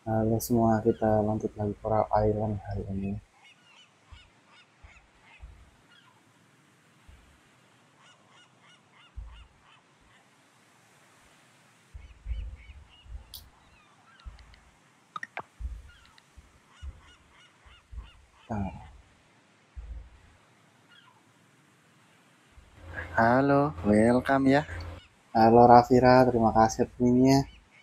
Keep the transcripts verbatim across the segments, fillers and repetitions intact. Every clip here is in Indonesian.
Halo semua, kita lanjut lagi Coral Island hari ini. Nah, Halo, welcome ya. halo Rafira, terima kasih adminnya.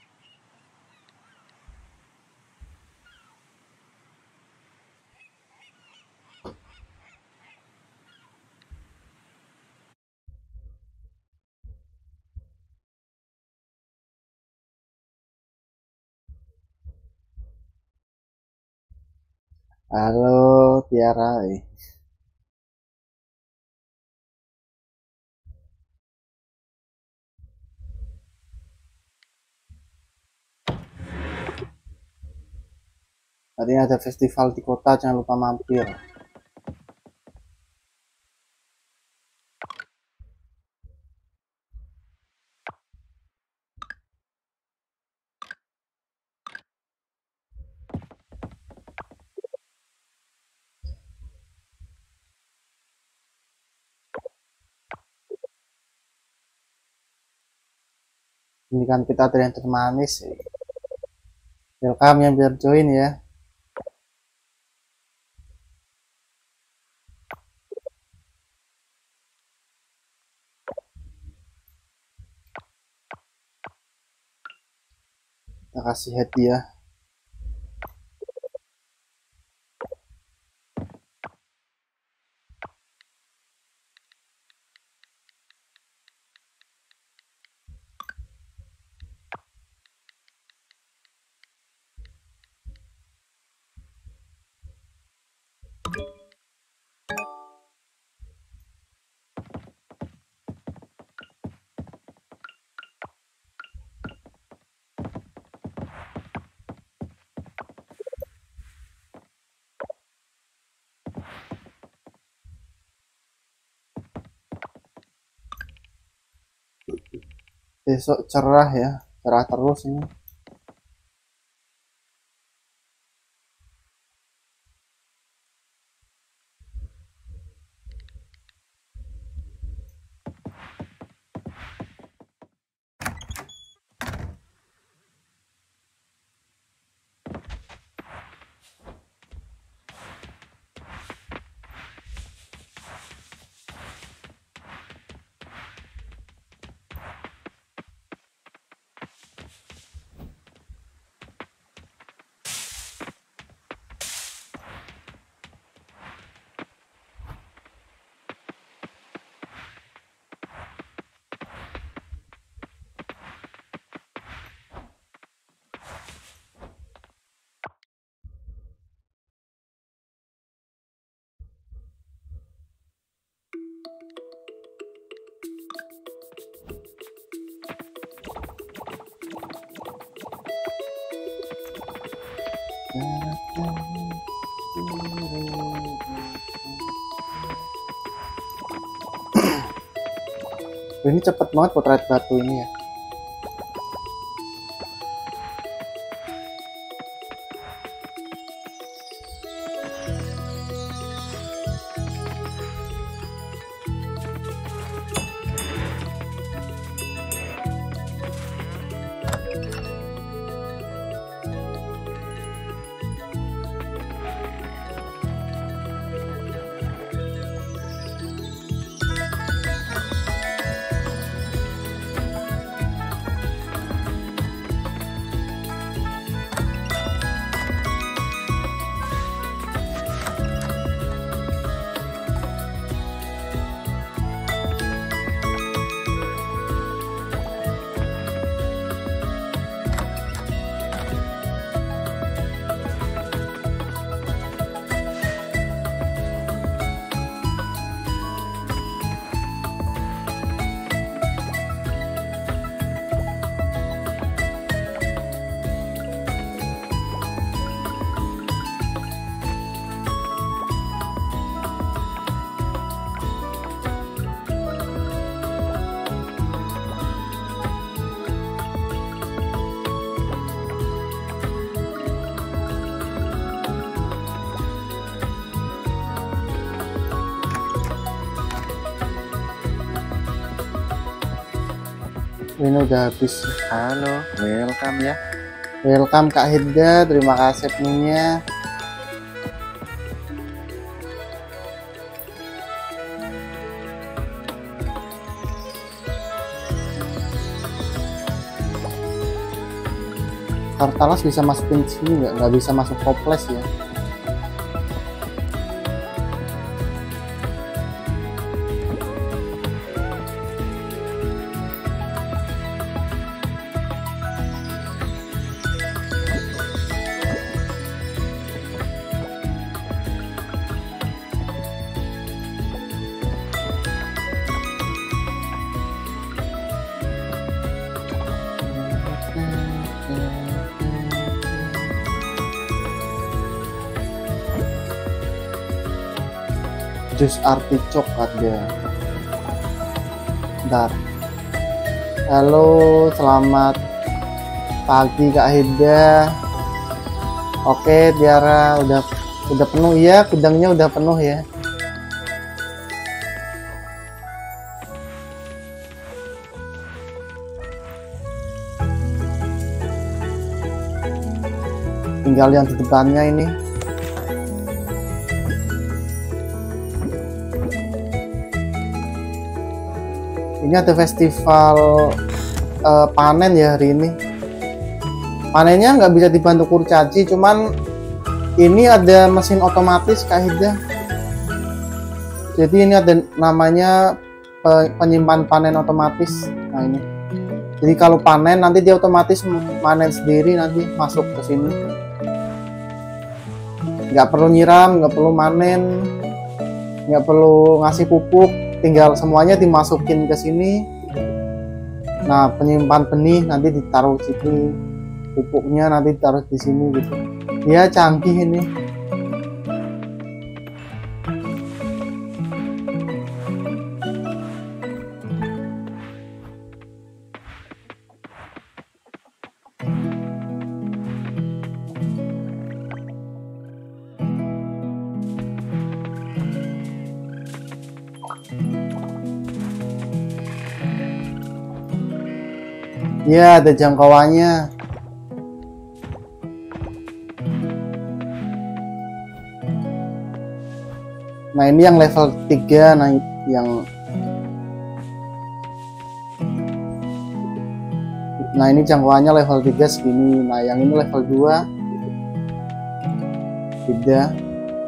Halo Tiara. Eh. Tadi ada festival di kota, jangan lupa mampir. Ini kan kita ada yang termanis. Eh. Welcome yang biar join ya. Kita kasih hadiah. Besok cerah ya, cerah terus ini. Ini cepet banget potret batu ini ya. Ini udah habis. Halo, welcome ya. Welcome Kak Hilda, terima kasih punya. Kartalas bisa masukin sini nggak? Nggak bisa masuk toples ya. Jus artichok ada. Bentar. Halo, selamat pagi Kak Hilda. Oke, Tiara udah udah penuh ya, gudangnya udah penuh ya. Tinggal yang di depannya ini. Ini ada festival uh, panen ya hari ini. Panennya nggak bisa dibantu kurcaci, cuman ini ada mesin otomatis Kak Hilda. Jadi ini ada namanya penyimpan panen otomatis. Nah ini. Jadi kalau panen nanti dia otomatis panen sendiri, nanti masuk ke sini. Nggak perlu nyiram, nggak perlu manen, nggak perlu ngasih pupuk. Tinggal semuanya dimasukin ke sini. Nah, penyimpan benih nanti ditaruh sini, pupuknya nanti ditaruh di sini gitu. Ya, canggih ini. Ya, ada jangkauannya. Nah, ini yang level tiga, nah yang Nah, ini jangkauannya level tiga segini. Nah, yang ini level dua. Beda.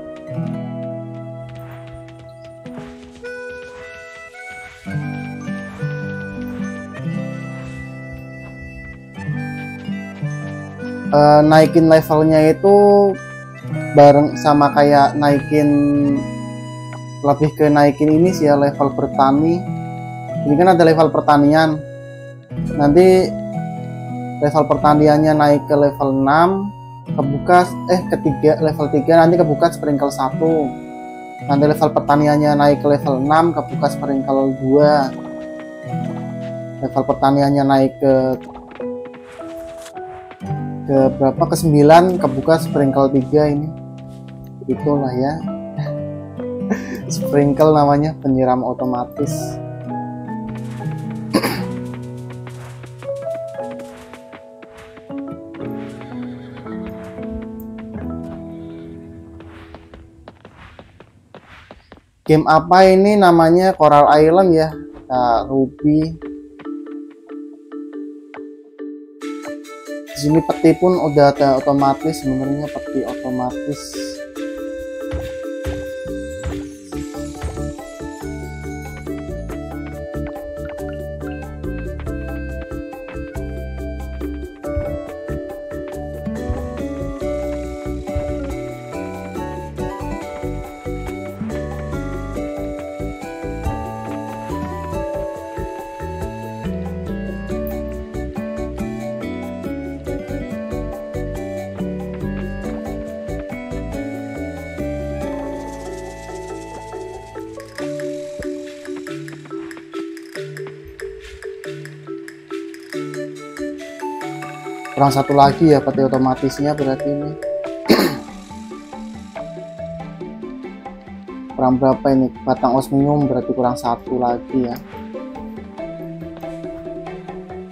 Uh, naikin levelnya itu bareng sama kayak naikin, lebih ke naikin ini sih ya, level bertani. Ini kan ada level pertanian, nanti level pertaniannya naik ke level enam, kebuka eh ketiga level tiga, nanti kebuka sprinkle satu. Nanti level pertaniannya naik ke level enam, kebuka sprinkle dua. Level pertaniannya naik ke ke berapa, ke sembilan, kebuka sprinkle tiga. Ini itulah ya. Sprinkle namanya, penyiram otomatis. Game apa ini? Namanya Coral Island ya. Nah, Ruby. Di sini peti pun udah ada otomatis, sebenarnya peti otomatis. Kurang satu lagi ya peti otomatisnya berarti ini. Kurang berapa ini? Batang osmium berarti kurang satu lagi ya.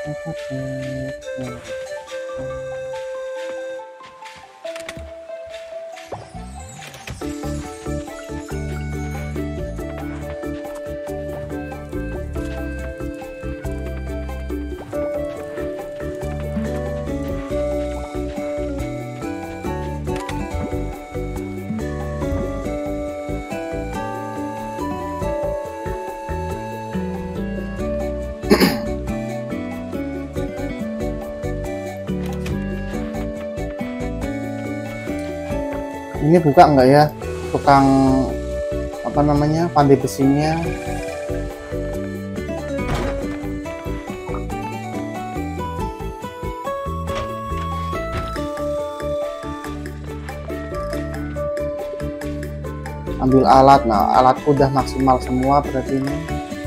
Ini buka enggak ya tukang apa namanya pandai besinya? Ambil alat. Nah, alatku udah maksimal semua berarti ini.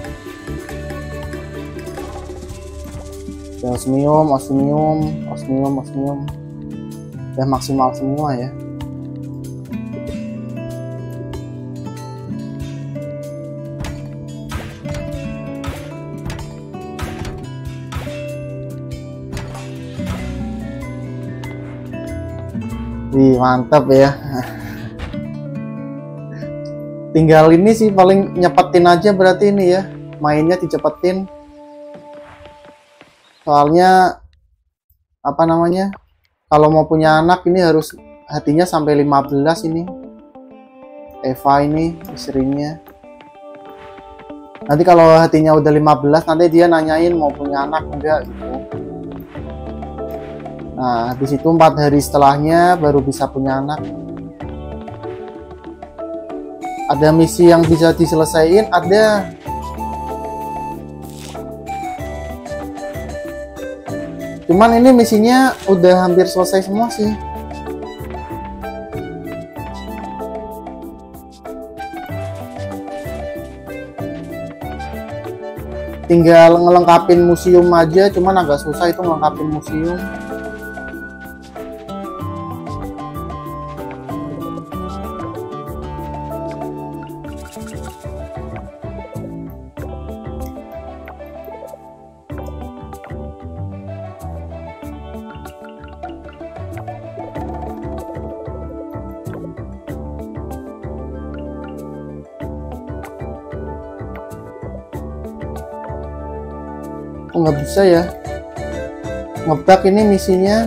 Osmium, osmium, osmium, osmium udah maksimal semua ya. Wih, mantap ya. Tinggal ini sih paling nyepetin aja berarti ini ya, mainnya dicepetin. Soalnya apa namanya, kalau mau punya anak ini harus hatinya sampai lima belas ini. Eva ini istrinya. Nanti kalau hatinya udah lima belas nanti dia nanyain mau punya anak enggak gitu. Nah, di situ empat hari setelahnya baru bisa punya anak. Ada misi yang bisa diselesaikan, ada. Cuman ini misinya udah hampir selesai semua sih. Tinggal ngelengkapin museum aja, cuman agak susah itu ngelengkapin museum. Kok nggak bisa ya ngebug ini misinya.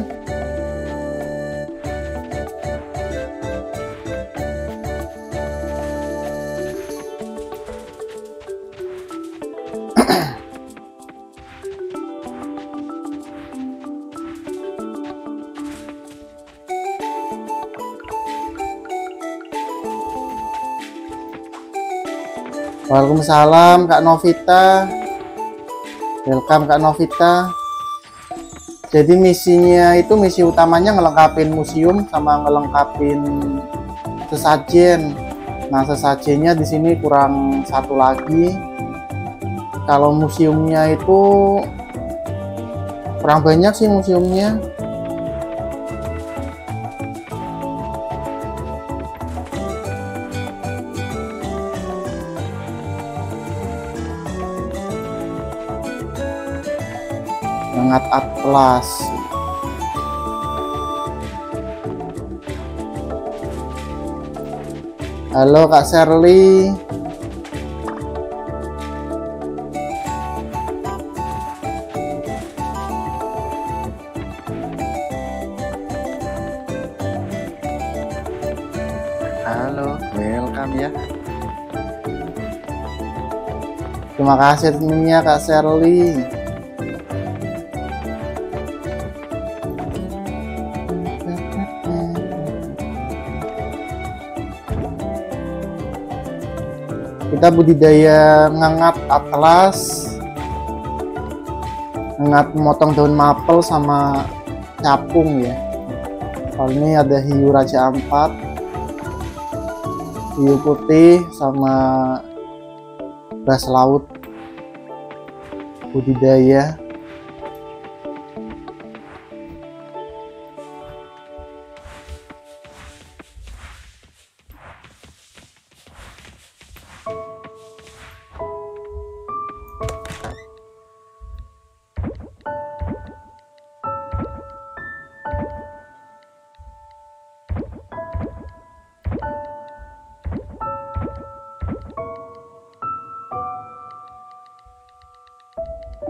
Waalaikumsalam Kak Novita. Welcome Kak Novita. Jadi misinya itu, misi utamanya ngelengkapin museum sama ngelengkapin sesajen. Nah, sesajennya di sini kurang satu lagi. Kalau museumnya itu kurang banyak sih museumnya. Sangat atlas. Halo Kak Shirley. Halo, welcome ya. Terima kasih temennya Kak Shirley. Kita budidaya ngengat atlas, ngengat memotong daun mapel sama capung ya. Kalau ini ada hiu raja ampat, hiu putih sama bass laut budidaya.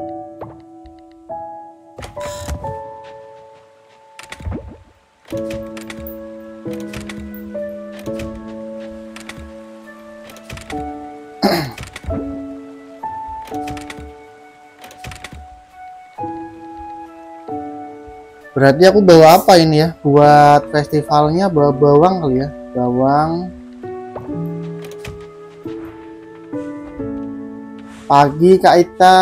Berarti aku bawa apa ini ya? Buat festivalnya bawa bawang kali ya. Bawang. Pagi Kak Ita.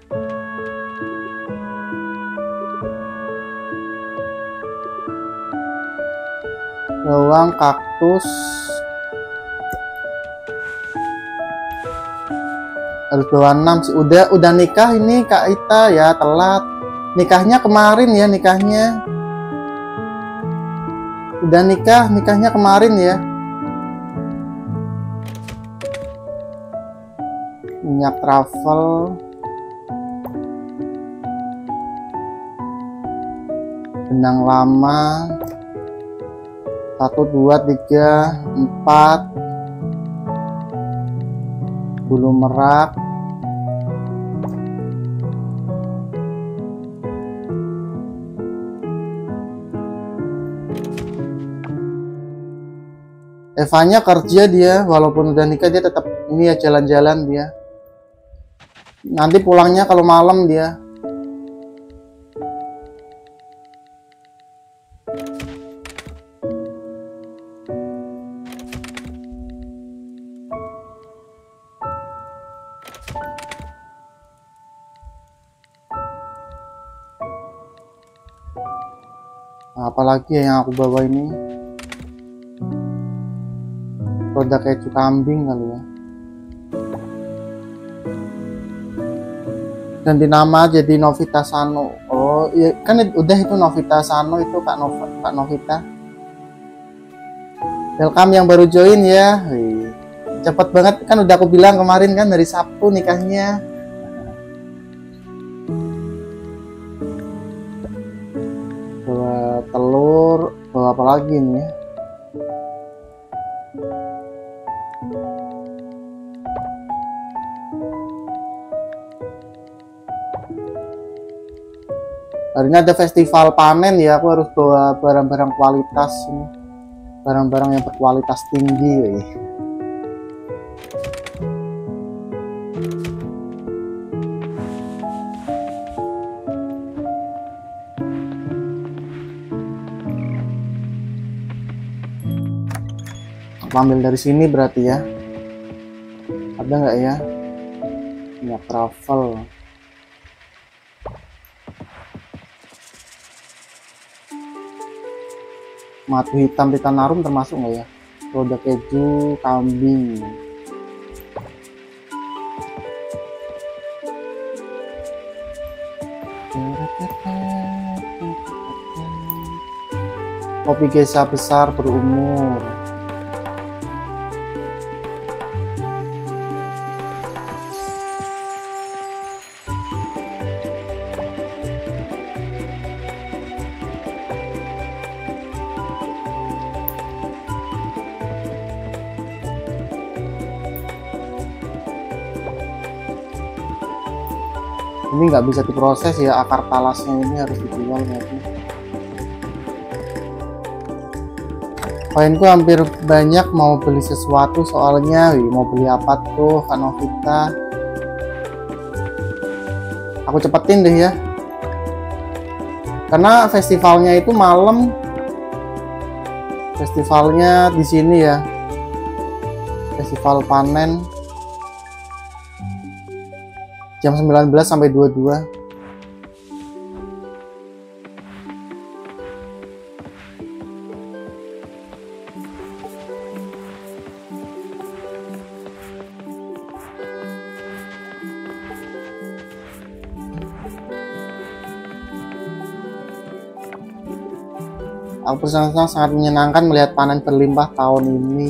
Bawang, kaktus. Harus bawa enam sih. Udah udah nikah ini Kak Ita ya, telat. Nikahnya kemarin ya, nikahnya. Udah nikah, nikahnya kemarin ya. Minyak travel. Benang lama. Satu, dua, tiga, empat. Bulu merak. Evanya kerja dia, walaupun udah nikah dia tetap ini ya, jalan-jalan dia. Nanti pulangnya kalau malam dia. Nah, apalagi ya yang aku bawa ini? Produk keju kambing kali ya. Ganti nama jadi Novita Sano. Oh iya kan udah itu Novita Sano itu Kak Nova, Kak Novita. Welcome yang baru join ya. Wih, cepet banget kan, udah aku bilang kemarin kan hari Sabtu nikahnya. Bawa telur, bawa apa lagi nih ya? Hari ini ada festival panen ya, aku harus bawa barang-barang kualitas ini, barang-barang yang berkualitas tinggi. Wih. Aku ambil dari sini berarti ya. Ada nggak ya? Minyak travel. Madu hitam titanarum termasuk nggak ya? Produk keju kambing. Kopi gesa besar berumur. Ini nggak bisa diproses ya, akar talasnya ini harus dijual nanti. Poinku hampir banyak mau beli sesuatu soalnya. Wih, mau beli apa tuh Kak Novita? Aku cepetin deh ya, karena festivalnya itu malam. Festivalnya di sini ya, festival panen. Jam sembilan belas sampai dua puluh dua. Aku personalnya sangat menyenangkan melihat panen berlimpah tahun ini.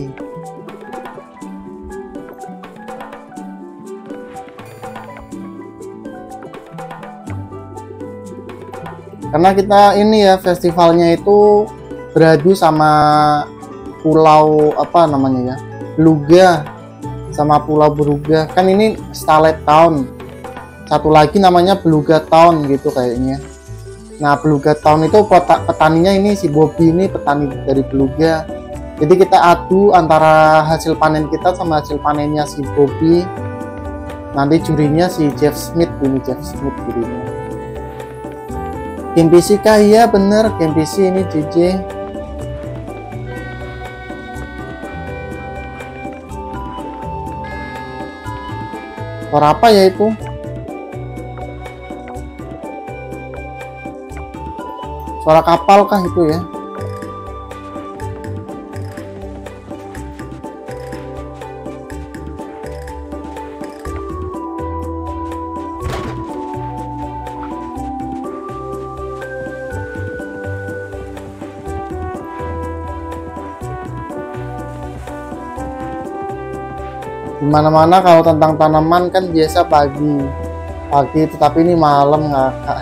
Karena kita ini ya, festivalnya itu beradu sama pulau apa namanya ya, Beluga, sama Pulau Beluga. Kan ini Starlight Town, satu lagi namanya Beluga Town gitu kayaknya. Nah, Beluga Town itu petaninya ini si Bobby ini petani dari beluga. Jadi kita adu antara hasil panen kita sama hasil panennya si Bobby. Nanti jurinya si Jeff Smith ini, Jeff Smith jurinya. Game P C kah? Iya bener, game P C ini J J. Suara apa ya itu? Suara kapal kah itu ya? Dimana-mana kalau tentang tanaman kan biasa pagi pagi tetapi ini malam ngakak.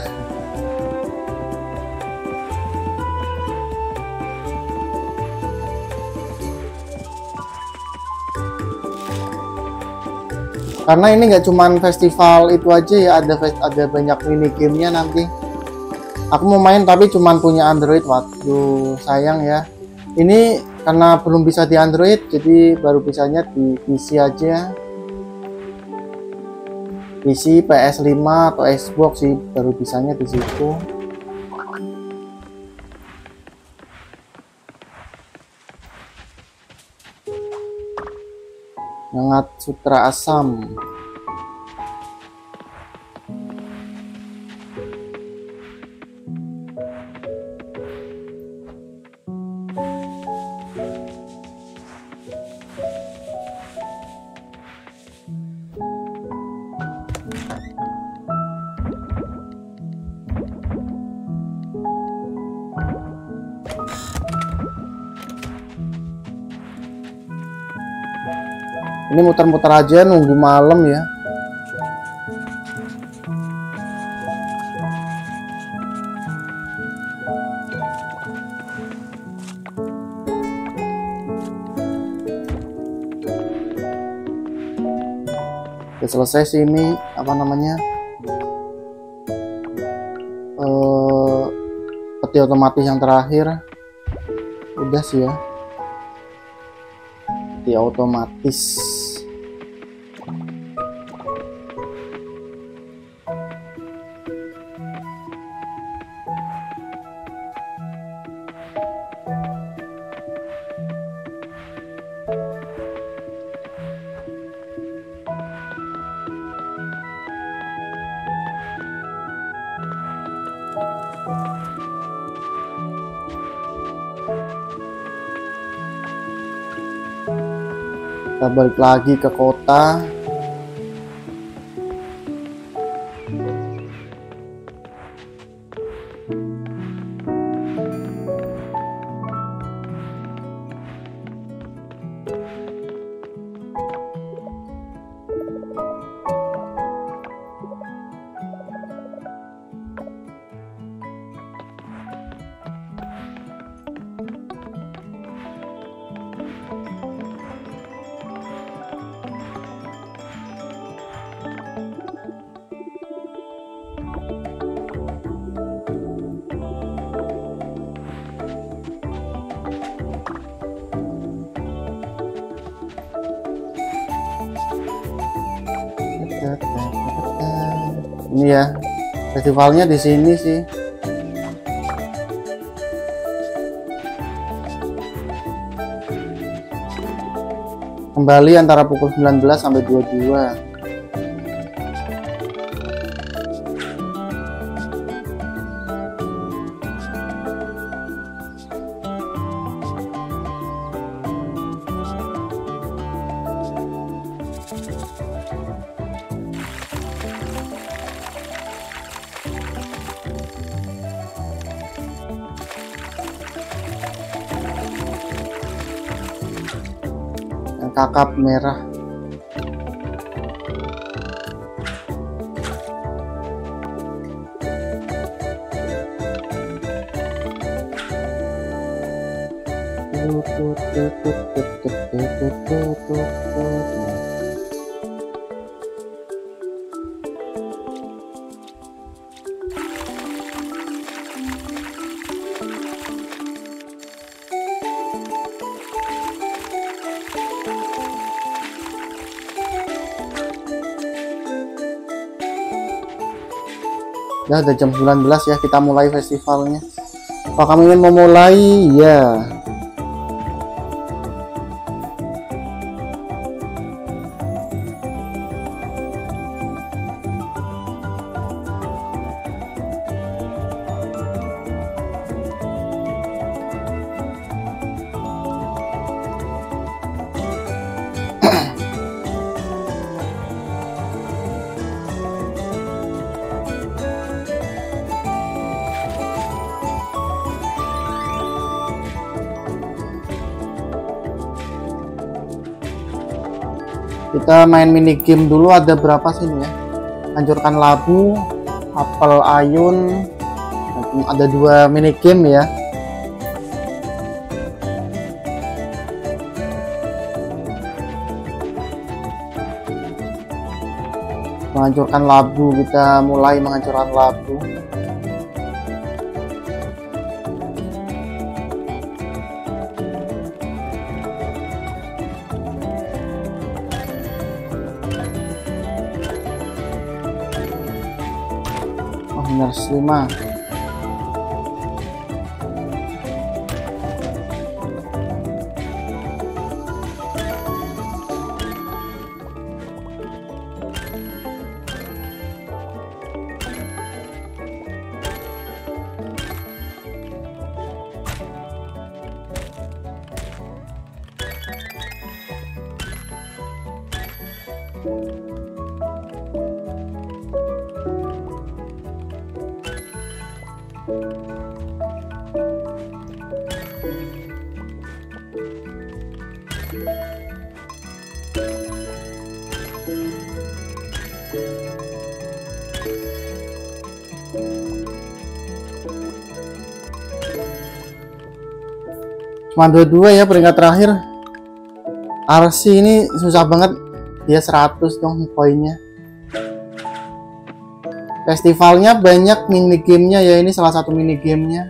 Karena ini nggak cuman festival itu aja ya, ada ada banyak mini gamenya nanti. Aku mau main tapi cuman punya Android, waduh sayang ya. Ini karena belum bisa di Android, jadi baru bisanya di P C aja. P C, P S lima atau Xbox sih baru bisanya di situ. Nyangat Sutra Asam. Ini muter-muter aja nunggu malam ya. Udah selesai sih ini apa namanya eh peti otomatis yang terakhir. Udah sih ya. Peti otomatis. Kita balik lagi ke kota. Ini ya, festivalnya di sini sih. Kembali antara pukul sembilan belas sampai dua puluh dua. Kakap merah. Ya udah jam sembilan belas ya, kita mulai festivalnya. Kalau kamu ingin memulai ya. Kita main mini game dulu, ada berapa sih ini ya? Hancurkan labu, apel ayun, ada dua mini game ya. Menghancurkan labu, kita mulai menghancurkan labu. Minus lima. Cuma dua puluh dua ya peringkat terakhir. R C ini susah banget, dia seratus dong poinnya. Festivalnya banyak mini gamenya ya, ini salah satu mini gamenya.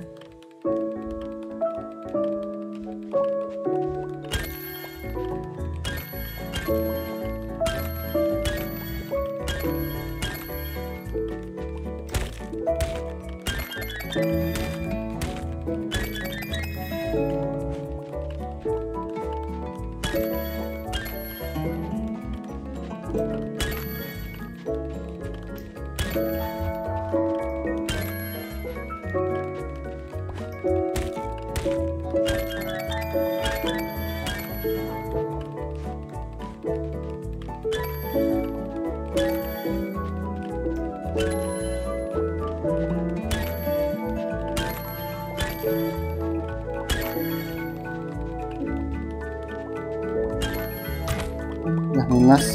Nah, minus.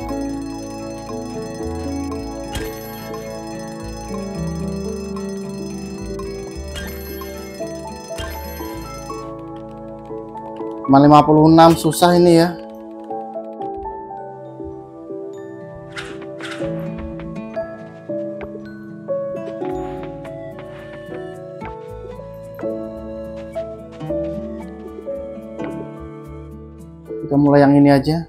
Cuma lima puluh enam, susah ini ya. Kita mulai yang ini aja.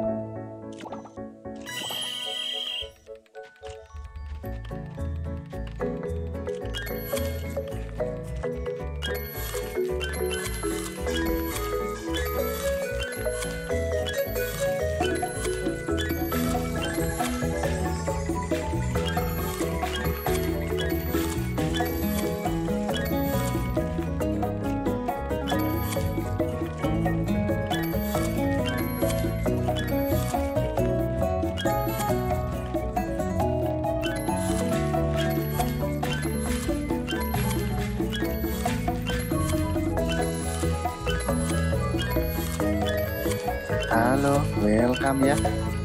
Halo, welcome ya.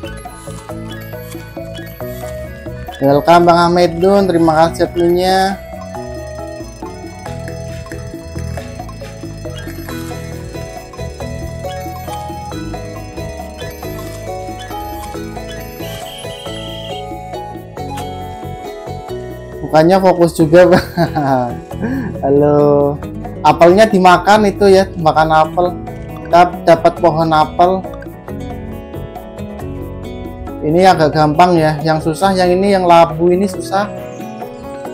Welcome Bang Ahmed Dun, terima kasih adminnya. Bukannya fokus juga Bang. Halo. Apelnya dimakan itu ya, makan apel. Kita dapat pohon apel. Ini agak gampang ya, yang susah yang ini, yang labu ini susah.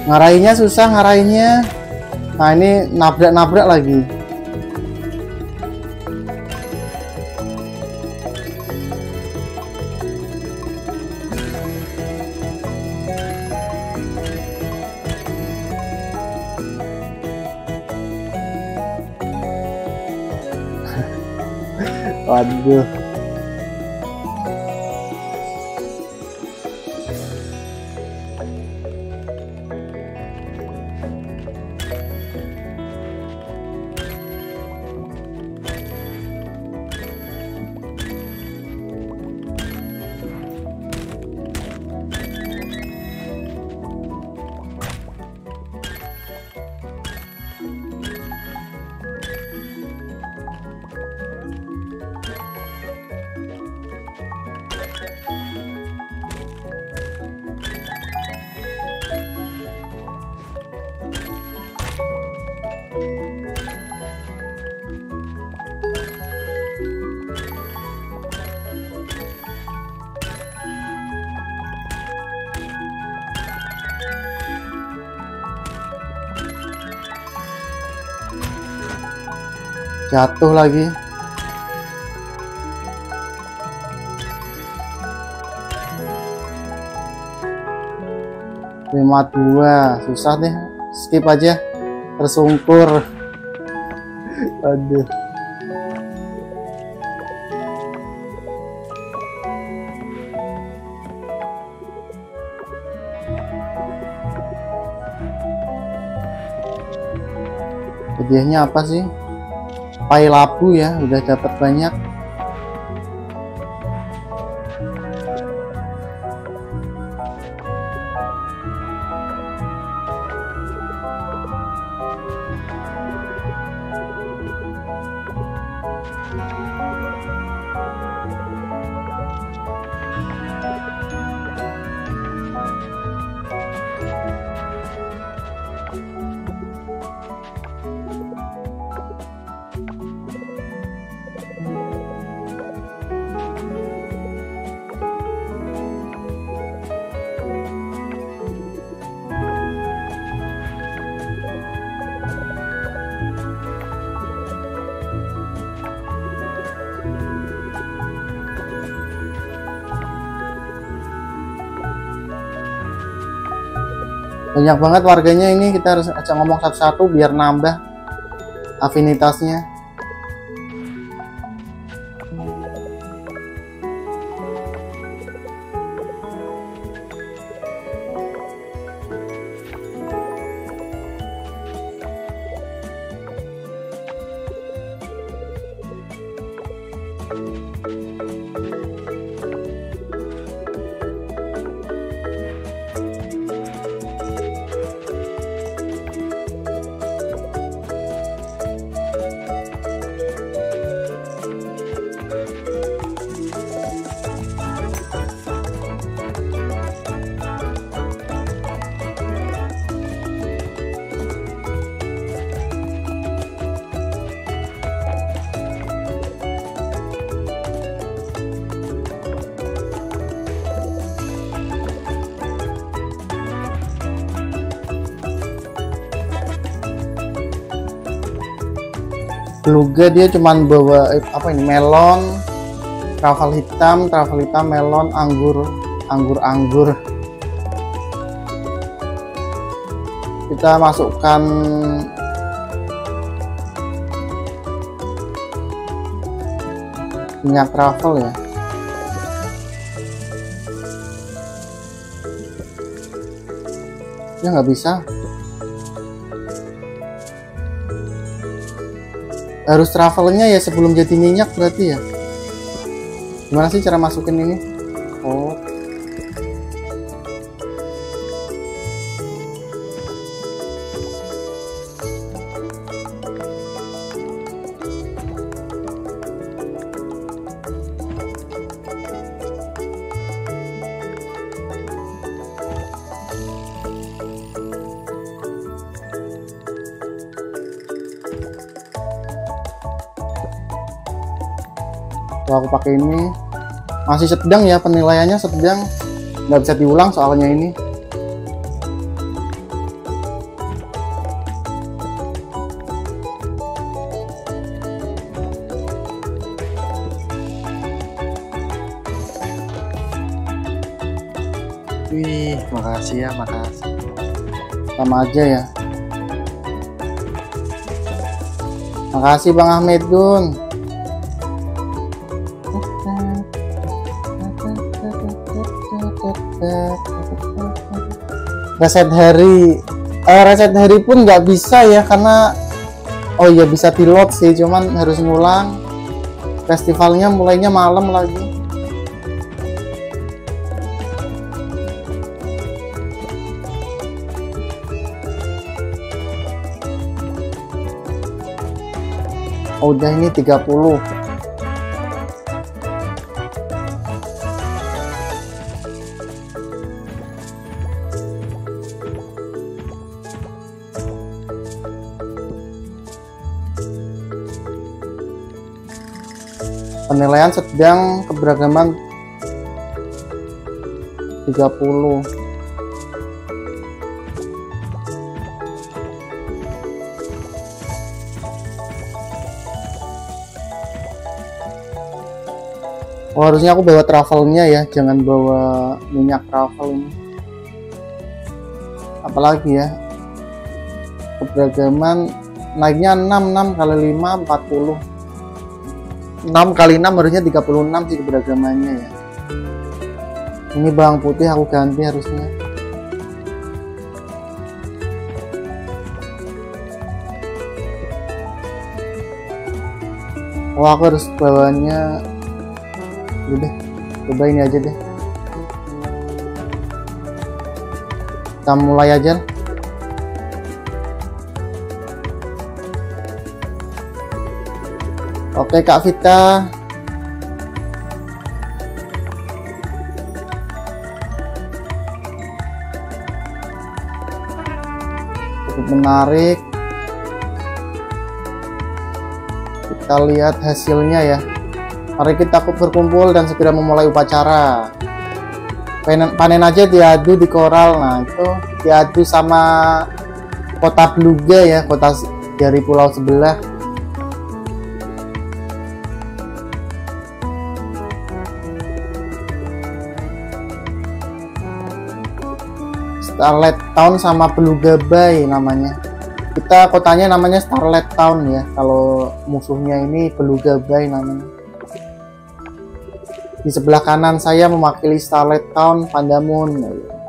Ngarahinnya susah, ngarahinnya. Nah ini nabrak-nabrak lagi. Waduh. Jatuh lagi. lima dua, susah deh, skip aja, tersungkur. Aduh. Hadiahnya apa sih? Pai labu ya, udah dapat banyak. Banyak banget warganya ini, kita harus ajak ngomong satu-satu biar nambah afinitasnya. Beluga dia cuman bawa eh, apa ini, melon, travel hitam, travel hitam, melon, anggur, anggur, anggur. Kita masukkan minyak travel ya. Ya nggak bisa. Harus travelnya ya sebelum jadi minyak berarti ya. Gimana sih cara masukin ini? Oh. Kalau aku pakai ini masih sedang ya, penilaiannya sedang, nggak bisa diulang soalnya ini. Wih, makasih ya, makasih. Sama aja ya. Makasih Bang Ahmed Dun. Reset hari, uh, reset hari pun nggak bisa ya, karena oh ya bisa di load sih, cuman harus ngulang. Festivalnya mulainya malam lagi. Oh, udah ini tiga puluh. Penilaian sedang, keberagaman tiga puluh. Oh, harusnya aku bawa travelnya ya, jangan bawa minyak travel ini. Apalagi ya, keberagaman naiknya enam, enam kali lima empat puluh. enam kali enam harusnya tiga puluh enam sih keberagamannya ya. Ini bawang putih aku ganti harusnya. Oh, aku harus bawanya. Udah, coba ini aja deh. Kita mulai aja. Oke Kak Vita. Cukup menarik. Kita lihat hasilnya ya. Mari kita berkumpul dan segera memulai upacara. Panen, panen aja diadu di koral. Nah itu diadu sama kota Beluga ya, kota dari pulau sebelah. Starlight Town sama Beluga Bay namanya. Kita kotanya namanya Starlight Town ya. Kalau musuhnya ini Beluga Bay namanya. Di sebelah kanan saya mewakili Starlight Town, Pandamun.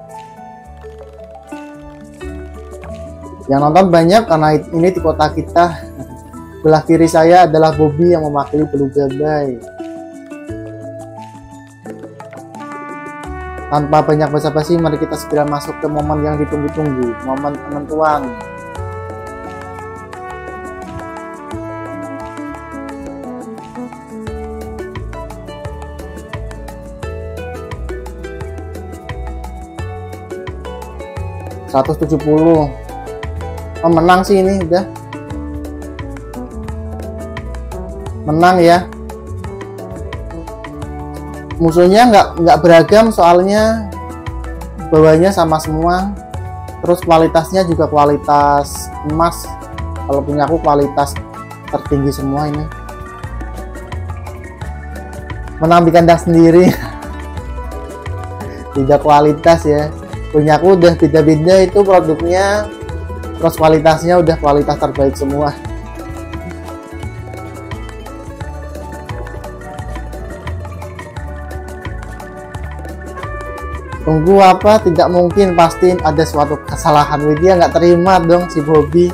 Yang nonton banyak karena ini di kota kita. Sebelah kiri saya adalah Bobby yang mewakili Beluga Bay. Tanpa banyak basa-basi, mari kita segera masuk ke momen yang ditunggu-tunggu, momen penentuan. seratus tujuh puluh. Oh, menang sih ini udah. Menang ya. Musuhnya nggak nggak beragam soalnya bawahnya sama semua, terus kualitasnya juga kualitas emas. Kalau punya aku kualitas tertinggi semua ini. Menang di kandang sendiri. Tidak kualitas ya, punya aku udah beda-beda itu produknya, terus kualitasnya udah kualitas terbaik semua. Tunggu apa? Tidak mungkin, pasti ada suatu kesalahan. Dia nggak terima dong si Bobby.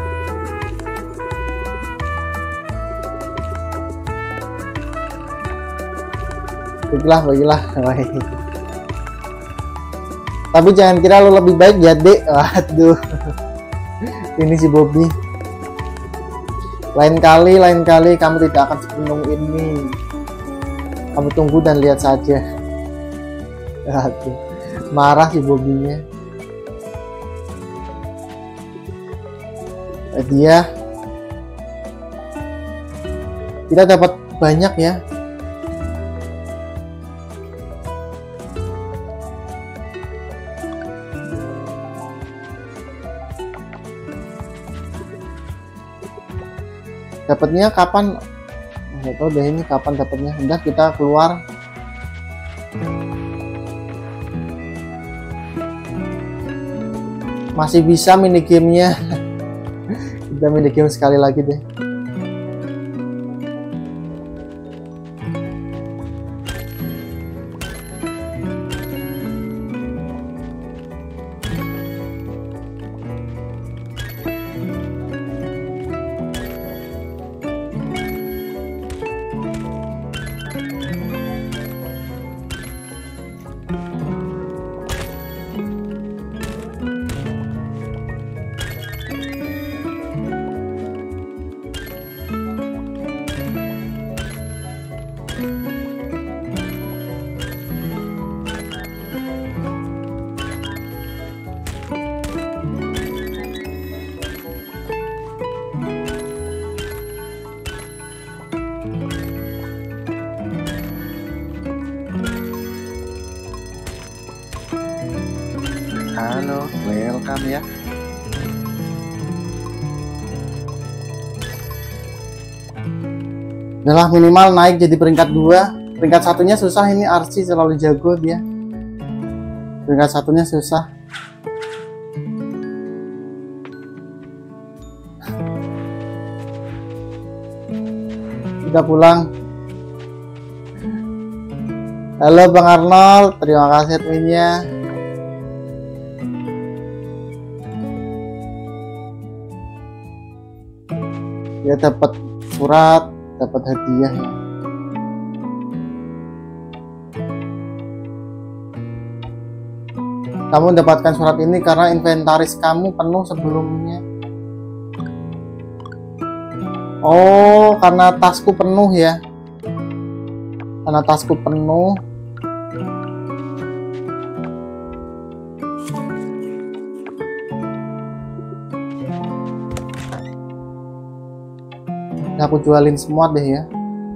Baiklah, baiklah. Tapi jangan kira lo lebih baik ya, Dek. Waduh. Ini si Bobby. Lain kali, lain kali kamu tidak akan sepenuh ini. Kamu tunggu dan lihat saja. Aduh. Marah si Bobby-nya. Dia kita dapat banyak ya. Dapatnya kapan? Nggak tahu deh ini kapan dapatnya. Udah kita keluar. Masih bisa mini gamenya. Kita mini game sekali lagi deh. Halo, welcome ya. Udahlah, minimal naik jadi peringkat dua. Peringkat satunya susah, ini Archie selalu jago dia. Peringkat satunya susah. Kita pulang. Halo Bang Arnold, terima kasih adminnya. Dia dapat surat, dapat hadiah ya. Kamu mendapatkan surat ini karena inventaris kamu penuh sebelumnya. Oh, karena tasku penuh ya. Karena tasku penuh. Aku jualin semua deh ya.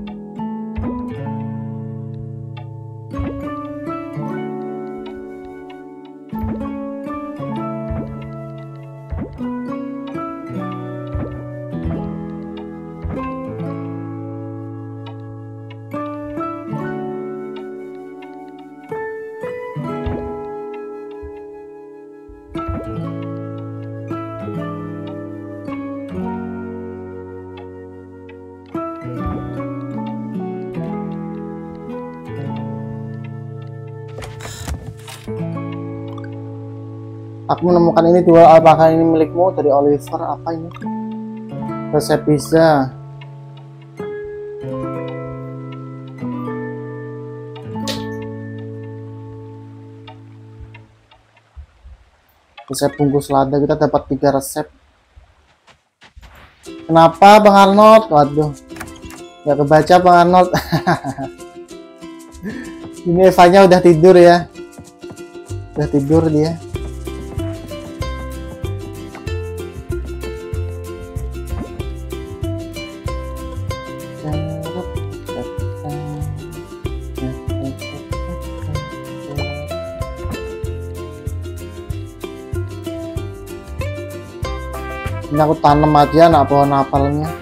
Aku menemukan ini dua, apakah ini milikmu? Dari Oliver. Apa ini? Resep pizza. Resep bungkus lada, kita dapat tiga resep. Kenapa Bang Arnold? Waduh, nggak kebaca Bang Arnold. Ini Evanya udah tidur ya. Udah tidur dia. Ini aku tanam aja anak pohon apelnya.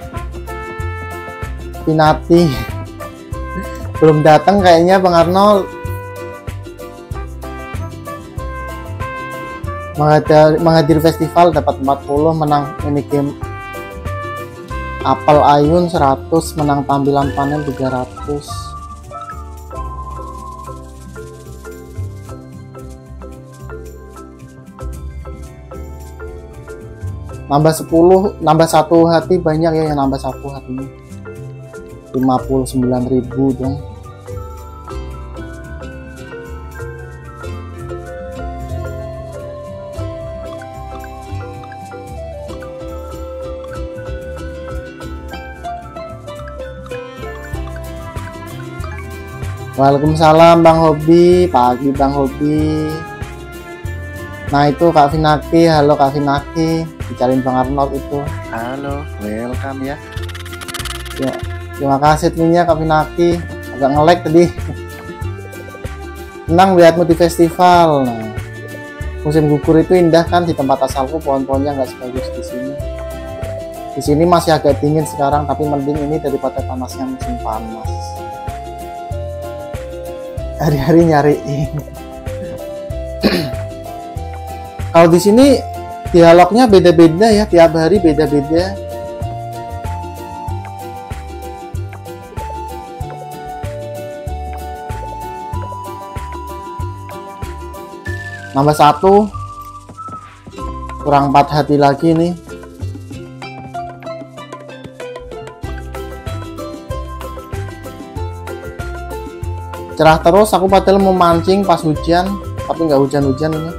Pinati belum datang kayaknya Bang Arnold. Menghadiri, menghadiri festival dapat empat puluh, menang mini game apel ayun seratus, menang tampilan panen tiga ratus. Nambah sepuluh, nambah satu hati banyak ya, yang nambah satu hatinya lima puluh sembilan ribu dong. Waalaikumsalam Bang Hobi, pagi Bang Hobi. Nah itu Kak Vinaki, halo Kak Vinaki, dicariin Bang Arnold itu. Halo, welcome ya. Ya, terima kasih adminnya Kak Vinaki, agak nge-lag tadi. Senang lihatmu di festival. Nah, musim gugur itu indah kan di tempat asalku, pohon-pohonnya nggak sebagus di sini. Di sini masih agak dingin sekarang, tapi mending ini daripada panasnya musim panas. Hari-hari nyariin. Kalau di sini dialognya beda-beda ya, tiap hari beda-beda. Nambah satu, kurang empat hati lagi nih. Cerah terus, aku padahal mau mancing pas hujan, tapi nggak hujan-hujan ini.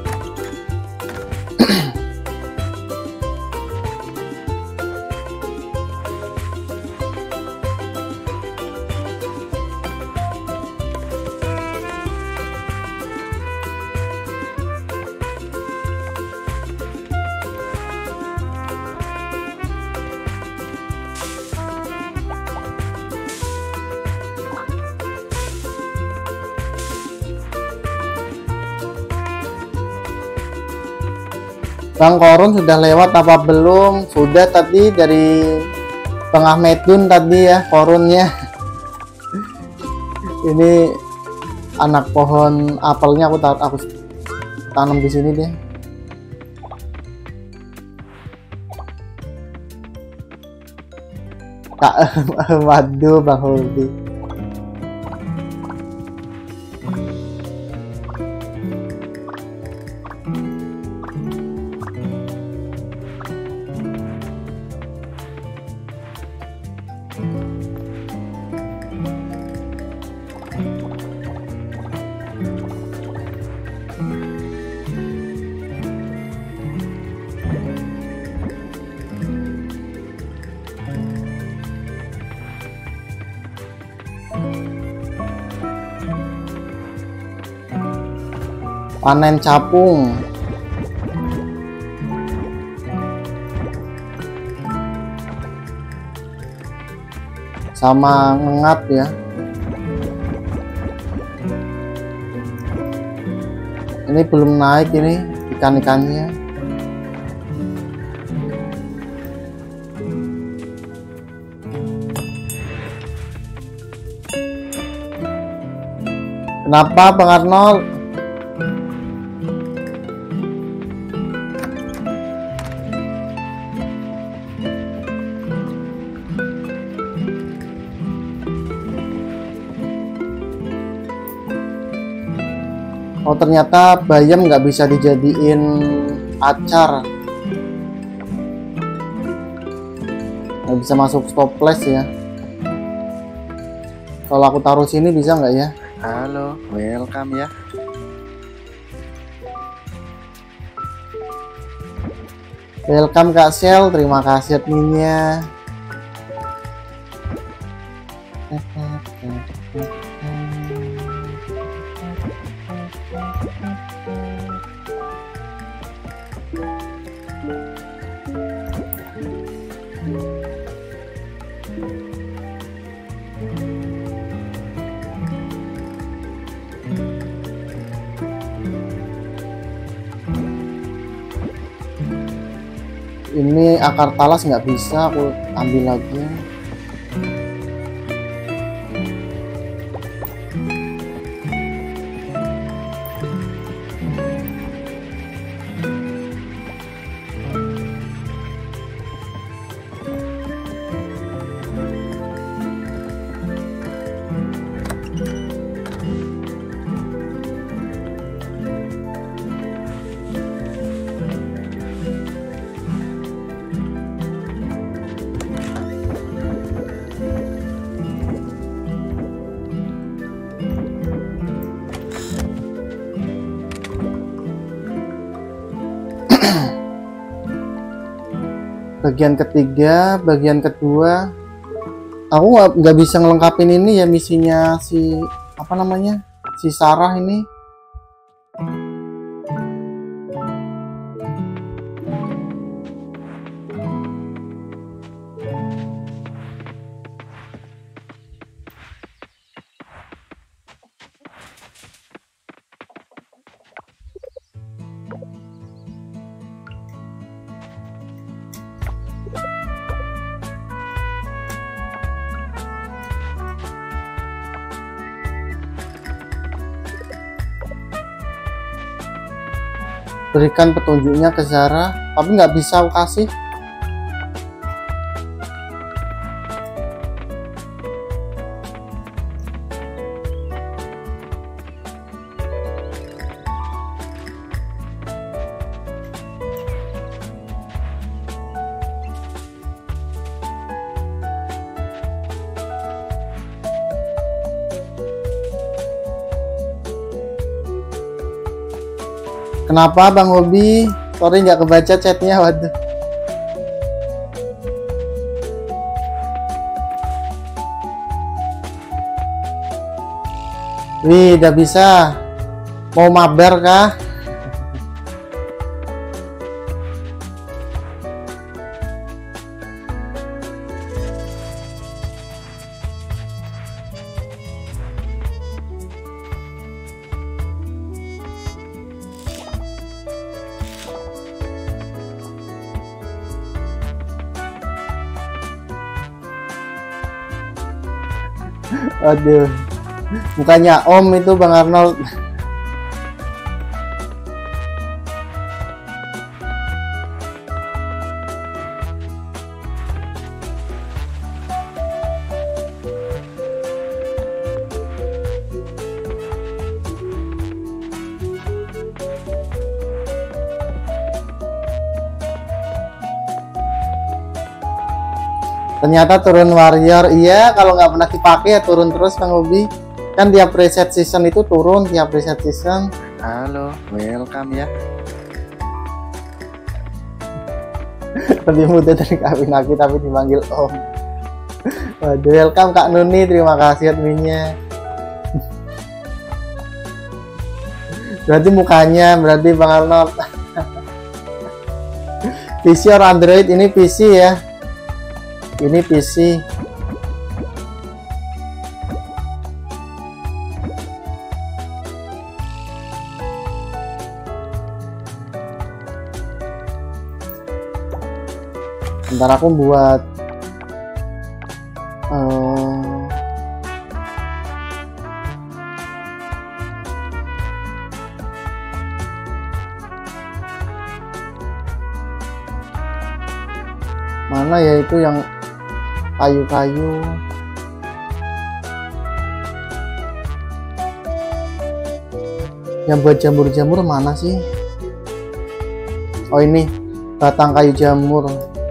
Bang Korun sudah lewat apa belum? Sudah tadi dari Bang Ahmedun tadi ya korunnya. Ini anak pohon apelnya aku aku tanam di sini deh. Kak, waduh Bang Holdi. Panen capung sama ngengat ya. Ini belum naik ini ikan-ikannya. Kenapa Bang Arnold? Oh ternyata bayam nggak bisa dijadiin acar, nggak bisa masuk toples ya. Kalau aku taruh sini bisa nggak ya? Halo, welcome ya. Welcome Kak Sel, terima kasih adminnya. Ini akar talas nggak bisa aku ambil lagi. Bagian ketiga, bagian kedua, aku nggak bisa ngelengkapin ini ya misinya si apa namanya si Sarah ini. berikan petunjuknya ke Zara, tapi nggak bisa aku kasih. Kenapa Bang Hobi? Sorry nggak kebaca chatnya, waduh. Wih, udah bisa. Mau mabar kah? Aduh, bukannya Om itu Bang Arnold. Ternyata turun warrior, iya kalau nggak pernah dipakai ya turun terus Bang Hobi. Kan tiap reset season itu turun, tiap reset season. Halo, welcome ya. Lebih mudah dari kawin aku tapi dipanggil Om. Waduh, welcome Kak Nuni, terima kasih adminnya. Berarti mukanya, berarti Bang Arnold. P C or Android? Ini P C ya. Ini P C. Ntar aku buat uh, mana ya itu yang kayu-kayu. Yang buat jamur-jamur mana sih? Oh ini batang kayu jamur.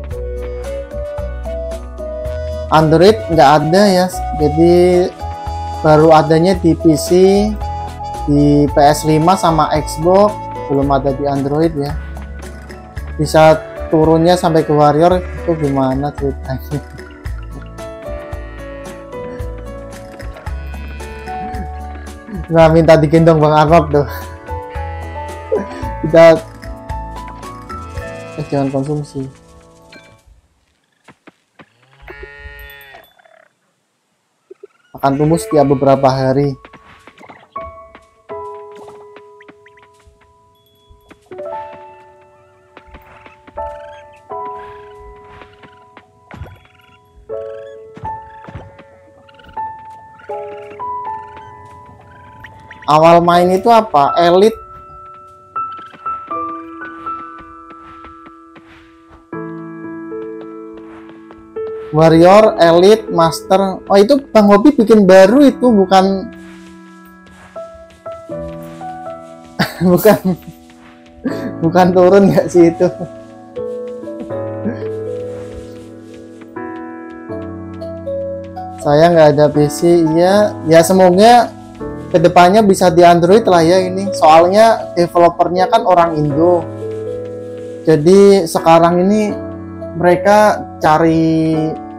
Android nggak ada ya, jadi baru adanya di P C, di P S lima sama Xbox, belum ada di Android ya. Bisa turunnya sampai ke warrior itu gimana ceritanya? Nah, minta digendong Bang Arnold tuh. Kita eh, jangan konsumsi. Akan tumbuh setiap beberapa hari. Awal main itu apa? Elite. Warrior, Elite, Master. Oh itu Bang Hobi bikin baru itu, bukan bukan bukan turun nggak sih itu? Saya nggak ada P C. Iya, ya semoga kedepannya bisa di Android lah ya ini. Soalnya developernya kan orang Indo. Jadi sekarang ini mereka cari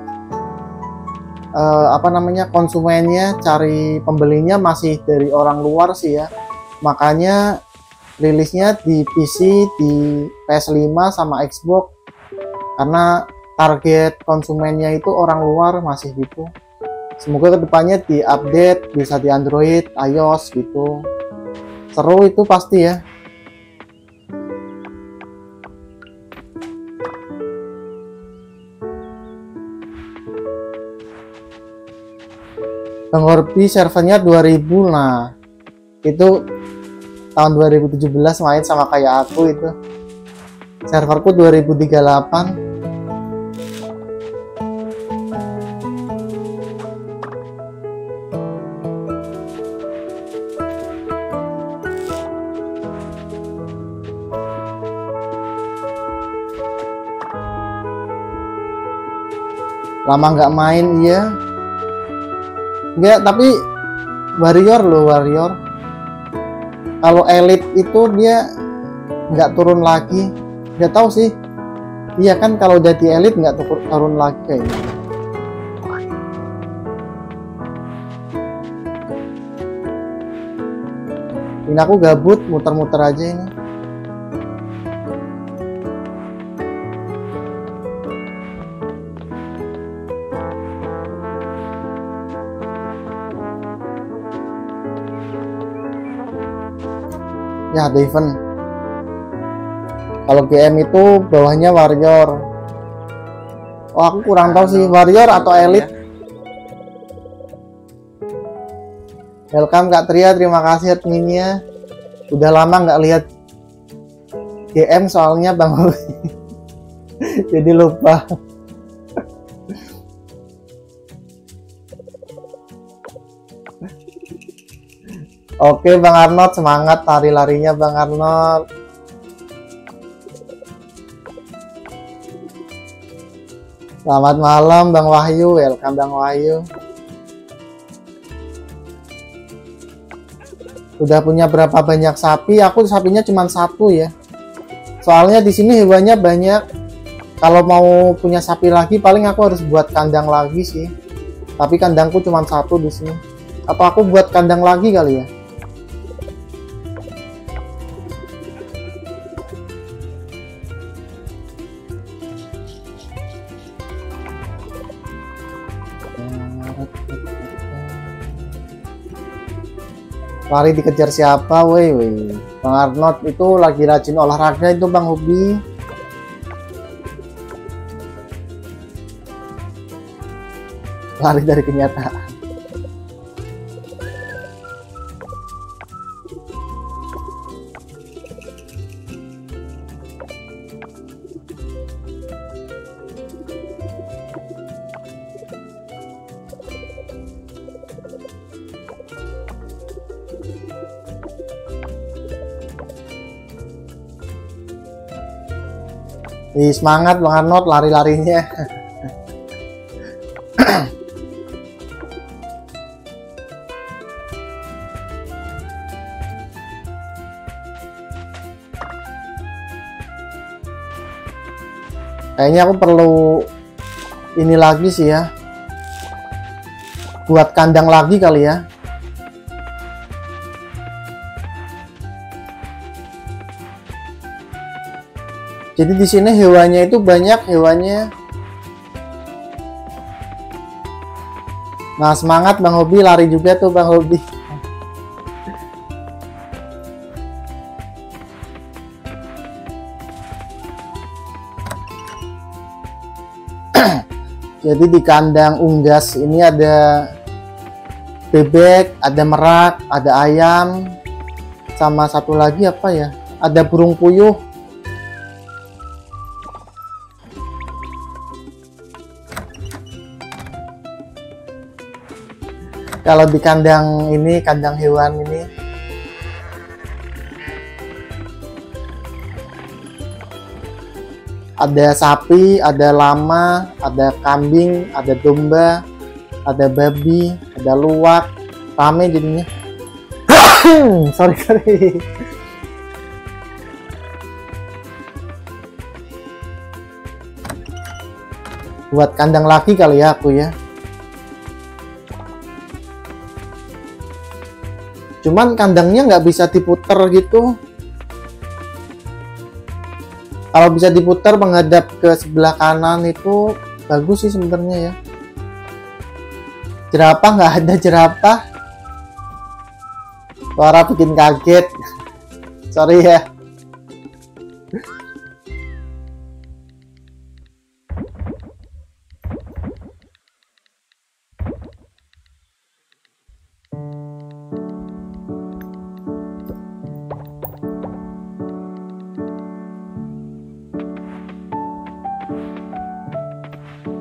uh, apa namanya konsumennya, cari pembelinya masih dari orang luar sih ya. Makanya rilisnya di P C, di P S lima sama Xbox, karena target konsumennya itu orang luar masih gitu. Semoga kedepannya di update bisa di Android, iOS gitu. Seru itu pasti ya. Bang Horbi servernya dua ribu. Nah itu tahun dua ribu tujuh belas main sama kayak aku itu. Serverku dua ribu tiga puluh delapan. Lama nggak main, iya. Enggak, tapi warrior loh, warrior. Kalau elite itu dia nggak turun lagi. Nggak tahu sih. Iya kan, kalau jadi elite nggak turun lagi kayaknya. Ini aku gabut, muter-muter aja ini. Ya, ada event. Kalau G M itu bawahnya warrior. Oh, aku kurang tahu sih warrior atau elite. Welcome Kak Tria, terima kasih adminnya. Udah lama nggak lihat G M soalnya Bang Hobi. Jadi lupa. Oke Bang Arnold, semangat lari-larinya Bang Arnold. Selamat malam Bang Wahyu, welcome Bang Wahyu. Udah punya berapa banyak sapi? Aku sapinya cuma satu ya. Soalnya di sini hewannya banyak. Kalau mau punya sapi lagi paling aku harus buat kandang lagi sih. Tapi kandangku cuma satu di sini. Atau aku buat kandang lagi kali ya? Lari dikejar siapa, woi, woi. Bang Arnold itu lagi rajin olahraga itu Bang Hobi. Lari dari kenyataan. Ih, semangat Bang Arnold lari-larinya. Kayaknya aku perlu ini lagi sih ya. Buat kandang lagi kali ya. Jadi di sini hewannya itu banyak hewannya. Nah, semangat Bang Hobi, lari juga tuh Bang Hobi. Jadi di kandang unggas ini ada bebek, ada merak, ada ayam, sama satu lagi apa ya? Ada burung puyuh. Kalau di kandang ini, kandang hewan ini, ada sapi, ada lama, ada kambing, ada domba, ada babi, ada luwak, rame jadinya. sorry sorry. Buat kandang lagi kali ya aku ya. Cuman kandangnya nggak bisa diputer gitu. Kalau bisa diputar menghadap ke sebelah kanan itu bagus sih sebenarnya ya. Jerapah nggak ada jerapah. Suara bikin kaget. Sorry ya.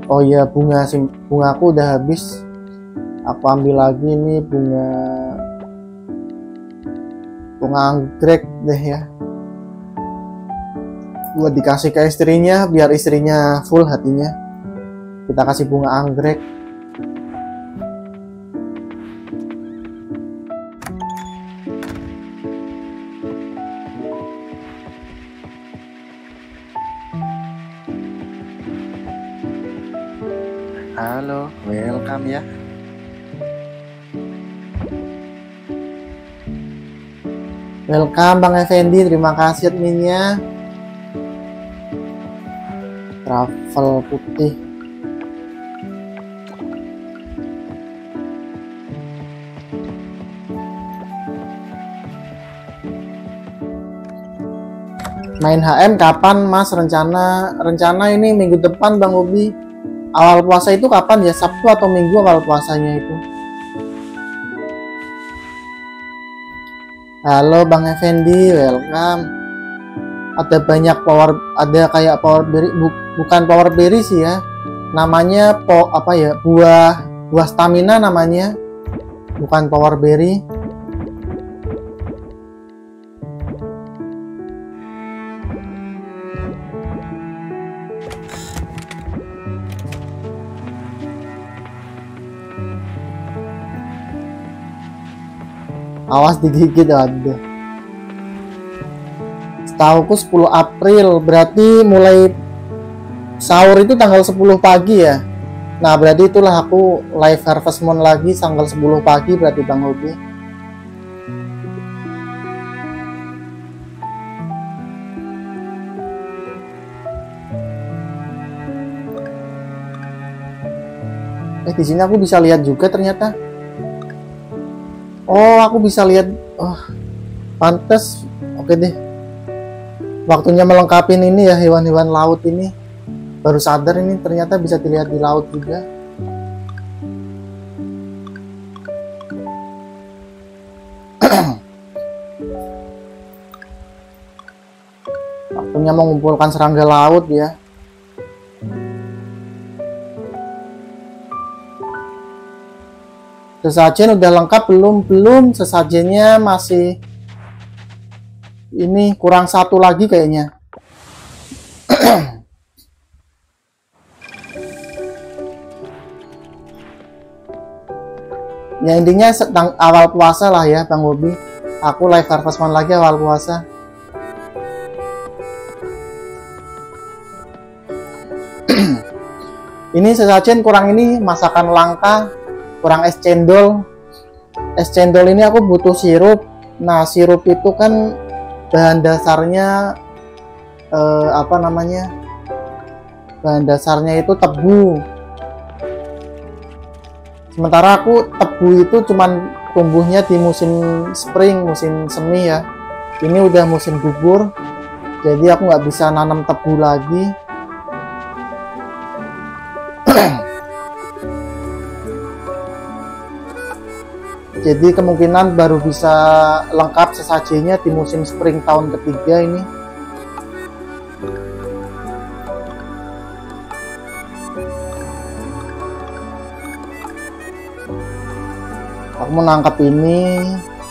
Oh iya, bunga sim bunga aku udah habis. Aku ambil lagi nih bunga bunga anggrek deh ya, buat dikasih ke istrinya biar istrinya full hatinya. Kita kasih bunga anggrek. Halo, welcome ya. Welcome Bang Effendi, terima kasih adminnya. Travel putih. Main H M kapan Mas? Rencana rencana ini minggu depan Bang Obi. Awal puasa itu kapan ya? Sabtu atau Minggu awal puasanya itu? Halo Bang Effendi, welcome. Ada banyak power, ada kayak power berry, bu, bukan power berry sih ya. Namanya po apa ya? Buah buah stamina namanya. Bukan power berry. Awas digigit, ada. Setahuku sepuluh April, berarti mulai sahur itu tanggal sepuluh pagi ya. Nah, berarti itulah aku live Harvest Moon lagi tanggal sepuluh pagi berarti Bang Hobi. Eh, di sini aku bisa lihat juga ternyata. Oh, aku bisa lihat. Oh, pantes. Oke deh. Waktunya melengkapi ini ya, hewan-hewan laut ini. Baru sadar ini ternyata bisa dilihat di laut juga. Waktunya mengumpulkan serangga laut ya. Sesajen udah lengkap belum? Belum, sesajennya masih ini kurang satu lagi kayaknya. Ya intinya sedang awal puasa lah ya Bang Bobi. Aku live Harvest Moon lagi awal puasa. Ini sesajen kurang ini masakan langka, kurang es cendol. Es cendol ini aku butuh sirup. Nah, sirup itu kan bahan dasarnya eh, apa namanya? Bahan dasarnya itu tebu. Sementara aku tebu itu cuman tumbuhnya di musim spring, musim semi ya. Ini udah musim gugur, jadi aku nggak bisa nanam tebu lagi. Jadi kemungkinan baru bisa lengkap sesajinya di musim spring tahun ketiga ini. Aku menangkap ini.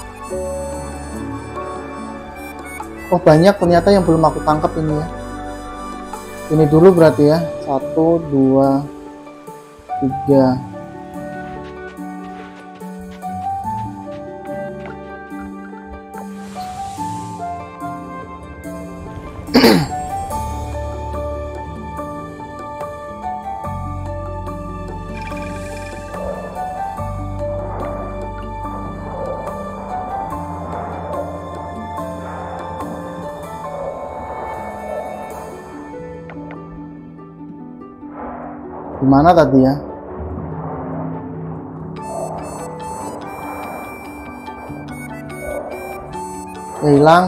Oh, banyak ternyata yang belum aku tangkap ini ya. Ini dulu berarti ya. Satu, dua, tiga. Gimana tadi ya? Ya, hilang.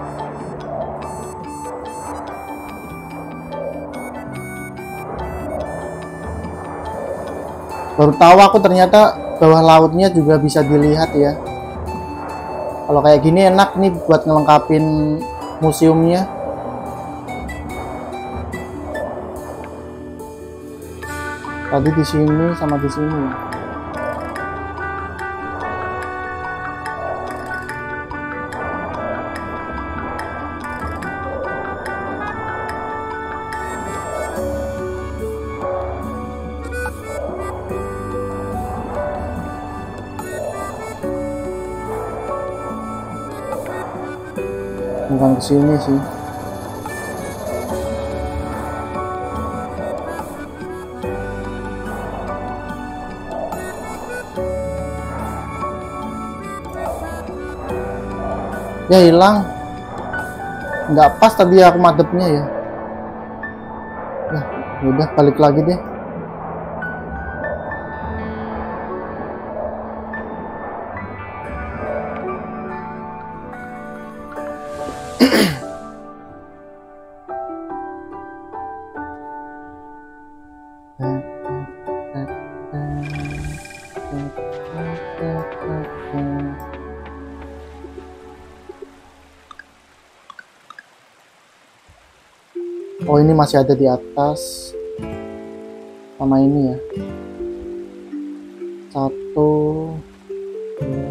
Baru tahu aku ternyata bawah lautnya juga bisa dilihat ya. Kalau kayak gini enak nih buat ngelengkapin museumnya. Tadi di sini sama di sini. Bukan ke sini sih. Ya hilang, nggak pas tadi aku madepnya ya. Nah, udah balik lagi deh. Oh, ini masih ada di atas sama ini ya. Satu, dua,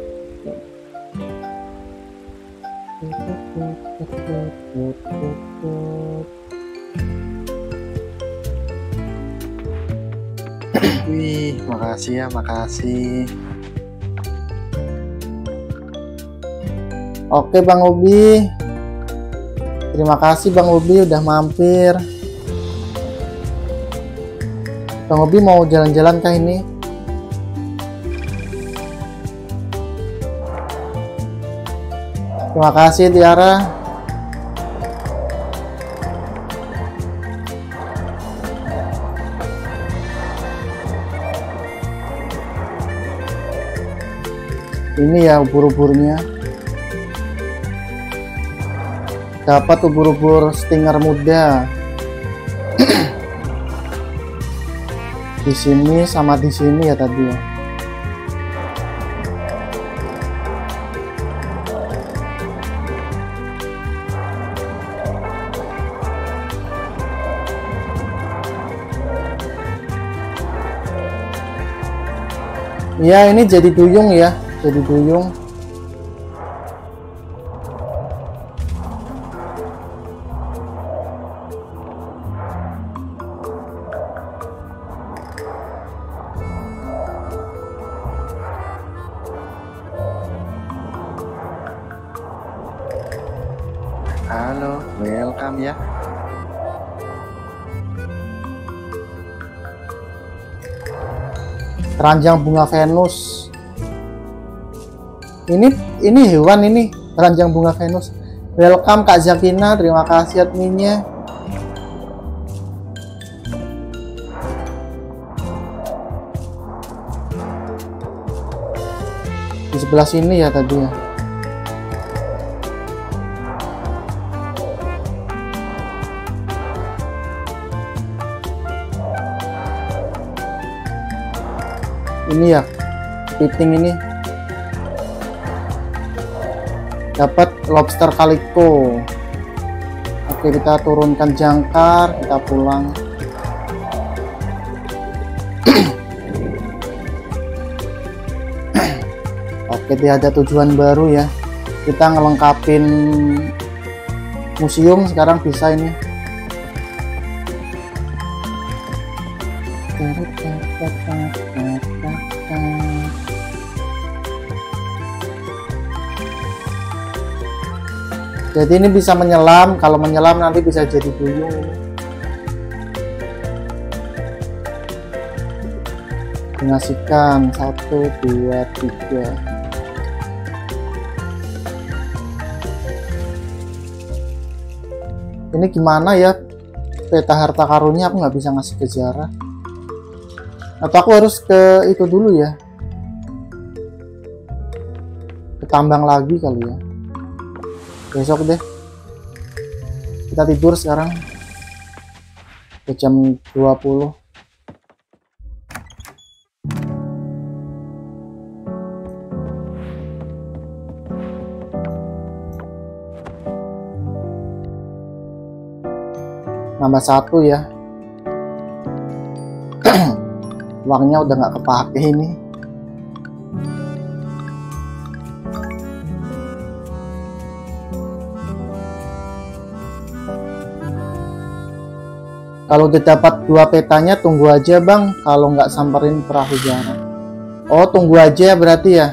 Wih, makasih ya, makasih. Oke Bang Ubi, terima kasih Bang Ubi udah mampir. Bang Ubi mau jalan-jalan kah ini? Terima kasih Tiara. Ini ya ubur-uburnya. Dapat ubur-ubur stinger muda. Di sini sama di sini ya tadi ya. Ya ini jadi duyung ya, jadi duyung. Halo, welcome ya. Keranjang bunga Venus. Ini ini hewan ini, keranjang bunga Venus. Welcome Kak Zakina, terima kasih adminnya. Di sebelah sini ya tadi ya. Ini ya, kepiting ini dapat lobster calico. Oke, kita turunkan jangkar, kita pulang. Oke, dia ada tujuan baru ya, kita ngelengkapin museum sekarang bisa ini. Jadi ini bisa menyelam, kalau menyelam nanti bisa jadi duyung. Mengasihkan satu, dua, tiga. Ini gimana ya peta harta karunnya, aku nggak bisa ngasih ke Zara. Atau aku harus ke itu dulu ya, ke tambang lagi kali ya. Besok deh, kita tidur sekarang ke jam dua puluh. Nambah satu ya. Uangnya udah nggak kepake ini. Kalau udah dapat dua petanya tunggu aja bang, kalau nggak samperin perahu jarak. Oh tunggu aja berarti ya.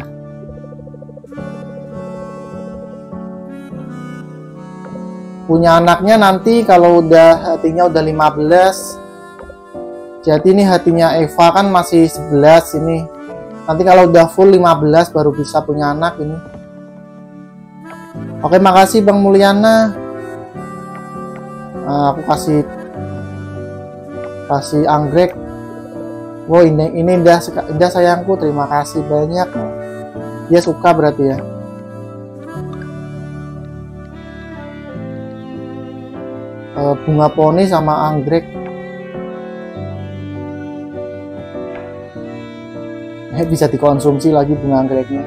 Punya anaknya nanti kalau udah hatinya udah lima belas. Jadi ini hatinya Eva kan masih sebelas ini. Nanti kalau udah full lima belas baru bisa punya anak ini. Oke makasih Bang Mulyana. Nah, aku kasih kasih anggrek. Wow ini ini indah, indah sayangku, terima kasih banyak. Dia suka berarti ya. E, bunga poni sama anggrek. Eh, bisa dikonsumsi lagi bunga anggreknya.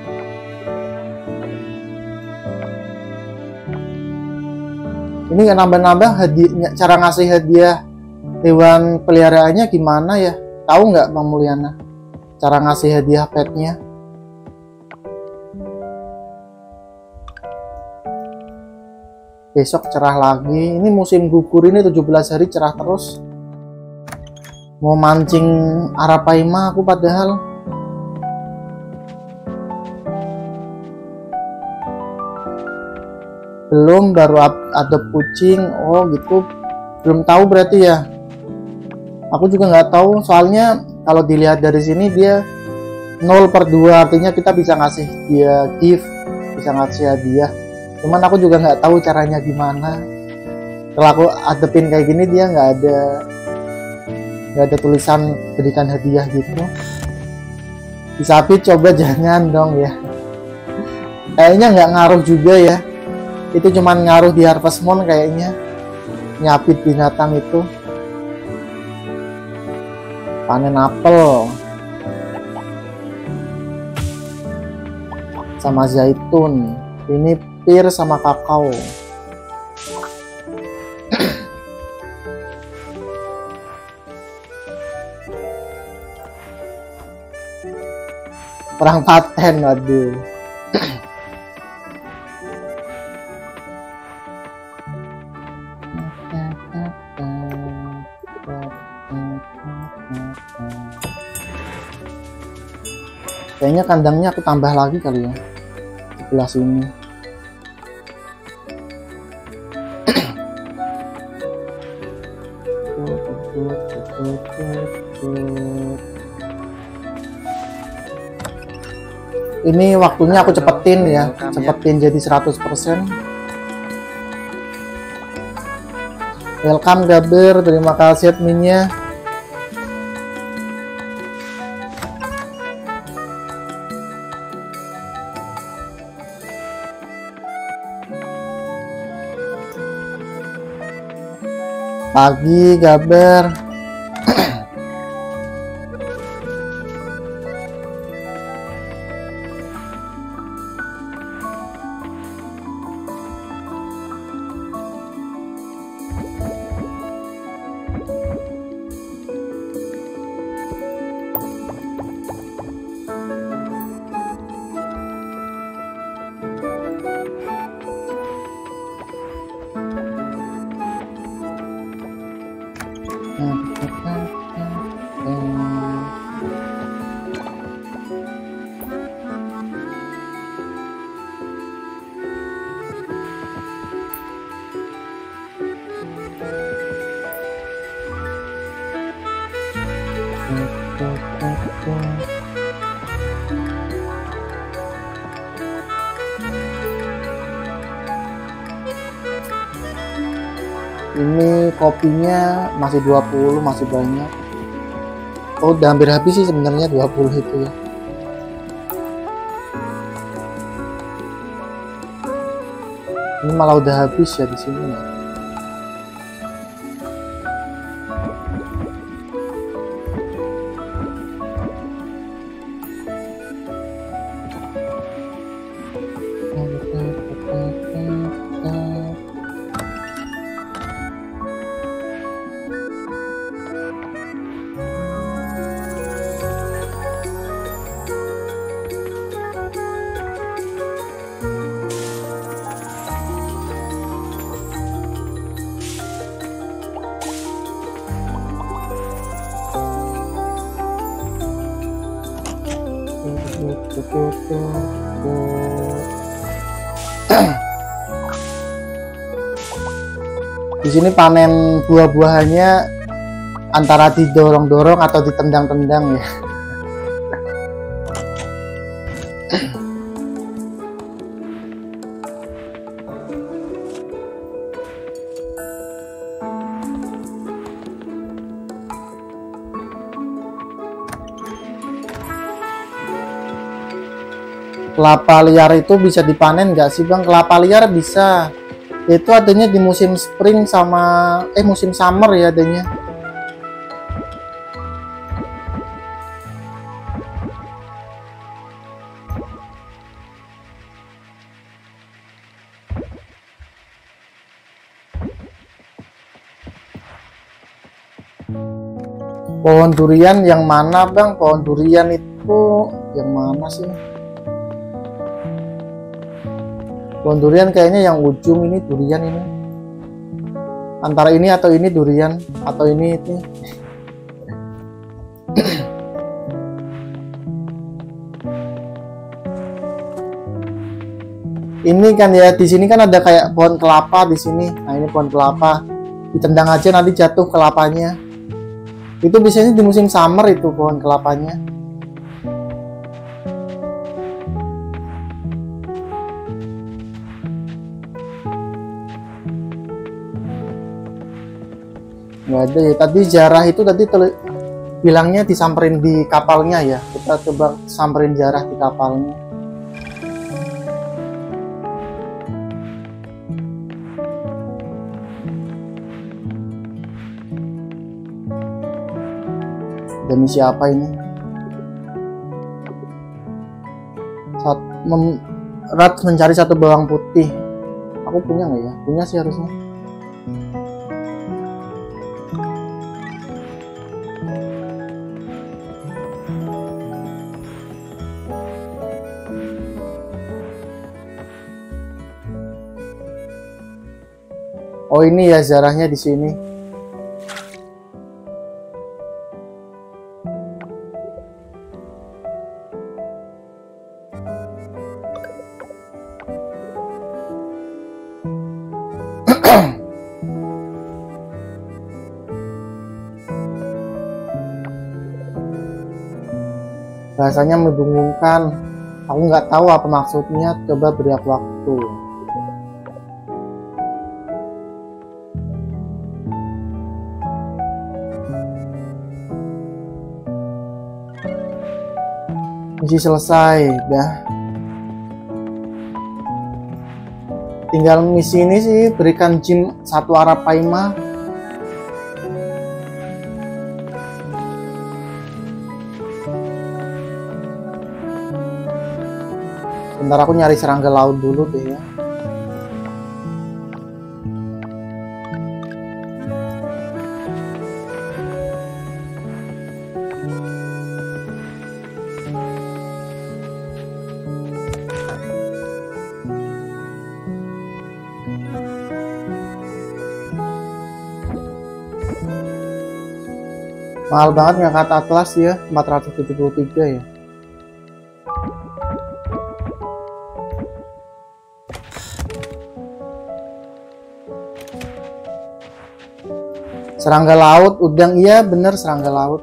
Ini nggak nambah-nambah hadiah, cara ngasih hadiah hewan peliharaannya gimana ya? Tahu nggak Bang Mulyana? Cara ngasih hadiah petnya? Besok cerah lagi. Ini musim gugur ini tujuh belas hari cerah terus. Mau mancing arapaima aku padahal. Belum, baru ada kucing. Oh gitu. Belum tahu berarti ya. Aku juga nggak tahu, soalnya kalau dilihat dari sini dia nol per dua, artinya kita bisa ngasih dia gift, bisa ngasih hadiah. Cuman aku juga nggak tahu caranya gimana. Kalau aku adepin kayak gini dia nggak ada nggak ada tulisan berikan hadiah gitu. Di sapi coba jangan dong ya. Kayaknya nggak ngaruh juga ya. Itu cuman ngaruh di Harvest Moon kayaknya. Nyapit binatang itu. Panen apel sama zaitun. Ini pir sama kakao. Perang paten, waduh. Kayaknya kandangnya aku tambah lagi kali ya sebelah sini. Ini waktunya aku cepetin ya, cepetin jadi seratus persen. Welcome Gaber, terima kasih adminnya. Pagi Gaber. Ini kopinya masih dua puluh, masih banyak. Oh, udah hampir habis sih sebenarnya dua puluh itu ya. Ini malah udah habis ya di sini ya. tuh tuh tuh, tuh. Di sini panen buah-buahannya antara didorong-dorong atau ditendang-tendang ya. Kelapa liar itu bisa dipanen nggak sih bang? Kelapa liar bisa, itu adanya di musim spring sama eh musim summer ya adanya. Pohon durian yang mana bang? Pohon durian itu yang mana sih? Pohon durian kayaknya yang ujung ini durian ini. Antara ini atau ini durian atau ini itu. Ini kan ya di sini kan ada kayak pohon kelapa di sini. Nah ini pohon kelapa. Ditendang aja nanti jatuh kelapanya. Itu biasanya di musim summer itu pohon kelapanya. Nggak ada ya. Tadi Jarah itu tadi bilangnya disamperin di kapalnya ya. Kita coba samperin Jarah di kapalnya. Demi siapa ini? Saat mem Rat mencari satu bawang putih. Aku punya nggak ya? Punya sih harusnya. Oh ini ya Zarahnya di sini. Bahasanya membingungkan. Aku nggak tahu apa maksudnya. Coba beri aku waktu. Misi selesai, udah. Tinggal misi ini sih, berikan jin satu Arapaima. Bentar aku nyari serangga laut dulu deh ya. Mahal banget ngangkat atlas ya, empat ratus tujuh puluh tiga ya. Serangga laut, udang, iya bener serangga laut.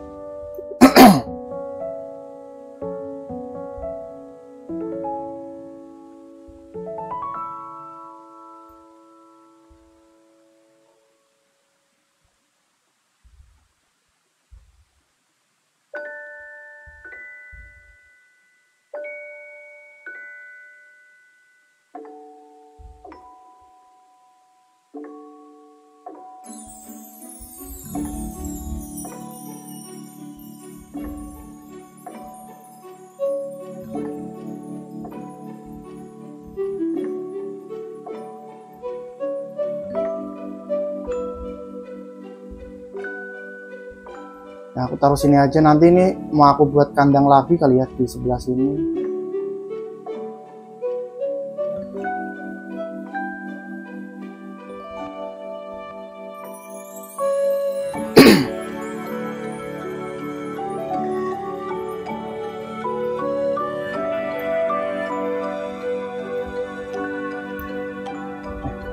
Nah, aku taruh sini aja, nanti ini mau aku buat kandang lagi kali ya di sebelah sini.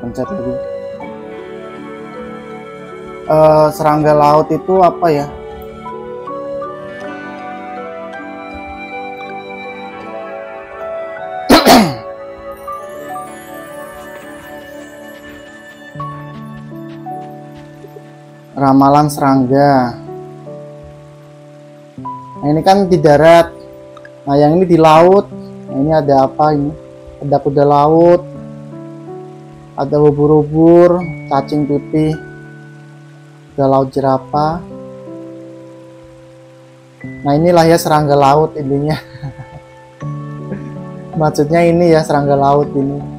pencet lagi. Uh, serangga laut itu apa ya? Ramalan serangga. Nah, ini kan di darat. Nah, yang ini di laut. Nah, ini ada apa ini? Ada kuda laut. Ada ubur-ubur, cacing pipih. Kuda laut jerapah. Nah, inilah ya serangga laut intinya. Maksudnya ini ya serangga laut ini.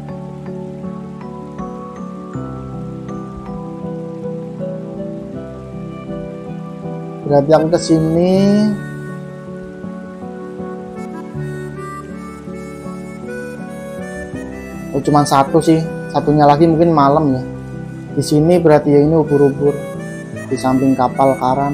Berarti aku kesini. Oh, cuman satu sih, satunya lagi mungkin malam ya. Di sini berarti ya ini ubur-ubur di samping kapal karam.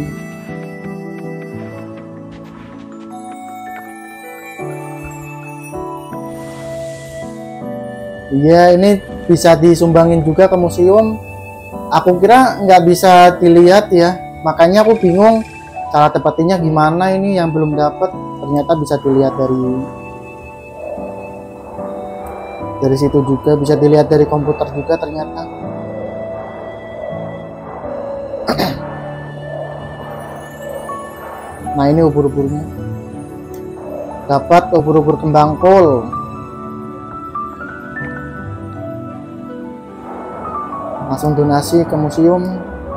Iya, ini bisa disumbangin juga ke museum. Aku kira nggak bisa dilihat ya. Makanya aku bingung cara dapetinnya gimana, ini yang belum dapat. Ternyata bisa dilihat dari dari situ juga, bisa dilihat dari komputer juga ternyata. Nah, ini ubur-uburnya. Dapat ubur-ubur kembang kol. Langsung donasi ke museum.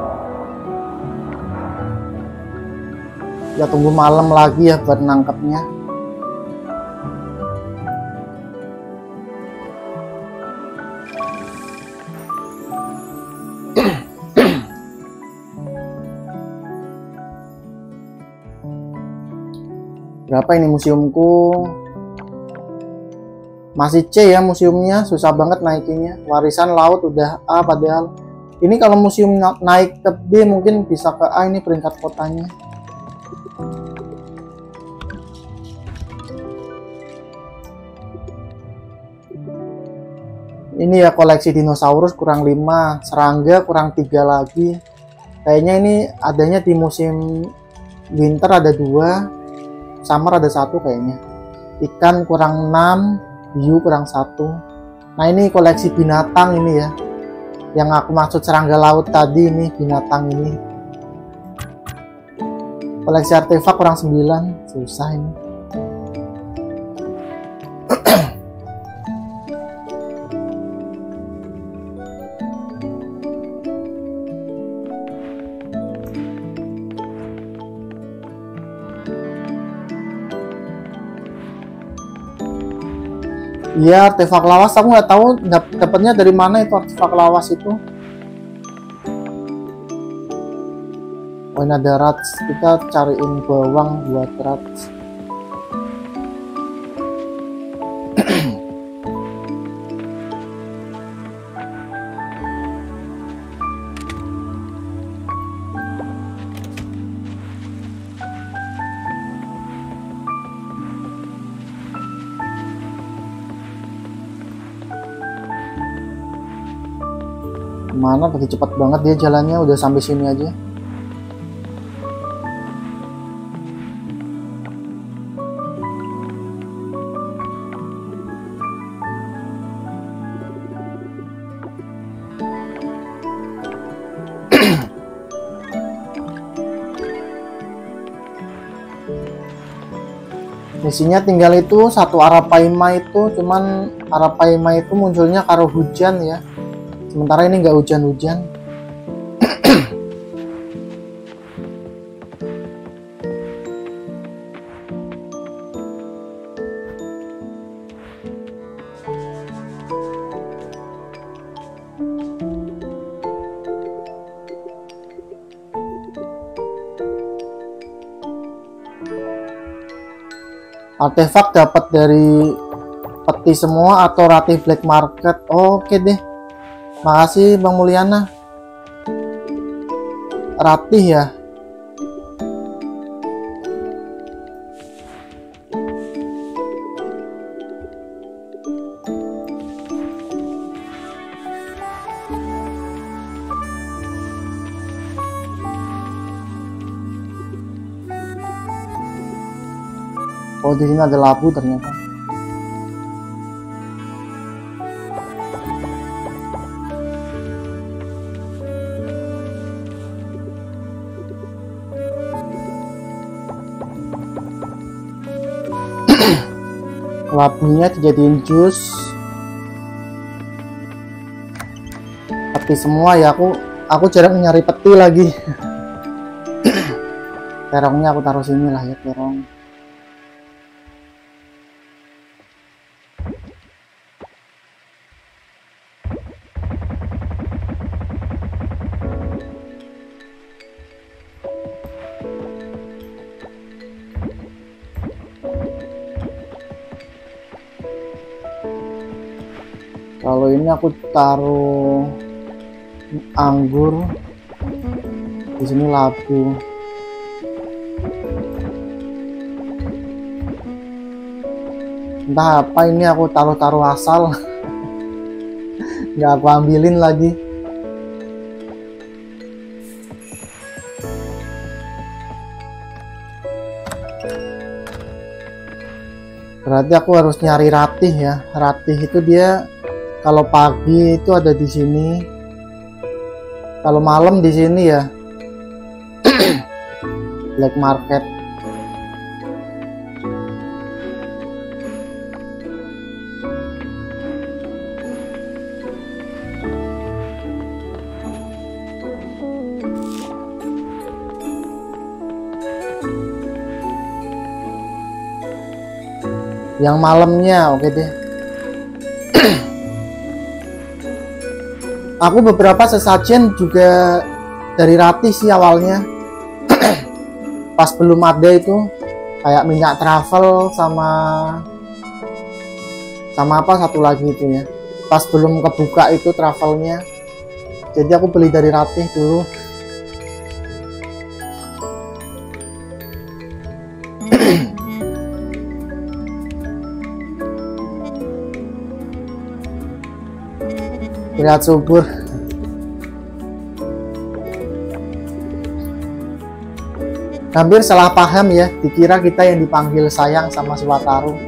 Ya tunggu malam lagi ya buat nangkepnya. Berapa ini museumku? Masih C ya museumnya, susah banget naikinya. Warisan laut udah A padahal. Ini kalau museum naik ke B mungkin bisa ke A, ini peringkat kotanya. Ini ya koleksi dinosaurus kurang lima, serangga kurang tiga lagi. Kayaknya ini adanya di musim winter ada dua, summer ada satu kayaknya. Ikan kurang enam, hiu kurang satu. Nah, ini koleksi binatang ini ya. Yang aku maksud serangga laut tadi ini binatang ini. Koleksi artefak kurang sembilan, susah ini. Iya, artefak lawas aku nggak tahu dapatnya dari mana itu artefak lawas itu. Oh, ini ada rats, kita cariin bawang buat rats. Mana pakai cepat banget dia jalannya, udah sampai sini aja. Misinya tinggal itu satu Arapaima itu, cuman Arapaima itu munculnya karo hujan ya. Sementara ini nggak hujan-hujan. Artefak dapat dari peti semua atau Ratih Black Market. Oh, oke deh. Makasih Bang Mulyana. Ratih ya. Oh, di sini ada labu ternyata. Labunya dijadiin jus. Peti semua ya, aku aku jarang nyari peti lagi. Terongnya aku taruh sini lah ya, terong. Kalau ini aku taruh anggur, di sini labu. Entah apa ini, aku taruh-taruh asal. Nggak aku ambilin lagi. Berarti aku harus nyari ratih ya. Ratih itu dia kalau pagi itu ada di sini, kalau malam di sini ya. Black market. Yang malamnya, oke deh. Aku beberapa sesajen juga dari ratih sih awalnya. Pas belum ada itu kayak minyak travel sama sama apa satu lagi itu ya. Pas belum kebuka itu travelnya. Jadi aku beli dari ratih dulu. Lihat subur. Hampir salah paham ya, dikira kita yang dipanggil sayang sama Suwataru.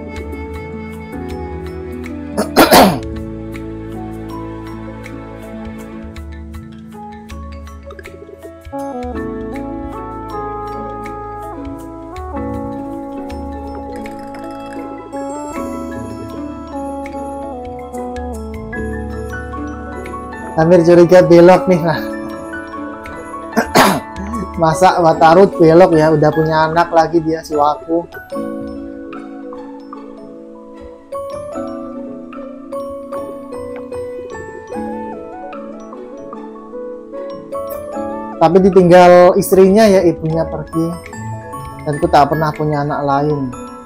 Hampir curiga belok nih. Nah. Masa Wataru belok ya, udah punya anak lagi dia si Waku. Tapi ditinggal istrinya ya, ibunya pergi. Dan aku tak pernah punya anak lain.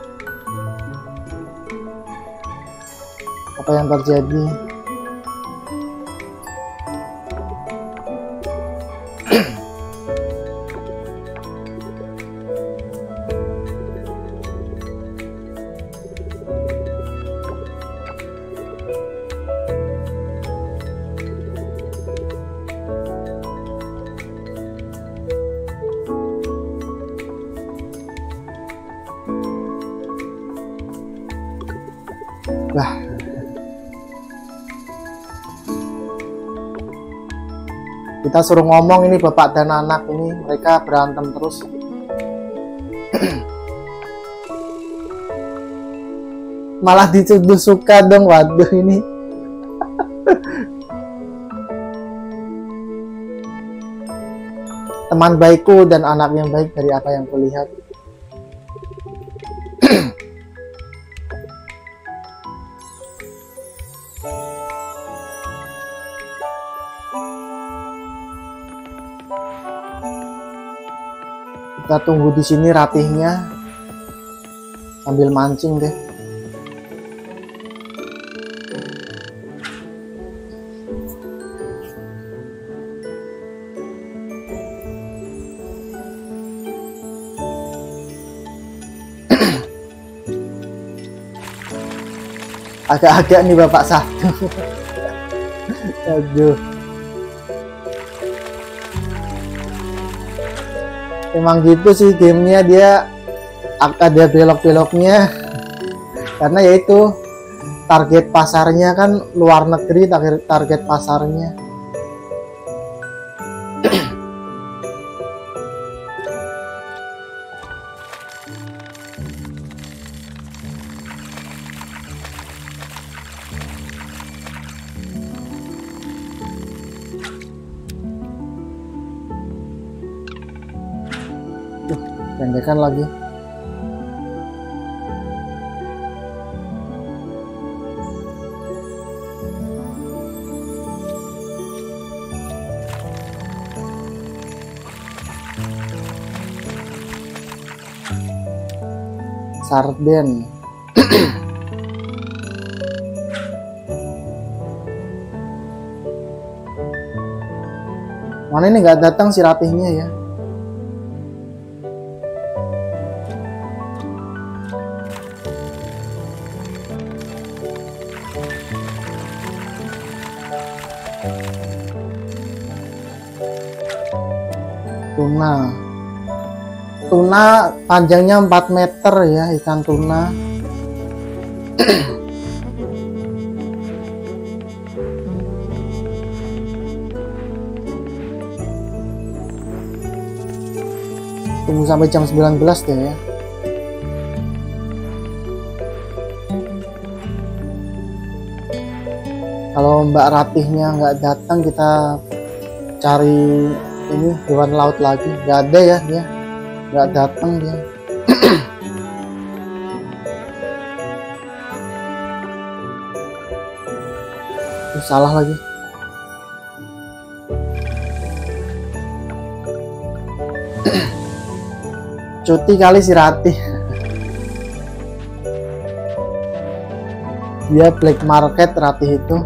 Apa yang terjadi? Lah, kita suruh ngomong ini bapak dan anak ini, mereka berantem terus. Malah dituduh suka dong, waduh ini. Teman baikku dan anak yang baik dari apa yang kulihat. Kita tunggu di sini ratihnya sambil mancing deh. Agak-agak nih bapak satu. Aduh. Emang gitu sih gamenya, dia ada belok-beloknya karena yaitu target pasarnya kan luar negeri, target target pasarnya. Tuh, pendekan lagi. Sarden. Mana ini nggak datang si rapihnya ya? Tuna. Tuna panjangnya empat meter ya, ikan tuna. Tunggu sampai jam sembilan belas deh ya. Kalau Mbak Ratihnya nggak datang, kita cari ini hewan laut lagi. Nggak ada ya dia, nggak datang dia. Uh, salah lagi. Cuti kali si Ratih. Dia black market Ratih itu.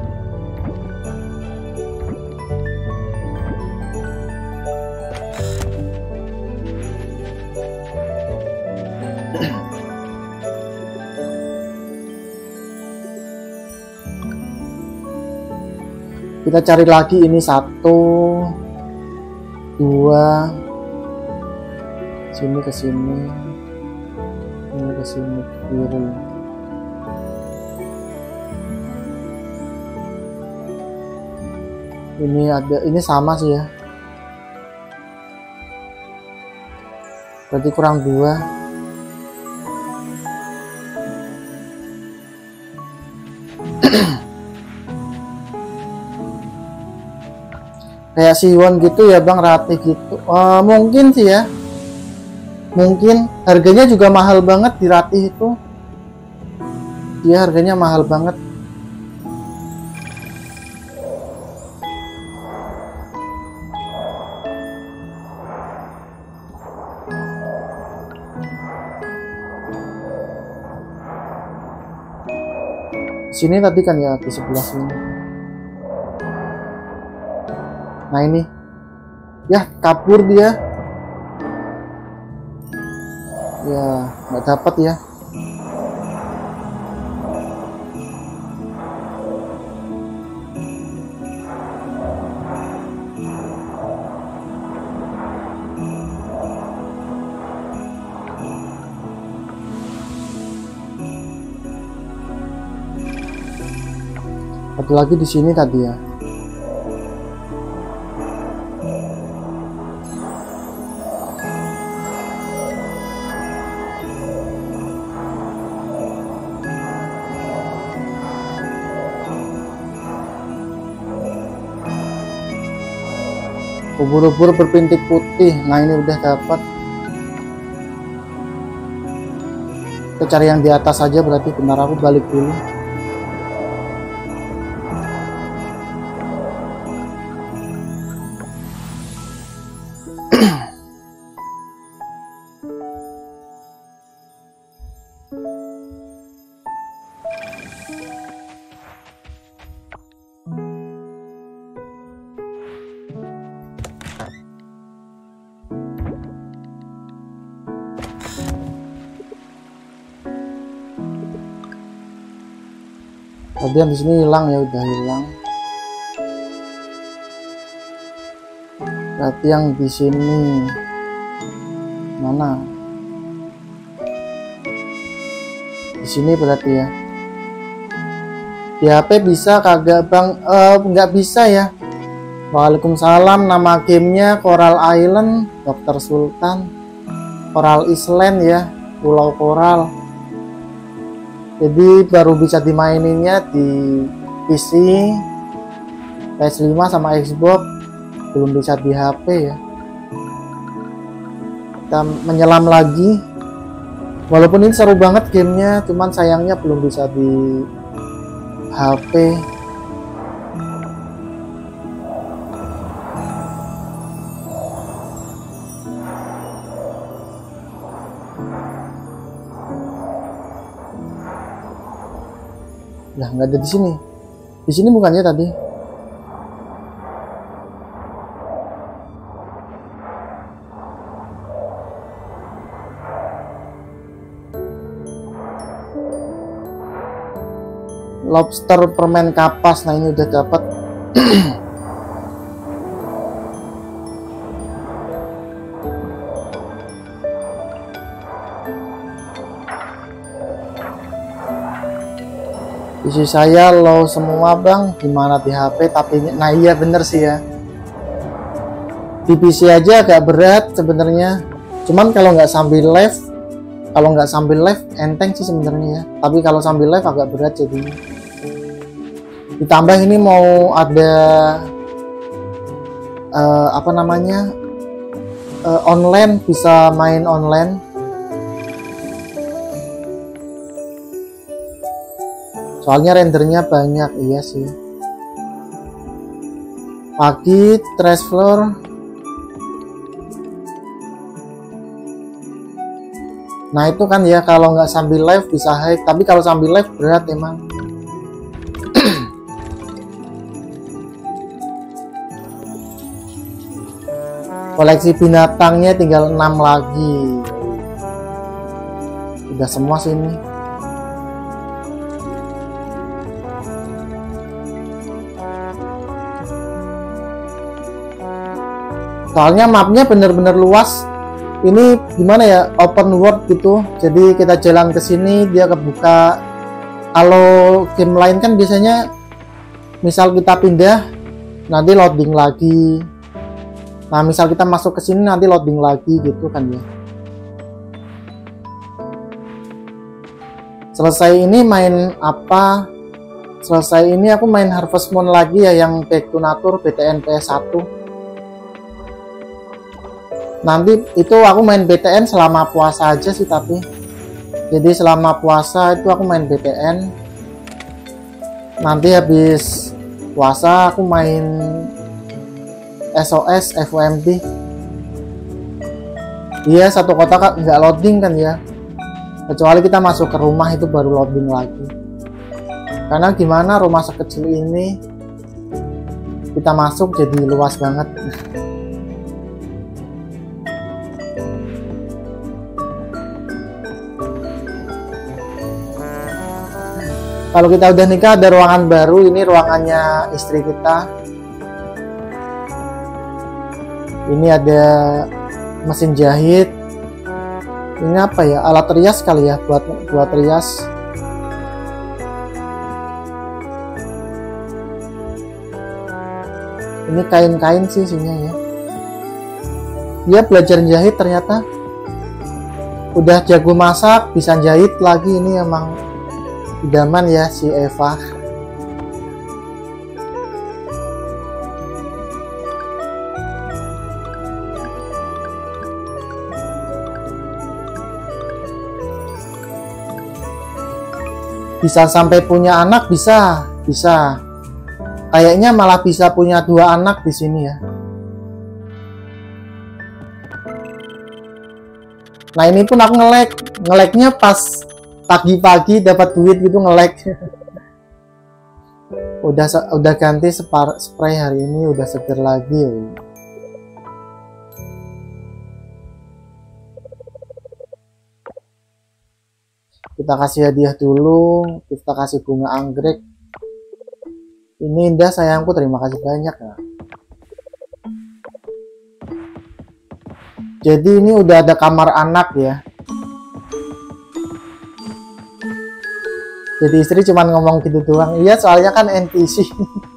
Kita cari lagi ini satu, dua, sini ke sini, ini ke sini ke kiri. Ini ada, ini sama sih ya. Berarti kurang dua. Kayak siwon gitu ya Bang, Ratih gitu. Uh, mungkin sih ya. Mungkin harganya juga mahal banget di Ratih itu. Dia harganya mahal banget. Sini tadi kan ya, di sebelah sini. Nah ini, ya kabur dia. Ya nggak dapat ya. Satu lagi di sini tadi ya. Ubur-ubur berpintik putih. Nah ini udah dapat. Kita cari yang di atas saja, berarti benar. Aku balik dulu. Tadi yang di sini hilang ya, udah hilang. Berarti yang di sini mana? Di sini berarti ya. Di H P bisa kagak bang? Eh, nggak bisa ya. Waalaikumsalam. Nama gamenya Coral Island, Dokter Sultan. Coral Island ya, Pulau Coral. Jadi baru bisa dimaininnya di P C, P S lima sama Xbox, belum bisa di H P ya. Kita menyelam lagi. Walaupun ini seru banget gamenya, cuman sayangnya belum bisa di H P. Nah, nggak ada di sini. Di sini bukannya tadi? Lobster permen kapas. Nah, ini udah dapat. Isi saya low semua bang, gimana di H P? Tapi nah iya bener sih ya, di P C aja agak berat sebenarnya. Cuman kalau nggak sambil live, kalau nggak sambil live enteng sih sebenarnya ya. Tapi kalau sambil live agak berat jadinya. Ditambah ini mau ada uh, apa namanya uh, online, bisa main online. Soalnya rendernya banyak, iya sih. Pagi, trash floor. Nah itu kan ya, kalau nggak sambil live bisa high, tapi kalau sambil live berat emang. Koleksi binatangnya tinggal enam lagi. Udah semua sih ini. Soalnya mapnya bener-bener luas. Ini gimana ya, open world gitu. Jadi kita jalan ke sini dia kebuka. Kalau game lain kan biasanya misal kita pindah nanti loading lagi. Nah, misal kita masuk ke sini nanti loading lagi gitu kan ya. Selesai ini main apa? Selesai ini aku main Harvest Moon lagi ya, yang Back to Nature B T N P S satu. Nanti itu aku main B T N selama puasa aja sih, tapi jadi selama puasa itu aku main B T N. Nanti habis puasa aku main S O S F O M D. Iya, satu kota kan nggak loading kan ya, kecuali kita masuk ke rumah itu baru loading lagi. Karena gimana, rumah sekecil ini kita masuk jadi luas banget. Kalau kita udah nikah ada ruangan baru, ini ruangannya istri kita. Ini ada mesin jahit. Ini apa ya? Alat rias kali ya, buat buat rias. Ini kain-kain sih isinya ya. Dia belajar jahit ternyata. Udah jago masak, bisa jahit lagi. Ini emang idaman ya si Eva. Bisa sampai punya anak, bisa, bisa. Kayaknya malah bisa punya dua anak di sini ya. Nah ini pun aku nge-lag, nge-lagnya pas pagi-pagi dapat duit gitu nge-lag. Udah udah ganti spar, spray hari ini, udah seger lagi. Kita kasih hadiah dulu, kita kasih bunga anggrek. Ini Indah sayangku, terima kasih banyak ya. Jadi ini udah ada kamar anak ya. Jadi istri cuman ngomong gitu doang. Iya, soalnya kan N P C.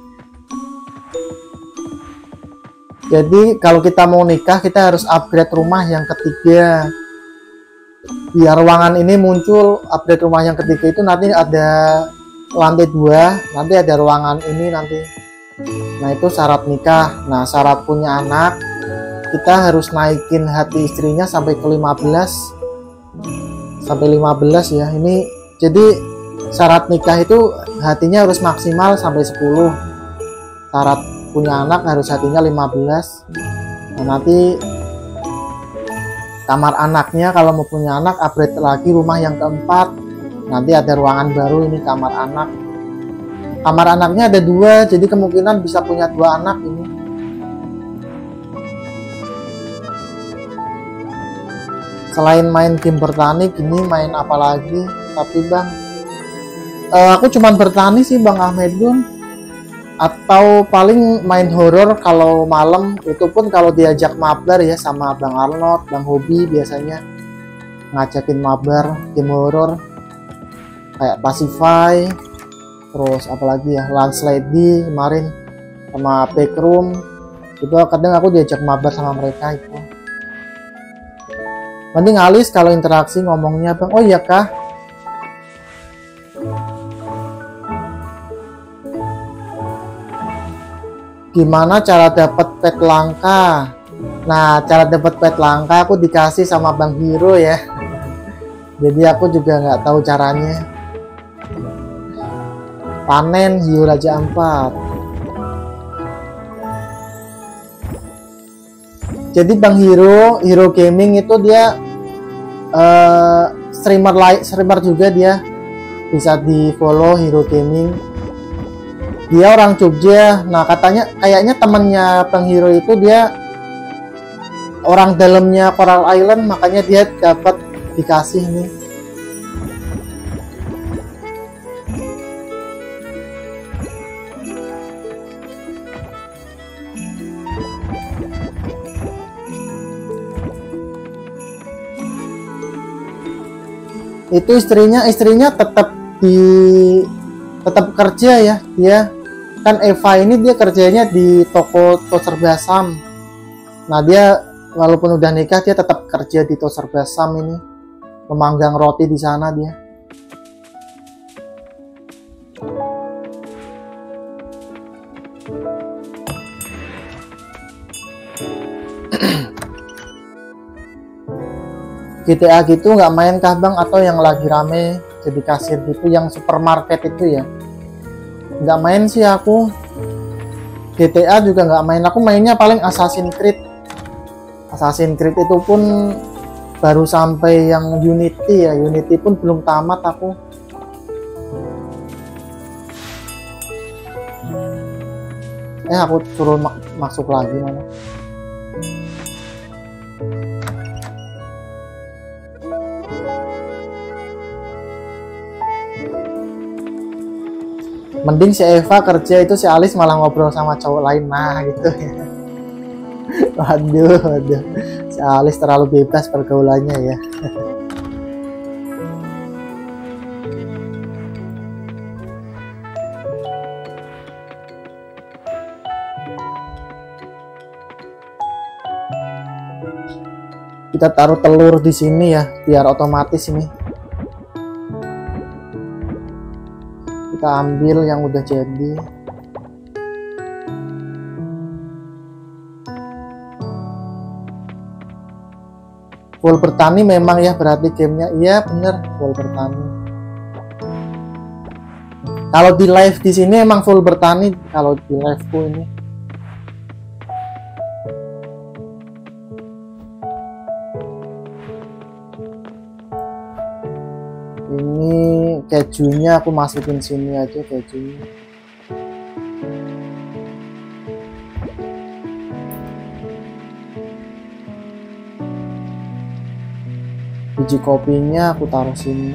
Jadi kalau kita mau nikah, kita harus upgrade rumah yang ketiga. Biar ruangan ini muncul, upgrade rumah yang ketiga itu nanti ada lantai dua, nanti ada ruangan ini nanti. Nah itu syarat nikah. Nah syarat punya anak, kita harus naikin hati istrinya sampai ke lima belas. Sampai lima belas ya. Ini jadi syarat nikah itu hatinya harus maksimal sampai sepuluh. Syarat punya anak harus hatinya lima belas. Nah, nanti kamar anaknya kalau mau punya anak upgrade lagi rumah yang keempat. Nanti ada ruangan baru, ini kamar anak. Kamar anaknya ada dua, jadi kemungkinan bisa punya dua anak ini. Selain main game bertani, gini main apa lagi? Tapi bang, uh, aku cuman bertani sih bang Ahmedun. Atau paling main horor kalau malam, itu pun kalau diajak mabar ya sama Bang Arnold, Bang Hobi biasanya ngajakin mabar game horor kayak Pacify, terus apalagi ya Landslide kemarin sama Backroom itu kadang aku diajak mabar sama mereka itu. Mending alis kalau interaksi ngomongnya bang, oh iya kah? Gimana cara dapat pet langka? Nah, cara dapat pet langka aku dikasih sama Bang Hiro ya. Jadi aku juga nggak tahu caranya. Panen hiu raja empat. Jadi Bang Hiro, Hero Gaming itu dia uh, streamer live, streamer juga dia. Bisa di follow Hero Gaming. Dia orang Jogja. Nah katanya kayaknya temennya Bang Hiro itu dia orang dalamnya Coral Island, makanya dia dapat dikasih nih. Itu istrinya istrinya tetap di tetap kerja ya dia. Kan Eva ini dia kerjanya di toko Toser Basam. Nah dia walaupun udah nikah dia tetap kerja di Toser Basam ini, memanggang roti di sana dia. G T A gitu nggak main kah bang, atau yang lagi rame jadi kasir gitu yang supermarket itu ya? Nggak main sih aku. G T A juga nggak main, aku mainnya paling Assassin's Creed. Assassin's Creed itu pun baru sampai yang Unity ya, Unity pun belum tamat aku. Eh aku suruh ma masuk lagi mana. Mending si Eva kerja, itu si Alis malah ngobrol sama cowok lain, nah gitu ya. Waduh, waduh, si Alis terlalu bebas pergaulannya ya. Kita taruh telur di sini ya, biar otomatis ini. Kita ambil yang udah jadi. Full bertani memang ya berarti gamenya. Iya bener, full bertani. Kalau di live di sini emang full bertani kalau di liveku ini. Ini kejunya aku masukin sini aja kejunya. Biji kopinya aku taruh sini.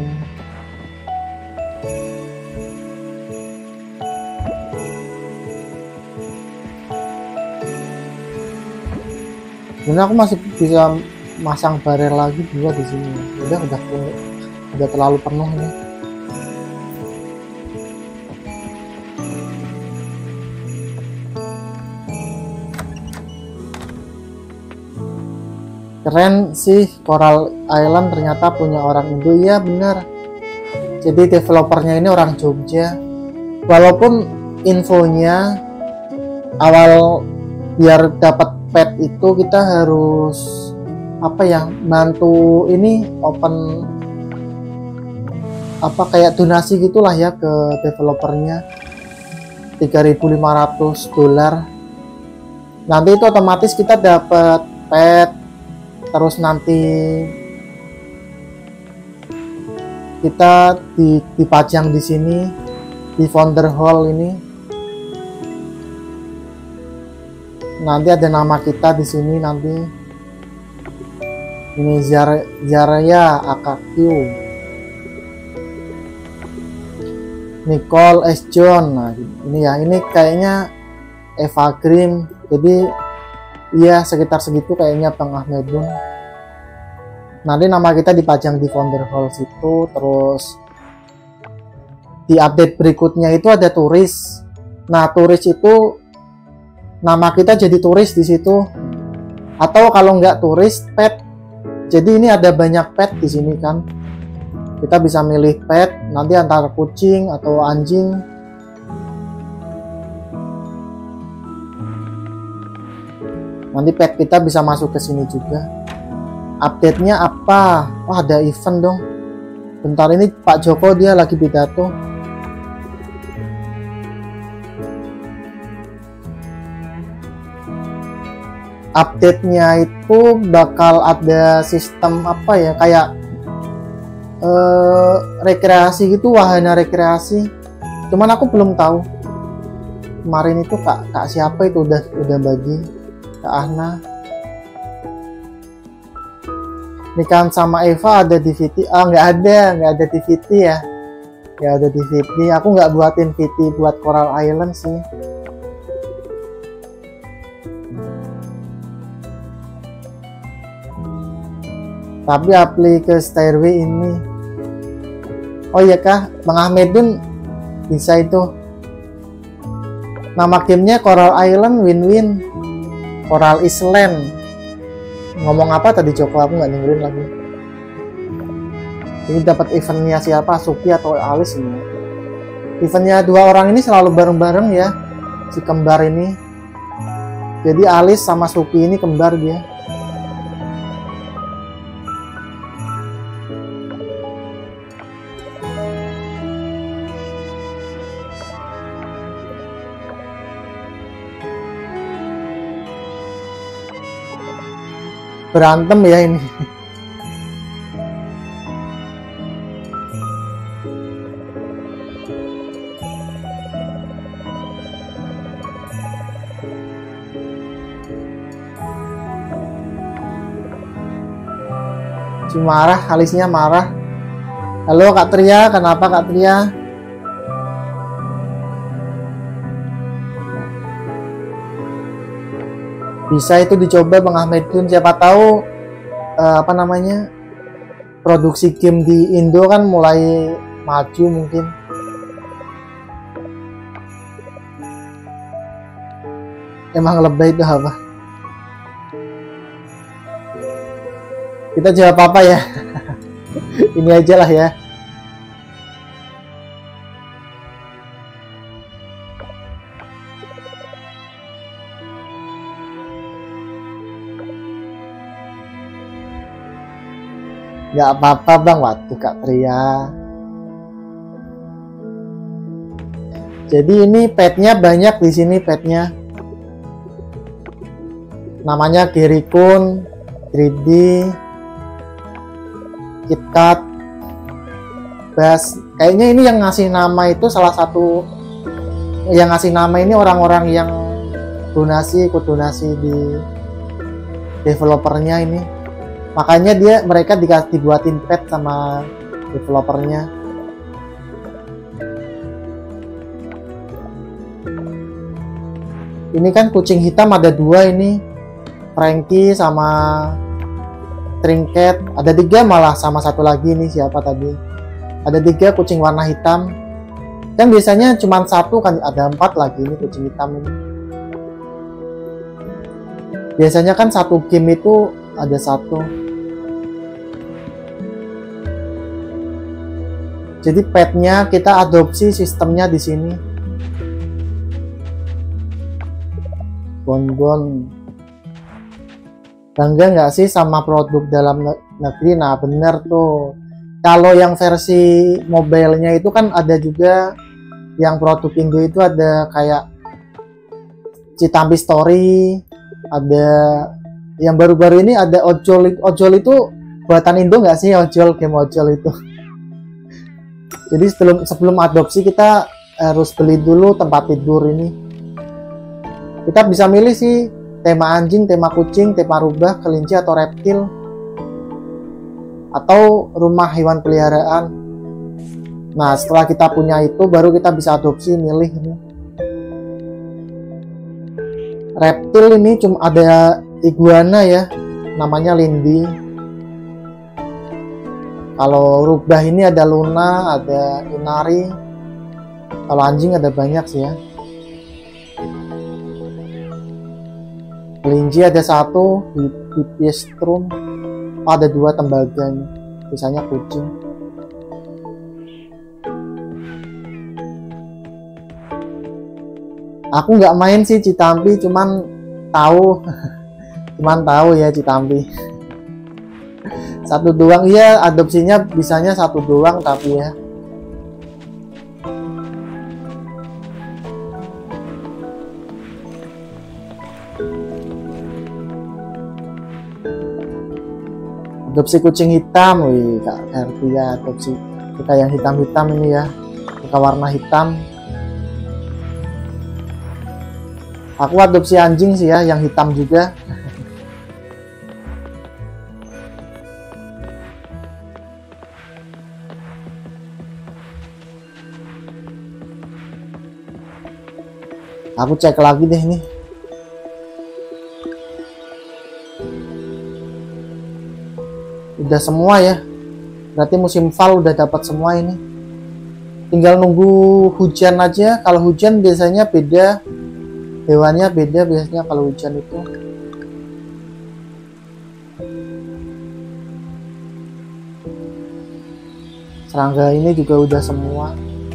Ini aku masih bisa masang barel lagi dua di sini. Udah udah udah terlalu penuh ini. Keren sih, Coral Island ternyata punya orang Indo. Iya bener, jadi developernya ini orang Jogja. Walaupun infonya awal biar dapat pet itu kita harus apa ya, bantu ini open apa kayak donasi gitulah ya ke developernya, tiga ribu lima ratus dolar. Nanti itu otomatis kita dapat pet, terus nanti kita dipajang di sini di founder hall ini. Nanti ada nama kita di sini nanti. Ini Zar Zarya A K Q, Nicole S John. Nah, ini ya, ini kayaknya Eva Green. Jadi iya sekitar segitu kayaknya Bang Ahmedun. Nanti nama kita dipajang di founder hall situ. Terus di update berikutnya itu ada turis. Nah, turis itu nama kita jadi turis di situ. Atau kalau nggak turis, pet. Jadi ini ada banyak pet di sini kan. Kita bisa milih pet nanti antara kucing atau anjing. Nanti pet kita bisa masuk ke sini juga. Update-nya apa? Wah, ada event dong. Bentar, ini Pak Joko dia lagi pidato. Update-nya itu bakal ada sistem apa ya, kayak eh, rekreasi gitu, wahana rekreasi. Cuman aku belum tahu. Kemarin itu kak kak siapa itu udah udah bagi, Kak Ahna. Nikahan sama Eva ada di V T. Ah, nggak ada, nggak ada di V T ya. Nggak ada di V T. Aku nggak buatin V T buat Coral Island sih. Tapi apply ke Stairway ini. Oh iya kah, Bang Ahmedun bisa itu. Nama gamenya Coral Island Win-Win. Coral Island. Ngomong apa tadi Joko? Aku nggak dengerin lagi. Ini dapat eventnya siapa? Suki atau Alice ini? Eventnya dua orang ini selalu bareng-bareng ya. Si kembar ini. Jadi Alice sama Suki ini kembar dia. Berantem ya ini. Si marah, Alisnya marah. Halo Kak Tria, kenapa Kak Tria? Bisa itu dicoba Bang Ahmedun, siapa tahu uh, apa namanya, produksi game di Indo kan mulai maju mungkin. Emang lebay itu apa? Kita jawab apa ya? Ini aja lah ya. Gak apa-apa Bang, waktu Kak Tria. Jadi ini petnya banyak di sini petnya. Namanya Gerikun, tiga D, KitKat, Bass. Kayaknya ini yang ngasih nama itu salah satu yang ngasih nama ini orang-orang yang donasi, ikut donasi di developernya ini. Makanya dia mereka dikasih dibuatin pet sama developernya. Ini kan kucing hitam ada dua ini, Frankie sama Trinket. Ada tiga malah, sama satu lagi nih siapa tadi? Ada tiga kucing warna hitam. Kan biasanya cuma satu kan, ada empat lagi ini kucing hitam ini. Biasanya kan satu game itu ada satu. Jadi petnya kita adopsi sistemnya di sini. Bonbon. Bangga nggak sih sama produk dalam negeri? Nah bener tuh. Kalau yang versi mobile-nya itu kan ada juga yang produk Indo itu, ada kayak Citampi Story, ada yang baru-baru ini ada ojol. Ojol itu buatan Indo nggak sih? Ojol, game ojol itu. Jadi sebelum sebelum adopsi kita harus beli dulu tempat tidur ini. Kita bisa milih sih tema anjing, tema kucing, tema rubah, kelinci atau reptil, atau rumah hewan peliharaan. Nah setelah kita punya itu baru kita bisa adopsi, milih ini. Reptil ini cuma ada iguana ya, namanya Lindy. Kalau rubah ini ada Luna, ada Inari. Kalau anjing ada banyak sih ya. Kelinci ada satu, Pipistrum. Oh, ada dua tembaganya. Biasanya kucing. Aku nggak main sih Citampi, cuman tahu, cuman tahu ya Citampi. Satu doang, iya adopsinya bisanya satu doang tapi ya. Adopsi kucing hitam, wih Kak Herti ya, adopsi kita yang hitam-hitam ini ya, kita warna hitam. Aku adopsi anjing sih ya, yang hitam juga. Aku cek lagi deh nih. Udah semua ya. Berarti musim fall udah dapat semua ini. Tinggal nunggu hujan aja. Kalau hujan biasanya beda. Hewannya beda biasanya kalau hujan itu. Serangga ini juga udah semua.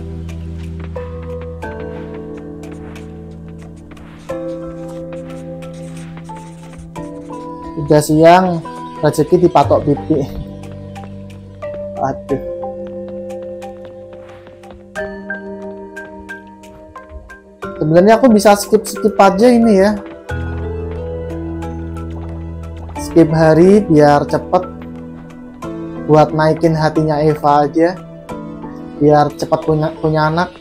Udah siang, rezeki dipatok pipi. Aduh. Sebenarnya aku bisa skip-skip aja ini ya. Skip hari biar cepet. Buat naikin hatinya Eva aja. Biar cepat punya punya anak.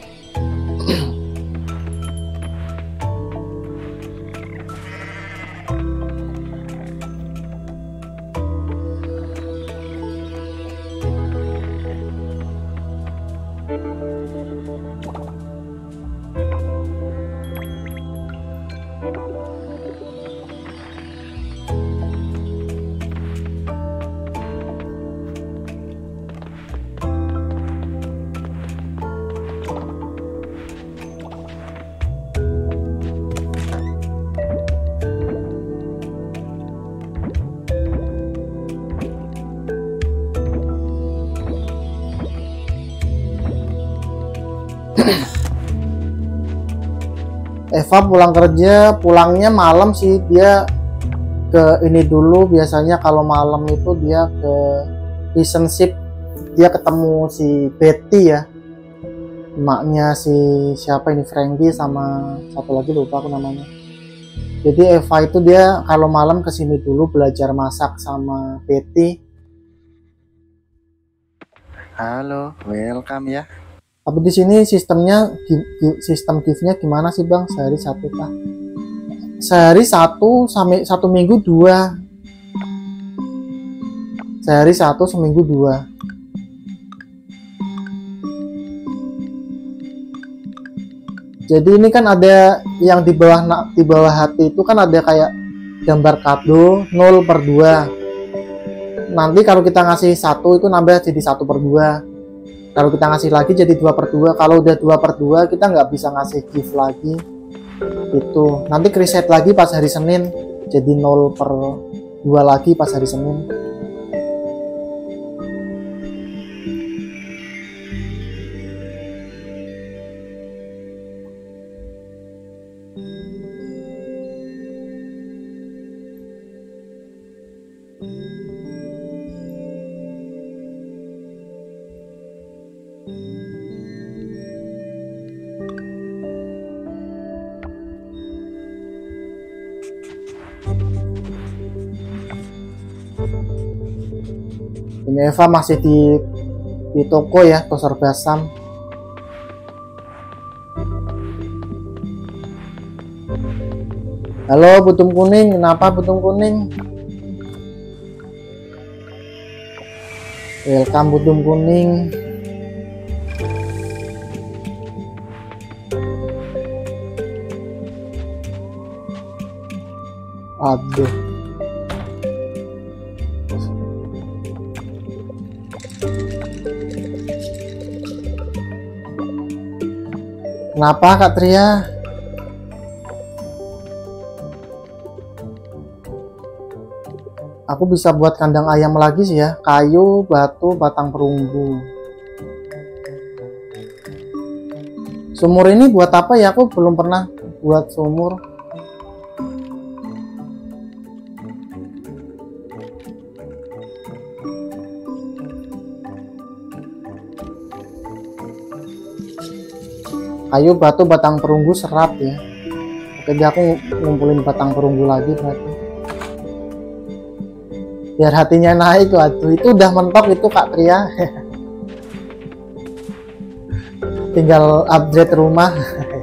Eva pulang kerja, pulangnya malam sih, dia ke ini dulu. Biasanya kalau malam itu dia ke relationship, dia ketemu si Betty ya, emaknya si siapa ini, Frankie sama satu lagi lupa aku namanya. Jadi Eva itu dia kalau malam kesini dulu belajar masak sama Betty. Halo, welcome ya. Tapi di sini sistemnya, sistem gift-nya gimana sih Bang? Sehari satu kah? Sehari satu sampai satu minggu dua. Sehari satu, seminggu dua. Jadi ini kan ada yang di bawah di bawah hati itu kan ada kayak gambar kado nol per dua. Nanti kalau kita ngasih satu itu nambah jadi satu per dua. Kalau kita ngasih lagi jadi dua per dua. Kalau udah dua per dua kita nggak bisa ngasih gift lagi. Itu nanti reset lagi pas hari Senin jadi nol per dua lagi pas hari Senin. Ini Eva masih di di toko ya, Tosar Basam. Halo Butum Kuning, kenapa Butum Kuning? Welcome Butum Kuning. Aduh. Kenapa Kak Tria? Aku bisa buat kandang ayam lagi sih ya. Kayu, batu, batang perunggu. Sumur ini buat apa ya? Aku belum pernah buat sumur. Kayu, batu, batang perunggu, serat ya. Oke, jadi aku ngumpulin batang perunggu lagi berarti. Biar hatinya naik. Waduh, itu udah mentok itu Kak Tria. Tinggal upgrade rumah.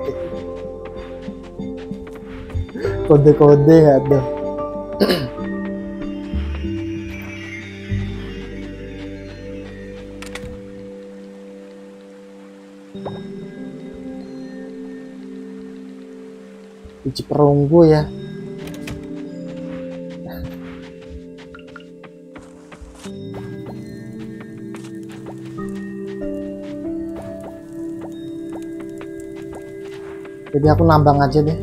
Kode-kode nggak ada. Biji perunggu ya. Jadi aku nambang aja deh.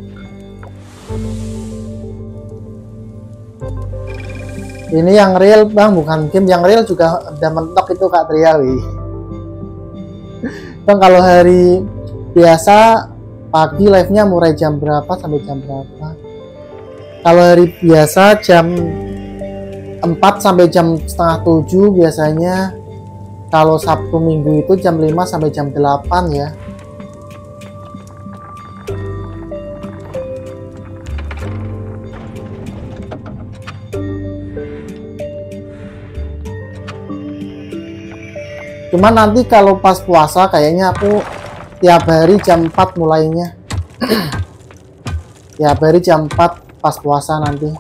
Ini yang real bang, bukan game. Yang real juga udah mentok itu Kak Triawi. Bang kalau hari biasa pagi live-nya mulai jam berapa sampai jam berapa? Kalau hari biasa jam empat sampai jam setengah tujuh biasanya. Kalau Sabtu Minggu itu jam lima sampai jam delapan ya. Cuman nanti kalau pas puasa kayaknya aku tiap hari jam empat mulainya. Tiap hari jam empat pas puasa nanti.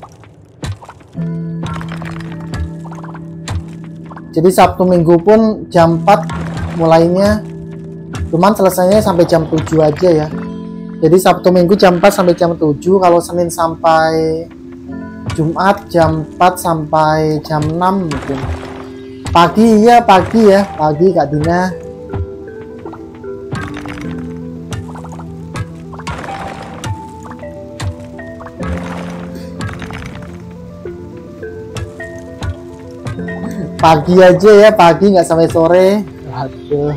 Jadi Sabtu Minggu pun jam empat mulainya. Cuman selesainya sampai jam tujuh aja ya. Jadi Sabtu Minggu jam empat sampai jam tujuh. Kalau Senin sampai Jumat jam empat sampai jam enam mungkin. Pagi ya, pagi ya, pagi Kak Dina. Pagi aja ya, pagi nggak sampai sore. Waduh.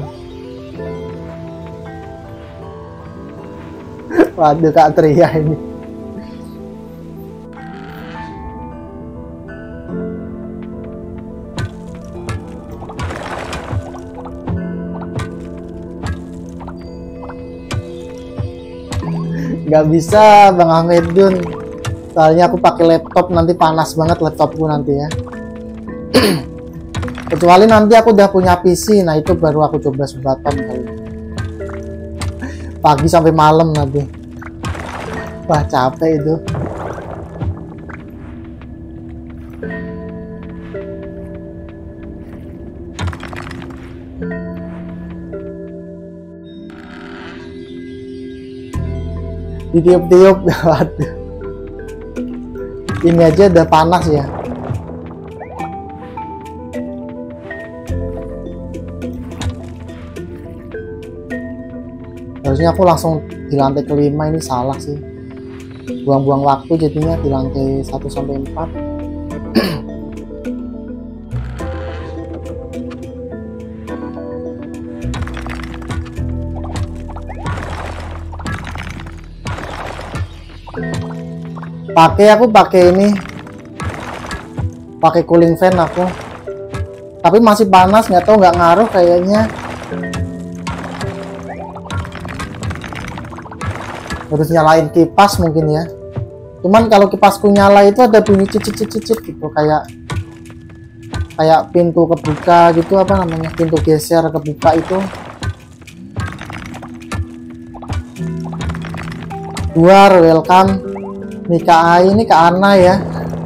Waduh Kak Tria ini. Nggak bisa Bang Ahmedun. Soalnya aku pakai laptop, nanti panas banget laptopku nanti ya. Kecuali nanti aku udah punya P C, nah itu baru aku coba sebaton kali. Pagi sampai malam nanti. Wah capek itu. Ditiup-tiup, waduh. Ini aja udah panas ya. Harusnya aku langsung di lantai kelima, ini salah sih. Buang-buang waktu jadinya di lantai satu sampai empat. pakai aku pakai ini, pakai cooling fan aku, tapi masih panas, nggak tahu, nggak ngaruh kayaknya. Harus nyalain kipas mungkin ya. Cuman kalau kipasku nyala itu ada bunyi cicit cicit gitu, kayak kayak pintu kebuka gitu, apa namanya, pintu geser kebuka itu. Luar, welcome nih Kak Ai, ini Kak Ana ya.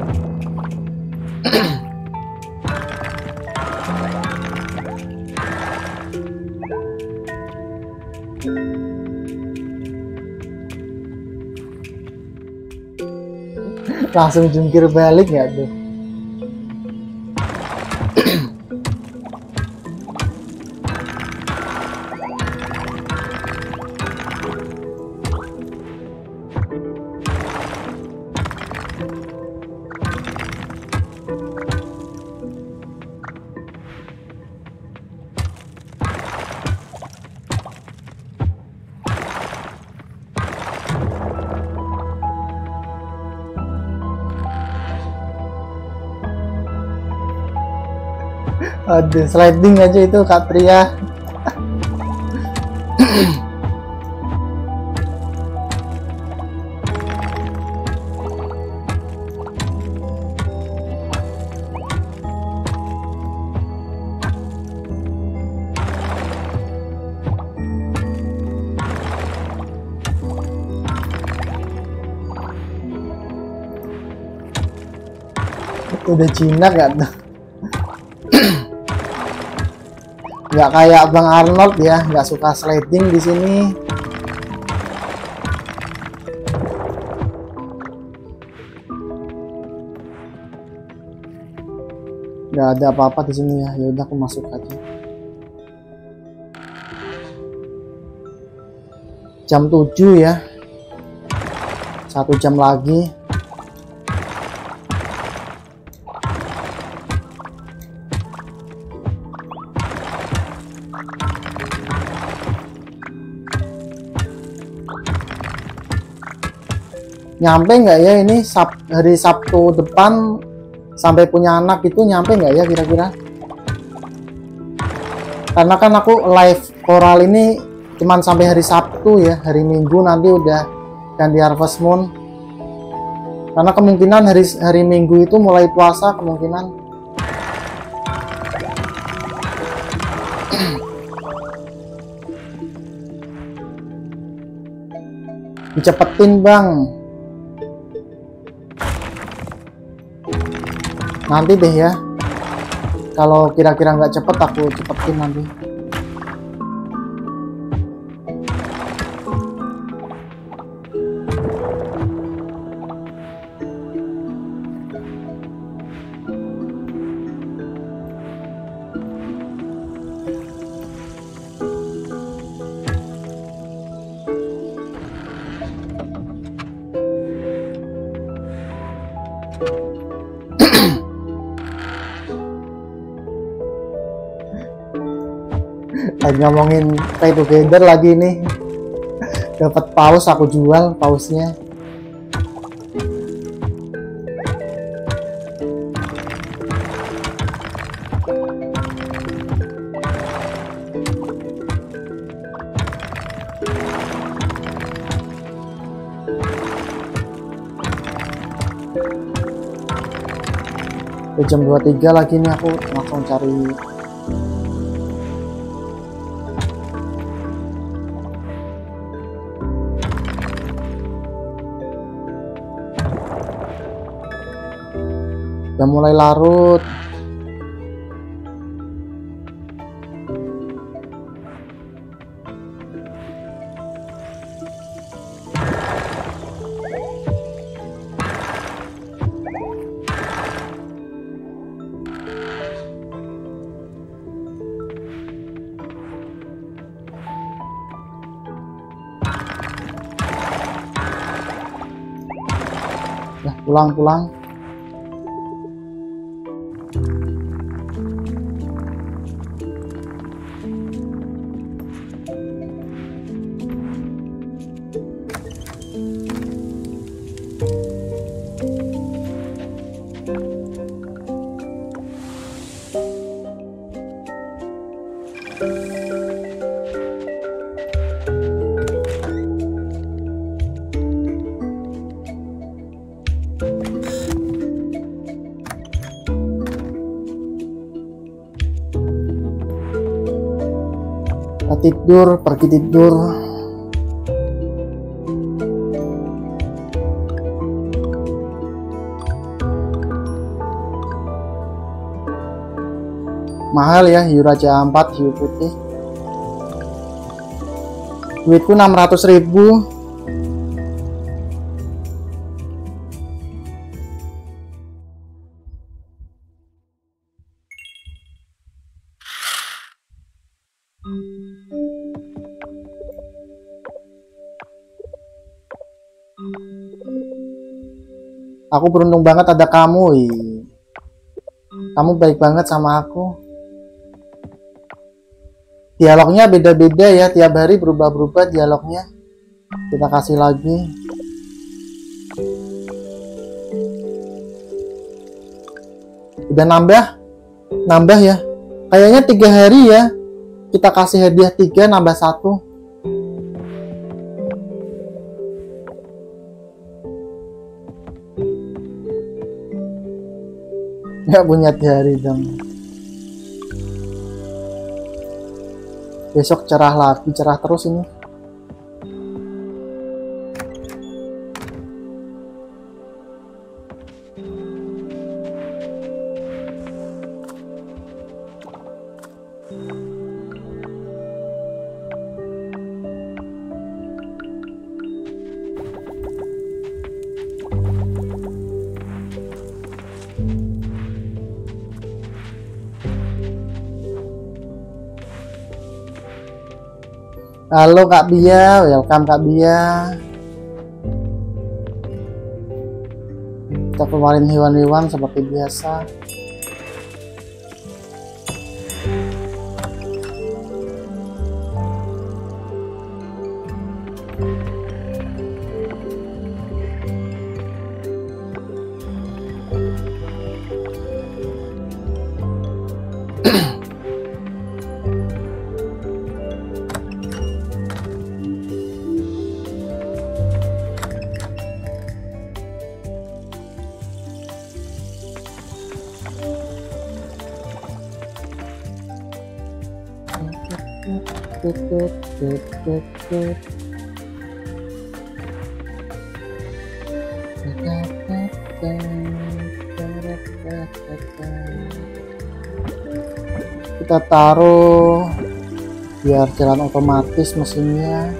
Langsung jungkir balik nggak tuh? Aduh, sliding aja itu Kak Tria. Udah jinak gak tuh? Nggak kayak Bang Arnold ya, nggak suka sliding di sini. Nggak ada apa-apa di sini ya. Ya udah, aku masuk aja. Jam tujuh ya. Satu jam lagi. Nyampe nggak ya ini Sab hari Sabtu depan sampai punya anak itu, nyampe nggak ya kira-kira? Karena kan aku live koral ini cuman sampai hari Sabtu ya, hari Minggu nanti udah ganti Harvest Moon. Karena kemungkinan hari hari Minggu itu mulai puasa kemungkinan. Dicepetin Bang. Nanti deh ya, kalau kira-kira nggak cepet aku cepetin nanti. Lagi ngomongin pay together lagi nih. Dapat paus, aku jual pausnya. Udah jam dua puluh tiga lagi nih, aku langsung cari. Udah mulai larut. Nah, pulang-pulang. Kita tidur, pergi tidur. Mahal ya hiu raja ampat, hiu putih. Duitku enam ratus ribu. Aku beruntung banget ada kamu. Ih. Kamu baik banget sama aku. Dialognya beda-beda ya, tiap hari berubah-berubah dialognya. Kita kasih lagi. Udah nambah? Nambah ya? Kayaknya tiga hari ya. Kita kasih hadiah tiga, nambah satu. Nggak punya hari dong. Besok cerah lagi, cerah terus ini. Halo Kak Bia, welcome Kak Bia. Kita keluarin hewan-hewan seperti biasa. Kita taruh biar jalan otomatis mesinnya.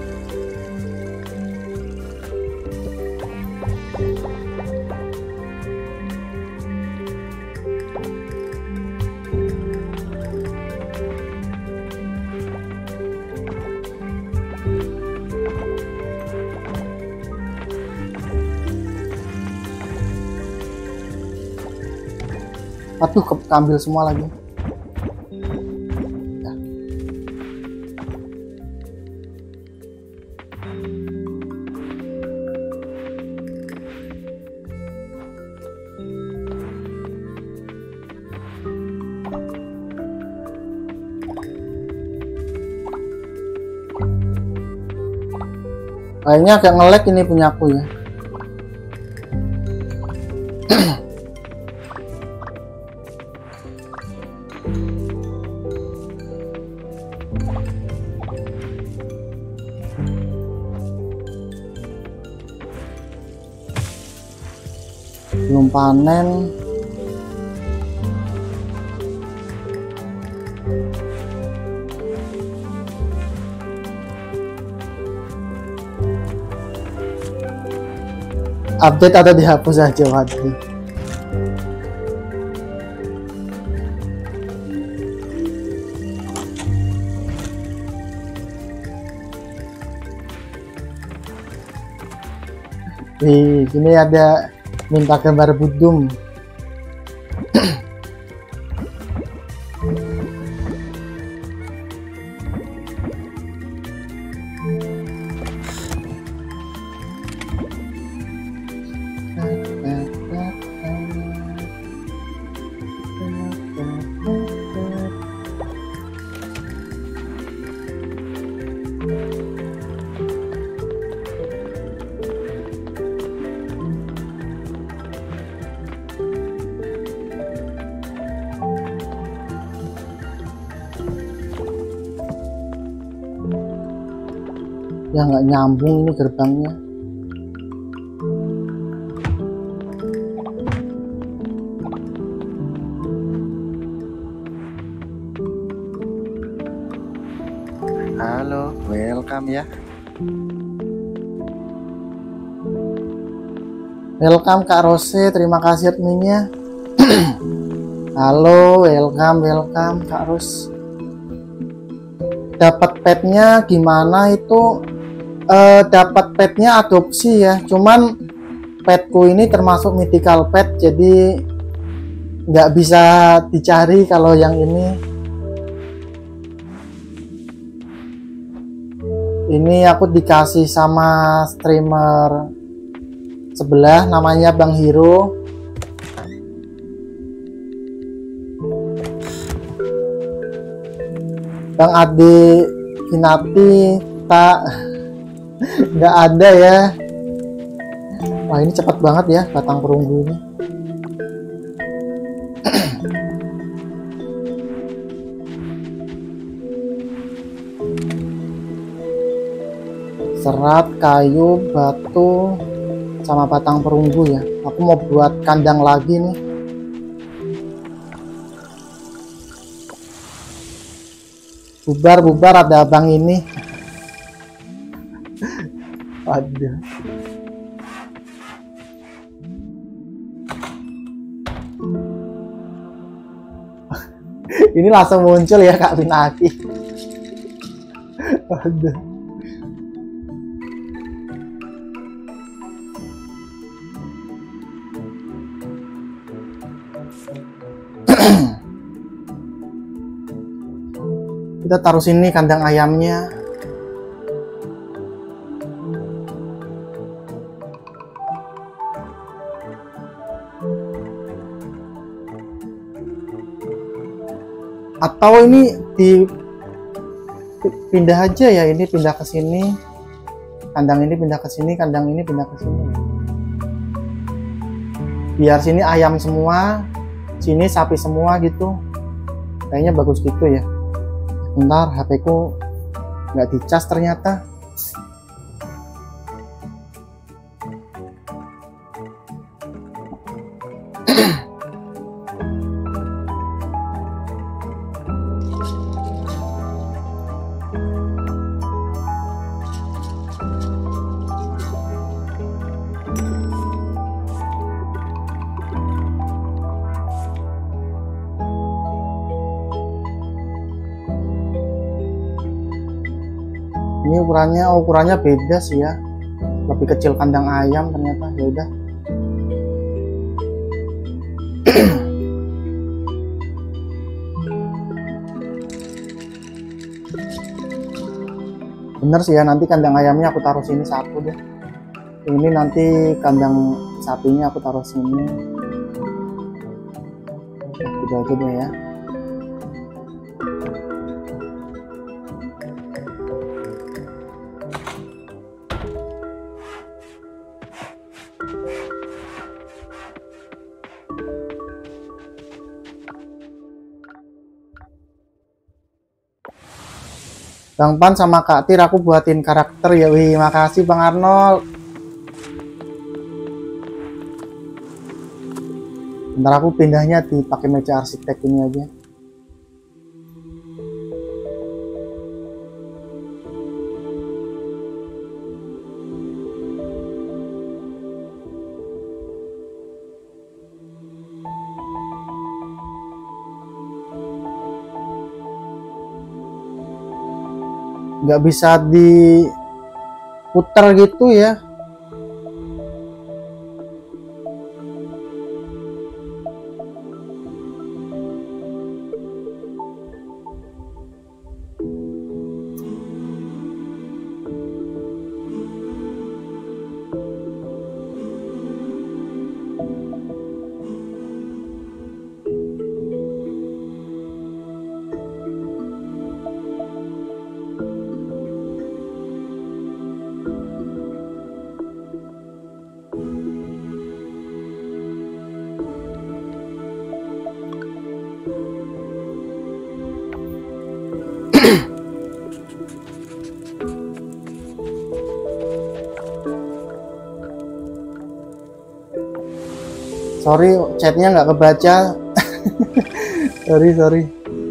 Aduh, keambil semua lagi. Kayaknya agak nge-lag ini punya aku ya. Belum panen. Update atau dihapus aja, waduh. Wih, sini ada minta gambar budum. Ya nggak nyambung ini gerbangnya. Halo, welcome ya. Welcome Kak Rose, terima kasih adminnya. Halo, welcome, welcome Kak Rose. Dapat petnya gimana itu? Eh, dapat petnya adopsi ya, cuman petku ini termasuk mythical pet, jadi nggak bisa dicari kalau yang ini. Ini aku dikasih sama streamer sebelah, namanya Bang Hiro. Bang Ade Kinati tak nggak ada ya. Wah ini cepat banget ya batang perunggu ini. Serat, kayu, batu, sama batang perunggu ya. Aku mau buat kandang lagi nih. Bubar, bubar, ada abang ini. Aduh. Ini langsung muncul ya Kak Pinaki. Aduh. Kita taruh sini kandang ayamnya. Atau ini dipindah aja ya, ini pindah ke sini. Kandang ini pindah ke sini, kandang ini pindah ke sini. Biar sini ayam semua, sini sapi semua gitu. Kayaknya bagus gitu ya. Bentar, H P ku nggak dicas ternyata. Ini ukurannya, oh, ukurannya beda sih ya, lebih kecil kandang ayam ternyata. Ya udah. Bener sih ya, nanti kandang ayamnya aku taruh sini satu deh. Ini nanti kandang sapinya aku taruh sini. Udah aja deh ya. Bang Pan sama Kak Tir aku buatin karakter ya. Wih, makasih Bang Arnold. Bentar aku pindahnya dipakai meja arsitek ini aja. Nggak bisa diputar gitu ya. Sorry, chatnya nggak kebaca. sorry sorry.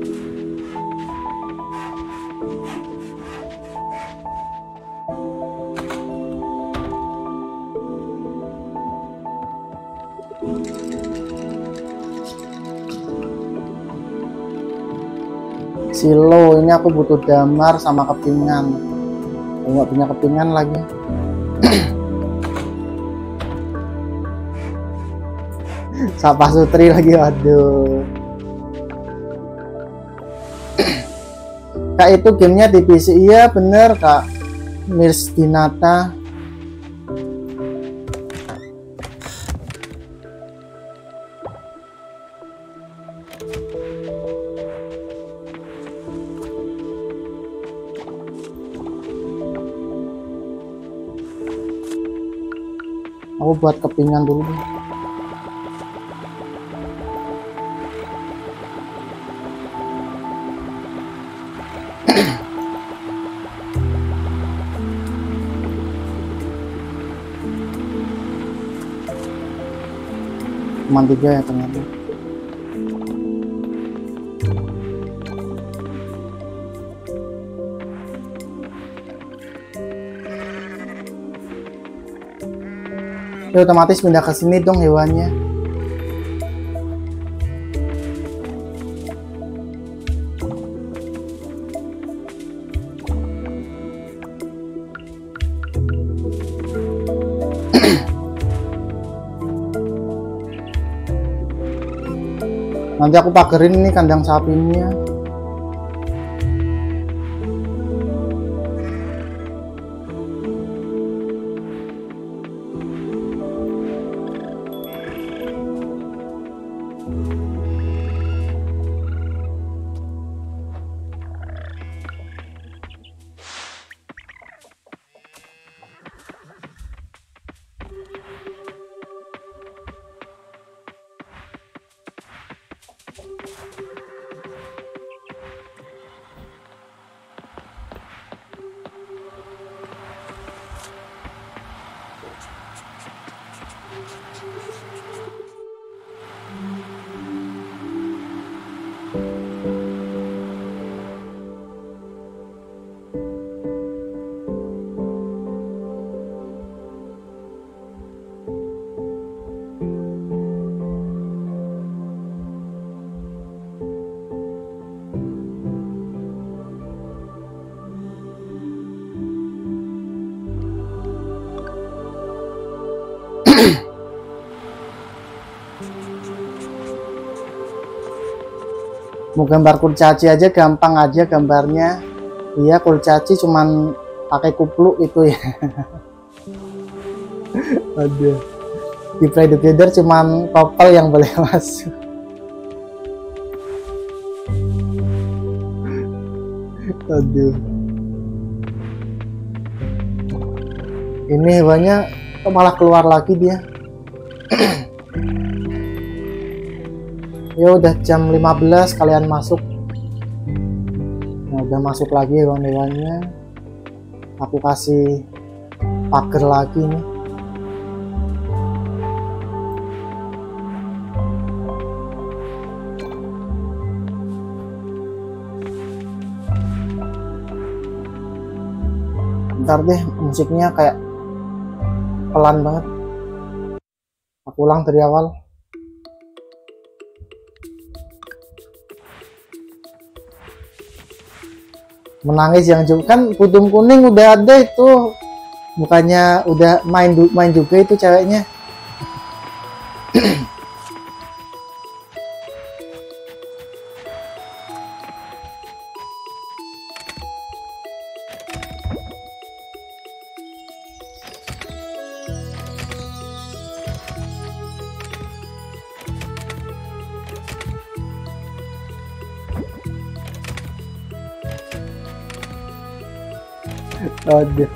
Silo, ini aku butuh damar sama kepingan. Aku nggak punya kepingan lagi. Sapa Sutri lagi, waduh. Kak, itu gamenya di P C. Iya bener Kak Mirs Dinata. Aku buat kepingan dulu deh. Cuma tiga ya ternyata. Ya, otomatis pindah ke sini dong hewannya. Nanti aku pagerin ini kandang sapinya. Mau gambar kurcaci aja gampang aja gambarnya. Iya, kurcaci cuman pakai kupluk itu ya. Aduh, di Play Together cuman couple yang boleh masuk. Aduh, ini hewannya kok malah keluar lagi dia. Ya udah jam lima belas kalian masuk. Nah, udah masuk lagi hewan-hewannya. Aku kasih pagar lagi nih. Bentar deh, musiknya kayak pelan banget. Aku ulang dari awal. Menangis yang juga kan Putum Kuning udah ada itu, bukannya udah main main juga itu ceweknya. Aduh.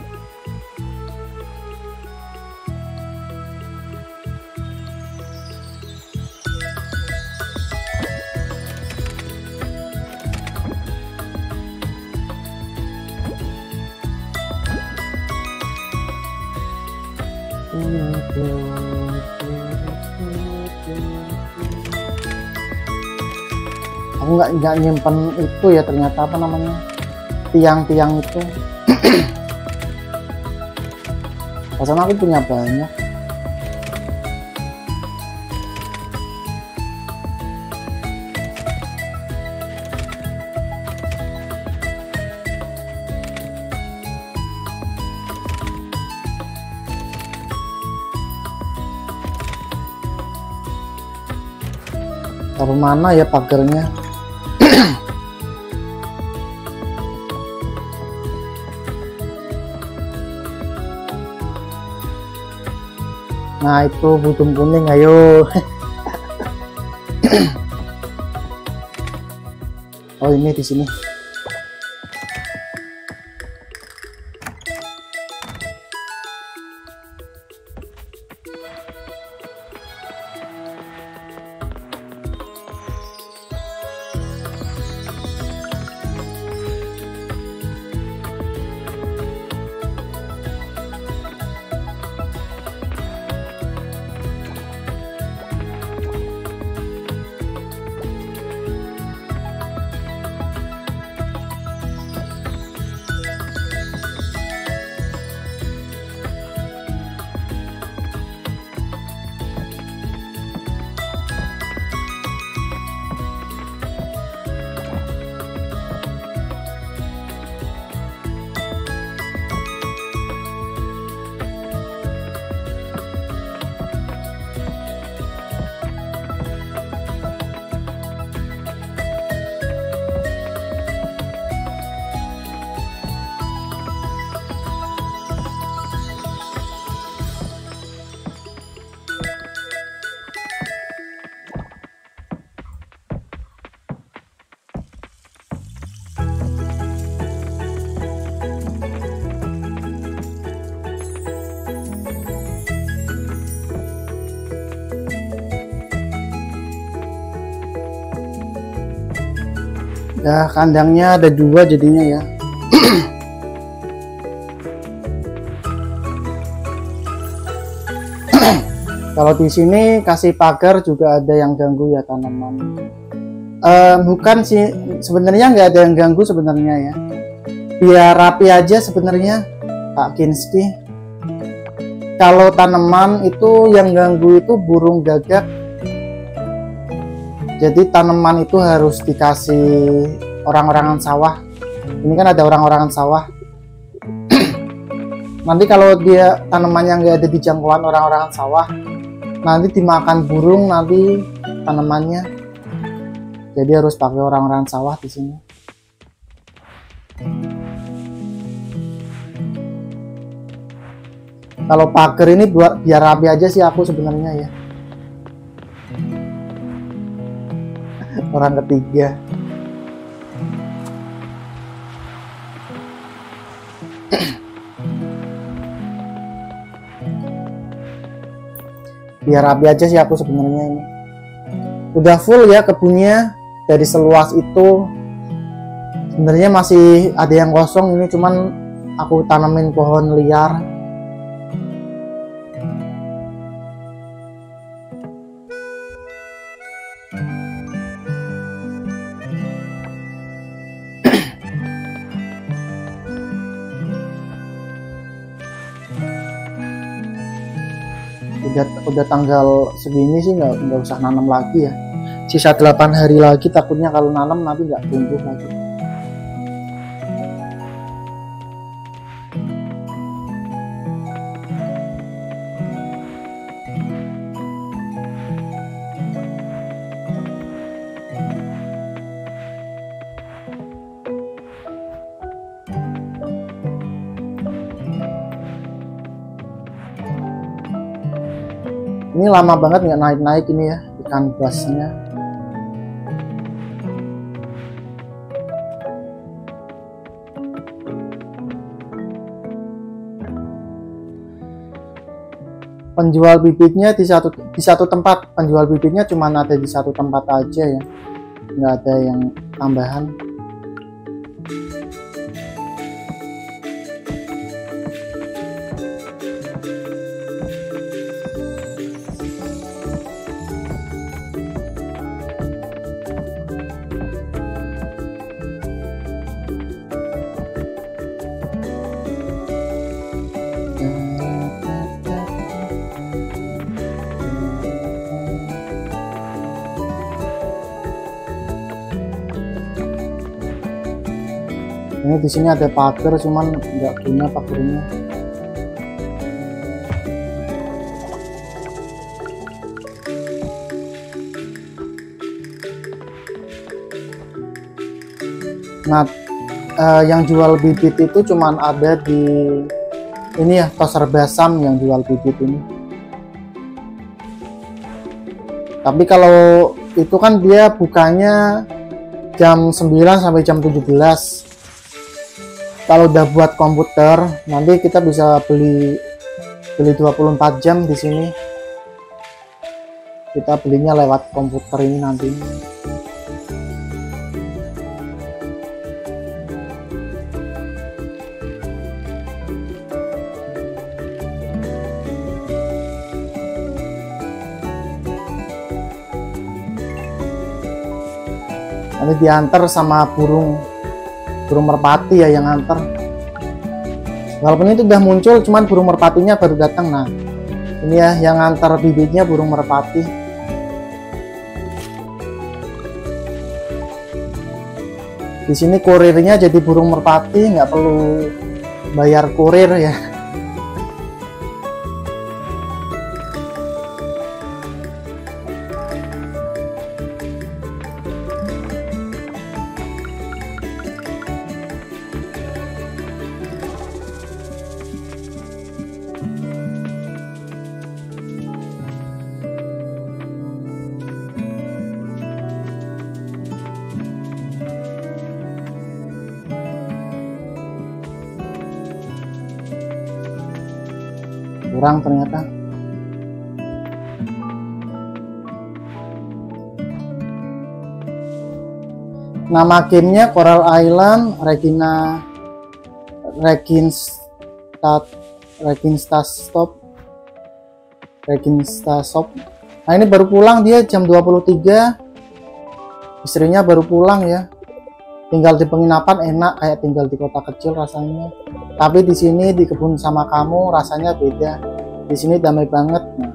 nggak nggak nyimpen itu ya, ternyata apa namanya, tiang-tiang itu. Perasaan aku punya banyak. Taruh mana ya pagarnya? Nah itu budung kuning, ayo. Oh ini di sini. Ya kandangnya ada dua jadinya ya. Kalau di sini kasih pagar juga ada yang ganggu ya tanaman. Uh, bukan sih, sebenarnya nggak ada yang ganggu sebenarnya ya. Biar rapi aja sebenarnya Pak Kinski. Kalau tanaman itu yang ganggu itu burung gagak. Jadi tanaman itu harus dikasih orang-orangan sawah. Ini kan ada orang-orangan sawah. Nanti kalau dia tanamannya nggak ada di jangkauan orang-orangan sawah, nanti dimakan burung nanti tanamannya. Jadi harus pakai orang-orangan sawah di sini. Kalau pagar ini buat biar rapi aja sih aku sebenarnya ya. Orang ketiga. Biar rapi aja sih aku sebenarnya ini. Udah full ya kebunnya, dari seluas itu. Sebenarnya masih ada yang kosong ini, cuman aku tanamin pohon liar. Udah, udah tanggal segini sih nggak nggak usah nanam lagi ya. Sisa delapan hari lagi, takutnya kalau nanam nanti nggak tumbuh lagi. Ini lama banget nggak naik-naik ini ya ikan basnya. Penjual bibitnya di satu di satu tempat, penjual bibitnya cuma ada di satu tempat aja ya, nggak ada yang tambahan. Ini di sini ada pagar, cuman nggak punya pagarnya. Nah, eh, yang jual bibit itu cuman ada di ini ya, Toser Basam yang jual bibit ini. Tapi kalau itu kan dia bukanya jam sembilan sampai jam tujuh belas. Kalau udah buat komputer, nanti kita bisa beli beli dua puluh empat jam di sini. Kita belinya lewat komputer ini nanti. Nanti diantar sama burung burung merpati ya yang antar. Walaupun itu udah muncul, cuman burung merpatinya baru datang. Nah, ini ya yang antar bibitnya burung merpati. Di sini kurirnya jadi burung merpati, nggak perlu bayar kurir ya. Kurang ternyata. Nama gamenya Coral Island Regina Reginstat Reginstastop Reginstastop. Nah, ini baru pulang dia jam dua puluh tiga. Istrinya baru pulang ya. Tinggal di penginapan enak kayak tinggal di kota kecil rasanya. Tapi di sini di kebun sama kamu rasanya beda. Di sini damai banget. Nah,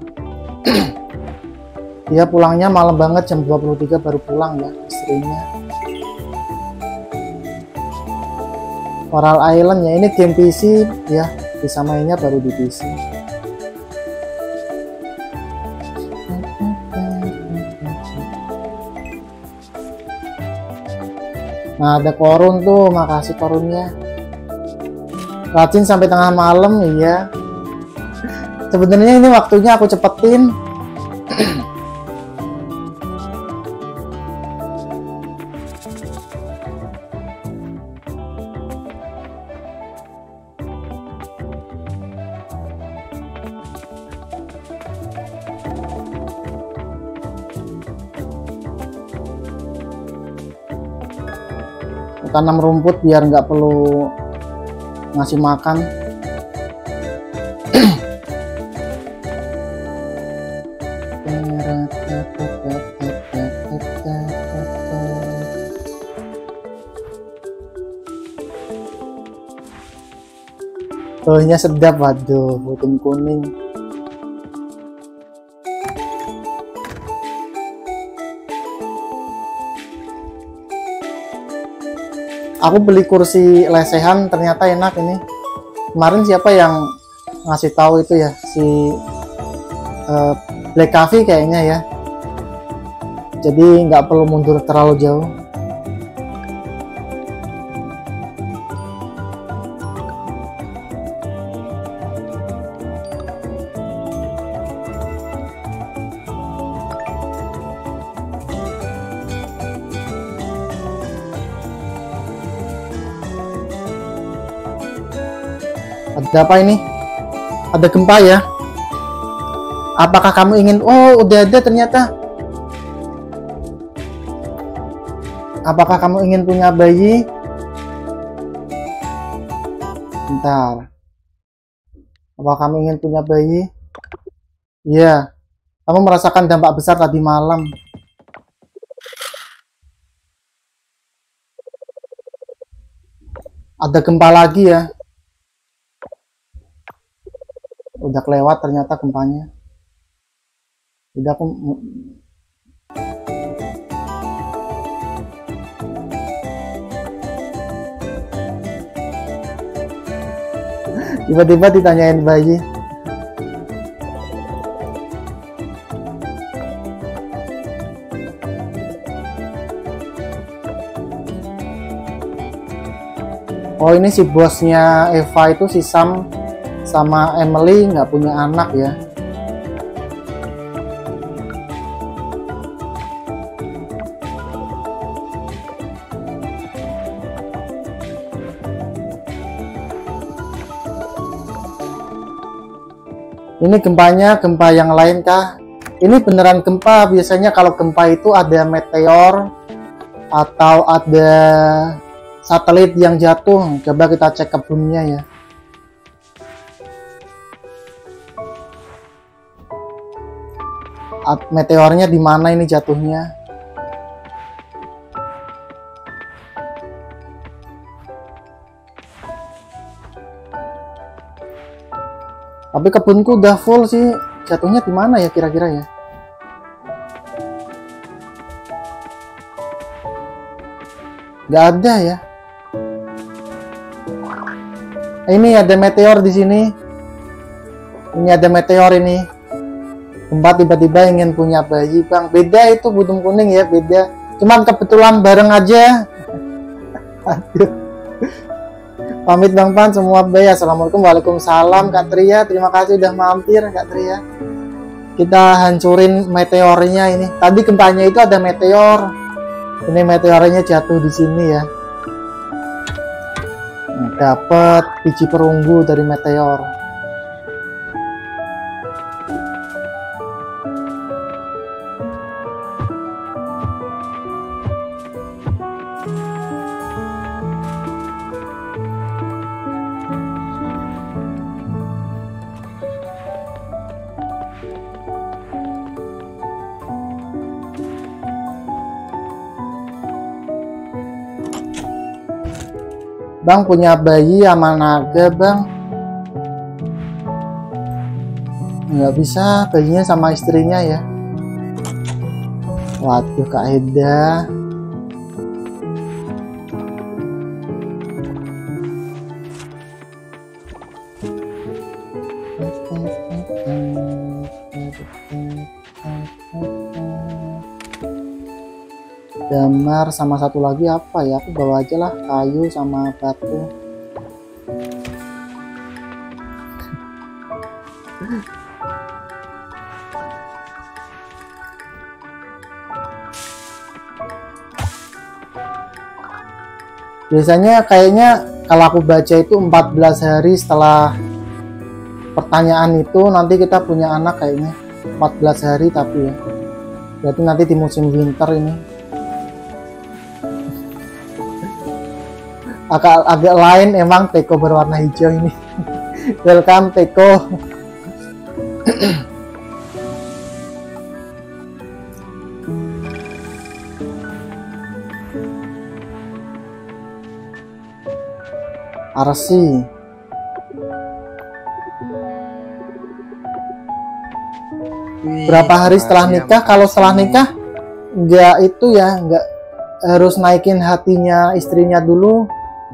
dia pulangnya malam banget jam dua puluh tiga baru pulang ya istrinya. Coral Island ya, ini game P C ya, bisa mainnya baru di P C. Nah, ada korun tuh, makasih korunnya. Rajin sampai tengah malam, iya. Sebenarnya ini waktunya aku cepetin. Tanam rumput biar nggak perlu ngasih makan. Baunya sedap, waduh, putih kuning. Aku beli kursi lesehan, ternyata enak ini. Kemarin siapa yang ngasih tahu itu ya, si uh, Black Coffee kayaknya ya. Jadi nggak perlu mundur terlalu jauh. Ada apa ini? Ada gempa ya? Apakah kamu ingin? Oh, udah ada ternyata. Apakah kamu ingin punya bayi? Bentar. Apakah kamu ingin punya bayi? Iya. Kamu merasakan dampak besar tadi malam. Ada gempa lagi ya? Udah kelewat ternyata gempanya. Udah aku Tiba-tiba ditanyain bayi. Oh, ini si bosnya Eva itu, si Sam sama Emily nggak punya anak ya. Ini gempanya gempa yang lain kah? Ini beneran gempa. Biasanya kalau gempa itu ada meteor atau ada satelit yang jatuh. Coba kita cek ke buminya ya. Meteornya di mana ini jatuhnya? Tapi kebunku udah full sih. Jatuhnya di mana ya kira-kira ya? Nggak ada ya. Ini ada meteor di sini. Ini ada meteor ini. Gempa tiba-tiba ingin punya bayi, Bang. Beda itu Budung Kuning ya, beda. Cuman kebetulan bareng aja. Aduh. Pamit Bang Pan, semua baik. Assalamualaikum, waalaikumsalam Kak Tria. Terima kasih udah mampir Kak Tria. Kita hancurin meteornya ini. Tadi gempanya itu ada meteor. Ini meteornya jatuh di sini ya. Dapat biji perunggu dari meteor. Bang punya bayi sama naga, Bang. Nggak bisa, bayinya sama istrinya ya. Waduh, Kak Eda. Damar sama satu lagi apa ya? Aku bawa aja lah, kayu sama batu. Biasanya kayaknya kalau aku baca itu empat belas hari setelah pertanyaan itu nanti kita punya anak kayaknya. empat belas hari tapi ya. Berarti nanti di musim winter ini. Agak, agak lain emang teko berwarna hijau ini. Welcome teko. Arsi. Berapa hari setelah nikah? Kalau setelah nikah nggak itu ya, nggak harus naikin hatinya istrinya dulu.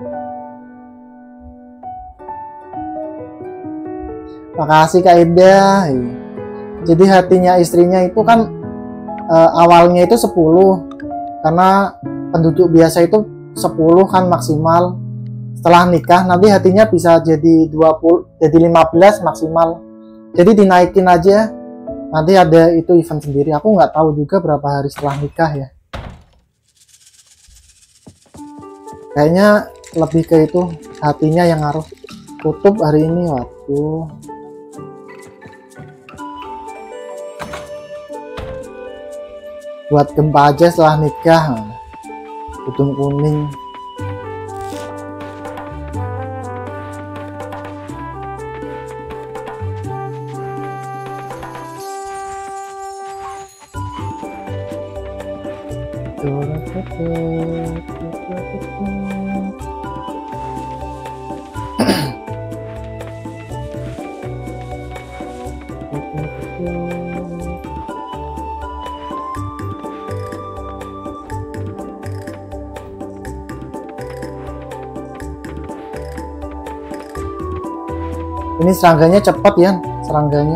Makasih Kak Eda. Jadi hatinya istrinya itu kan e, awalnya itu sepuluh. Karena penduduk biasa itu sepuluh kan maksimal. Setelah nikah nanti hatinya bisa jadi dua puluh, jadi lima belas maksimal. Jadi dinaikin aja. Nanti ada itu event sendiri. Aku nggak tahu juga berapa hari setelah nikah ya. Kayaknya lebih ke itu, hatinya yang ngaruh. Tutup hari ini, waduh. Buat gempa aja setelah nikah. Budung Kuning. Ini serangganya cepat ya, serangganya.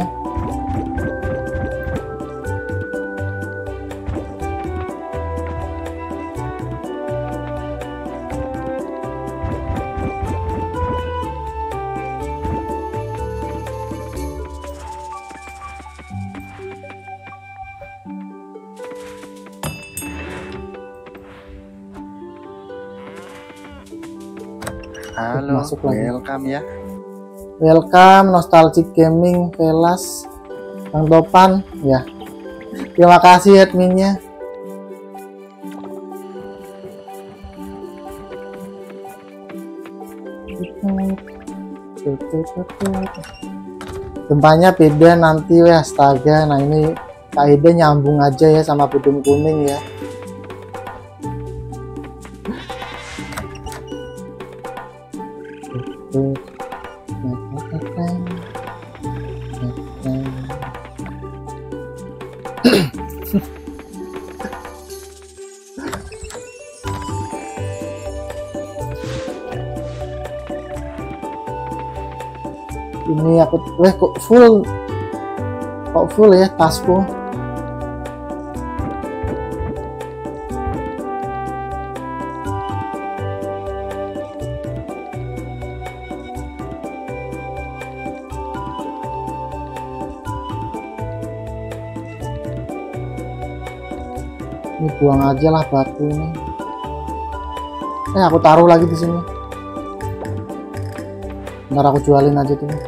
Halo, Masuk lagi. welcome ya. Welcome Nostalgic Gaming Velas, Bang Topan ya. Terima kasih adminnya. Gempanya beda nanti ya, astaga. Nah ini kaidah nyambung aja ya sama pudung kuning ya. Ini aku, weh kok full, kok full ya tasku. Ini buang aja lah batu ini. Eh aku taruh lagi di sini. Ntar aku jualin aja tuh.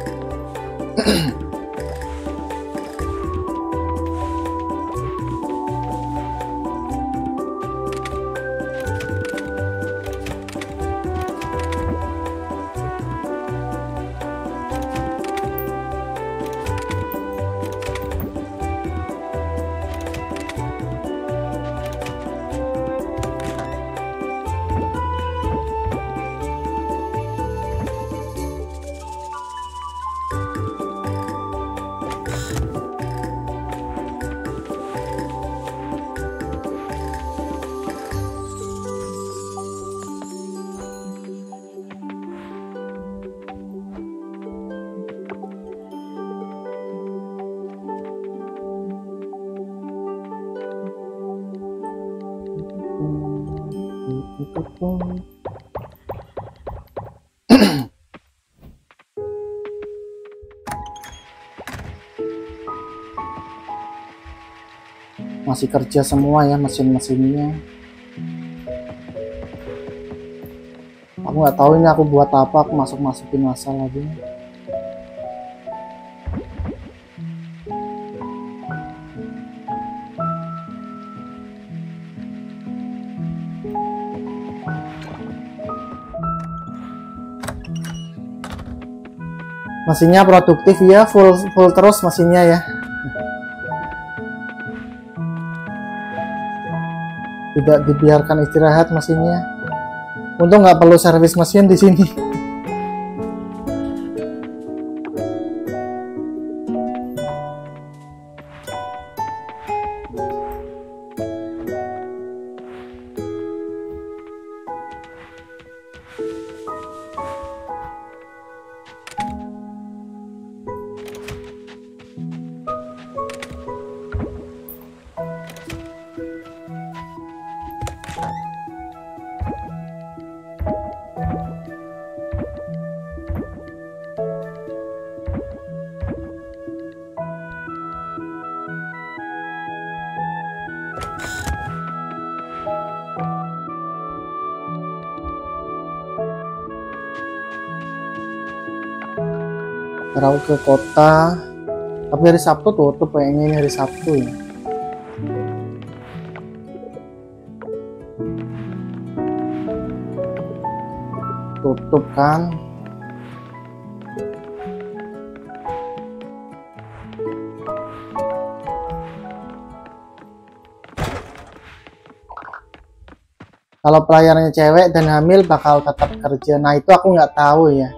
Masih kerja semua ya mesin-mesinnya. Aku nggak tahu ini aku buat apa, aku masuk-masukin asal lagi. Mesinnya produktif ya, full full terus mesinnya ya. Tidak dibiarkan istirahat mesinnya. Untung nggak perlu servis mesin di sini. Aku ke kota, tapi hari Sabtu tutup kayaknya, ini hari Sabtu ya. Tutup kan. Kalau pelayannya cewek dan hamil bakal tetap kerja. Nah itu aku nggak tahu ya.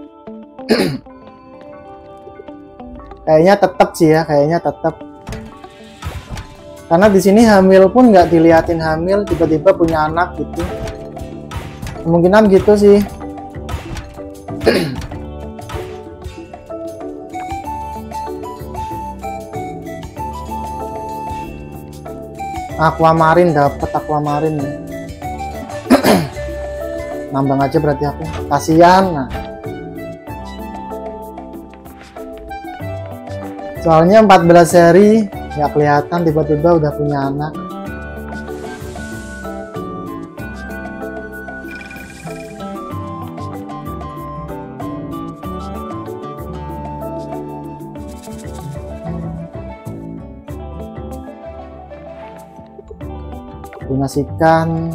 Kayaknya tetap sih ya, kayaknya tetap. Karena di sini hamil pun nggak diliatin hamil, tiba-tiba punya anak gitu. Kemungkinan gitu sih. Aquamarine, dapat aquamarine ya. Nambang aja berarti aku, kasihan. Nah, soalnya empat belas seri nggak kelihatan, tiba-tiba udah punya anak. Donasikan.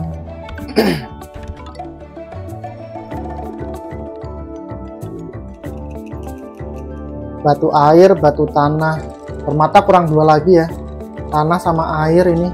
Batu air, batu tanah. Permata kurang dua lagi ya. Tanah sama air ini.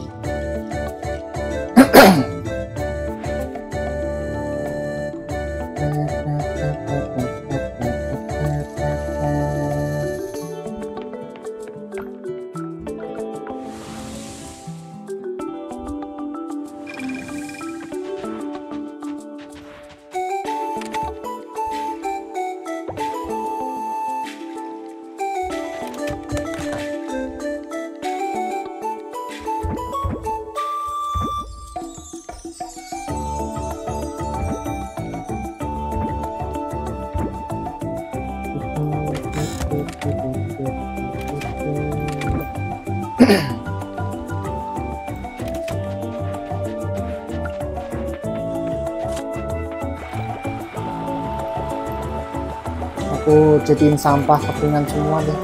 Aku jadiin sampah kepingan semua deh.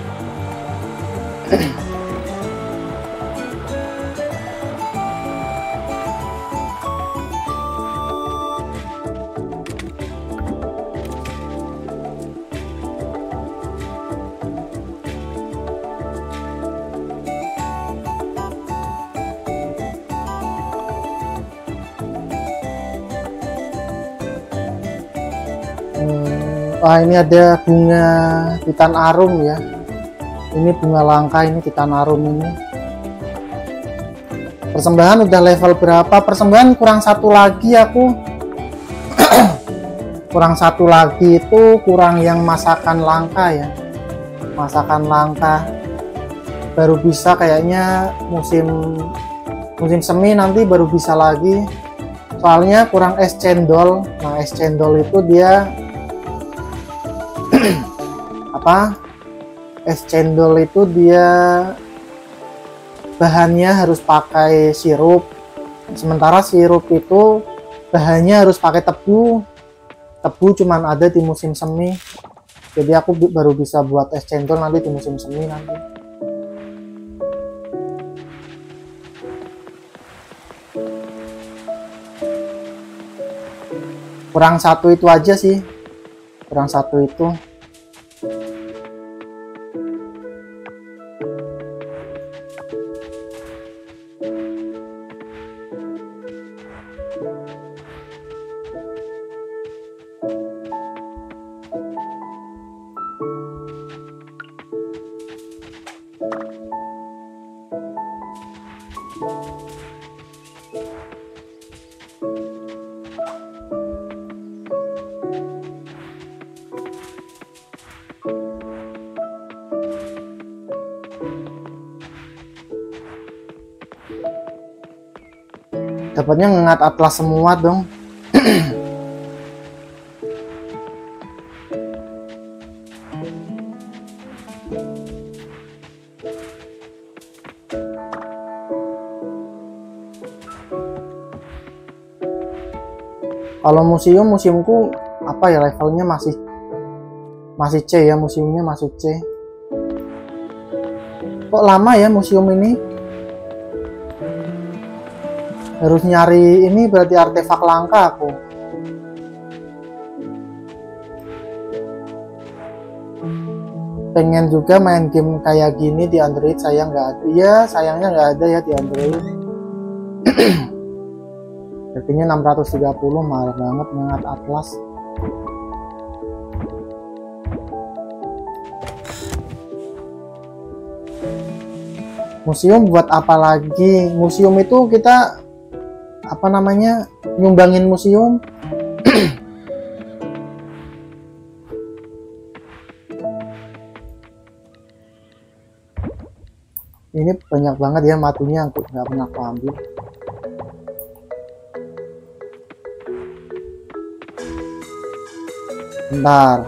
Wah, ini ada bunga titan arum ya. Ini bunga langka, ini titan arum ini. Persembahan udah level berapa? Persembahan kurang satu lagi aku. Kurang satu lagi itu kurang yang masakan langka ya. Masakan langka. Baru bisa kayaknya musim musim semi nanti baru bisa lagi. Soalnya kurang es cendol. Nah, es cendol itu dia apa, es cendol itu dia bahannya harus pakai sirup, sementara sirup itu bahannya harus pakai tebu. Tebu cuman ada di musim semi, jadi aku baru bisa buat es cendol nanti di musim semi nanti. Kurang satu itu aja sih, kurang satu itu. Dapatnya ngengat atlas semua dong. Kalau museum, museumku apa ya, levelnya masih masih C ya, museumnya masih C. Kok lama ya museum ini? Harus nyari ini berarti artefak langka aku. Pengen juga main game kayak gini di Android, sayang nggak ada. Ya sayangnya nggak ada ya di Android. Harganya enam ratus tiga puluh, mahal banget mengat atlas. Museum buat apa lagi? Museum itu kita apa namanya, nyumbangin museum. Ini banyak banget ya matunya, aku nggak pernah aku ambil. Bentar.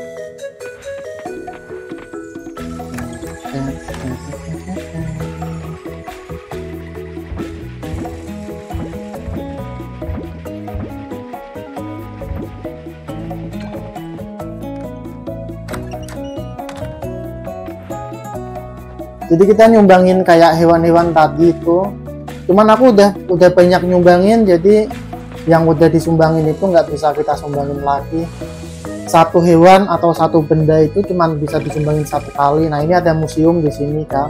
Jadi kita nyumbangin kayak hewan-hewan tadi itu, cuman aku udah udah banyak nyumbangin, jadi yang udah disumbangin itu nggak bisa kita sumbangin lagi. Satu hewan atau satu benda itu cuman bisa disumbangin satu kali. Nah ini ada museum di sini kan.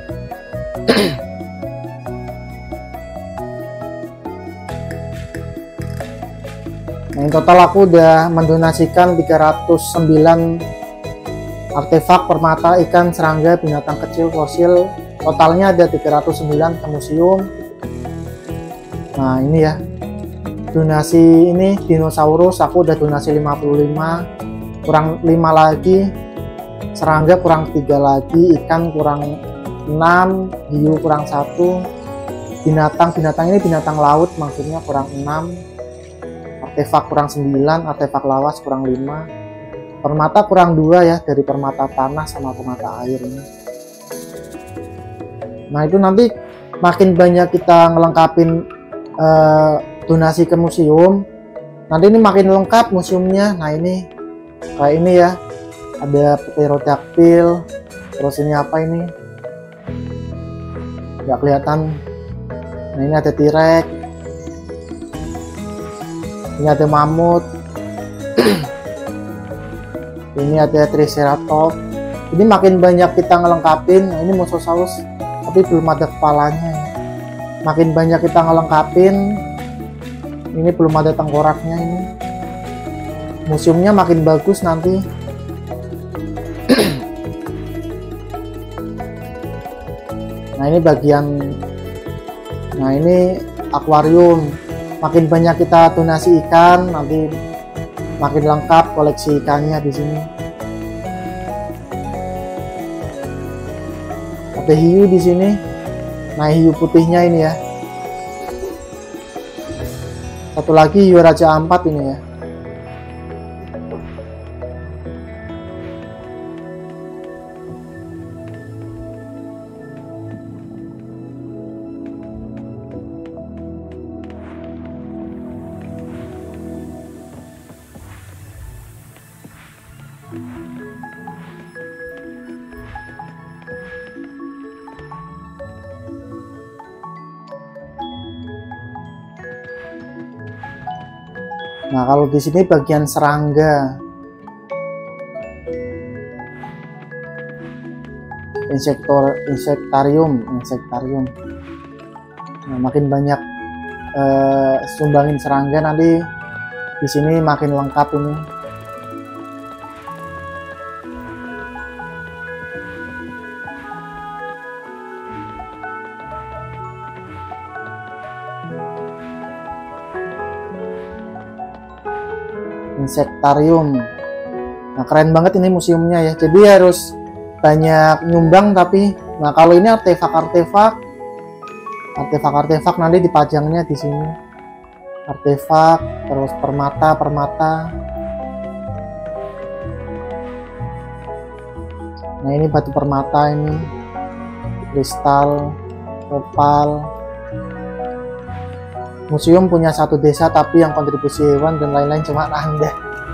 Nah in total aku udah mendonasikan tiga ratus sembilan artefak, permata, ikan, serangga, binatang kecil, fosil. Totalnya ada tiga ratus sembilan ke museum. Nah ini ya, donasi ini dinosaurus aku udah donasi lima puluh lima, kurang lima lagi. Serangga kurang tiga lagi, ikan kurang enam, hiu kurang satu, binatang binatang ini binatang laut maksudnya kurang enam, artefak kurang sembilan, artefak lawas kurang lima, permata kurang dua ya, dari permata tanah sama permata air ini. Nah itu nanti makin banyak kita ngelengkapin eh, donasi ke museum, nanti ini makin lengkap museumnya. Nah ini kayak ini ya, ada pterodactyl, terus ini apa ini nggak kelihatan. Nah ini ada T-Rex, ini ada mamut, ini ada Triceratops. Ini makin banyak kita ngelengkapin. Nah, ini Mosasaurus tapi belum ada kepalanya. Makin banyak kita ngelengkapin, ini belum ada tengkoraknya. Ini museumnya makin bagus nanti. Nah ini bagian, nah ini akuarium. Makin banyak kita donasi ikan, nanti makin lengkap koleksi ikannya di sini. Ada hiu di sini. Nah hiu putihnya ini ya. Satu lagi hiu raja ampat ini ya. Nah kalau di sini bagian serangga, insektor, insektarium, insektarium. Nah, makin banyak eh, sumbangin serangga, nanti di sini makin lengkap ini. Insektarium. Nah keren banget ini museumnya ya, jadi harus banyak nyumbang. Tapi nah kalau ini artefak-artefak artefak-artefak nanti dipajangnya di sini, artefak, terus permata-permata. Nah ini batu permata, ini kristal, opal. Museum punya satu desa, tapi yang kontribusi hewan dan lain-lain cuma Anda.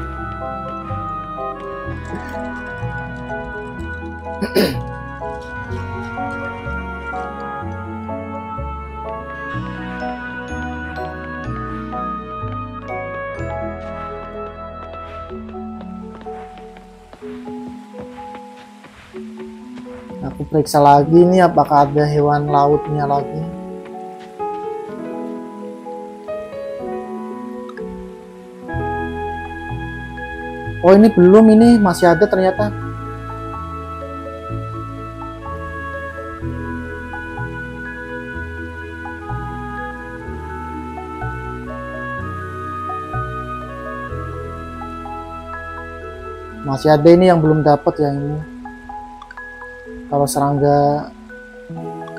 Aku periksa lagi nih apakah ada hewan lautnya lagi. Oh ini belum, ini masih ada ternyata. Masih ada ini yang belum dapat ya ini. Kalau serangga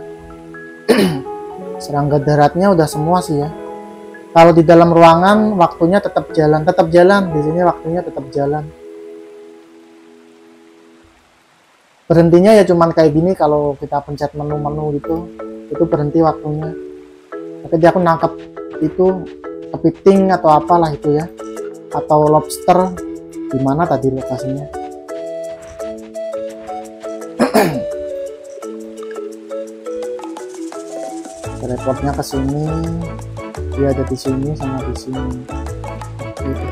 serangga daratnya udah semua sih ya. Kalau di dalam ruangan waktunya tetap jalan, tetap jalan di sini waktunya tetap jalan. Berhentinya ya cuman kayak gini kalau kita pencet menu-menu gitu, itu berhenti waktunya. Tapi dia aku nangkep itu kepiting atau apalah itu ya, atau lobster. Gimana tadi lokasinya? Reportnya ke sini, dia ada di sini sama di sini. Gitu.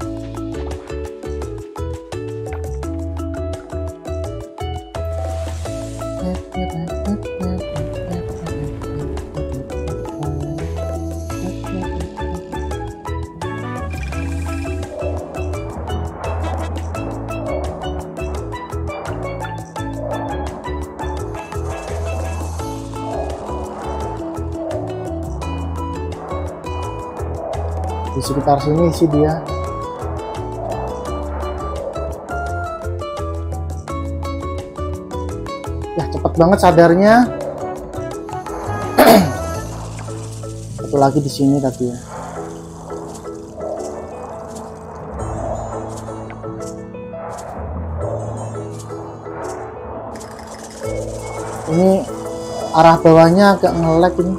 Di sekitar sini sih dia. Ya cepet banget sadarnya. Satu lagi di sini tadi ya. Ini arah bawahnya agak nge-lag ini.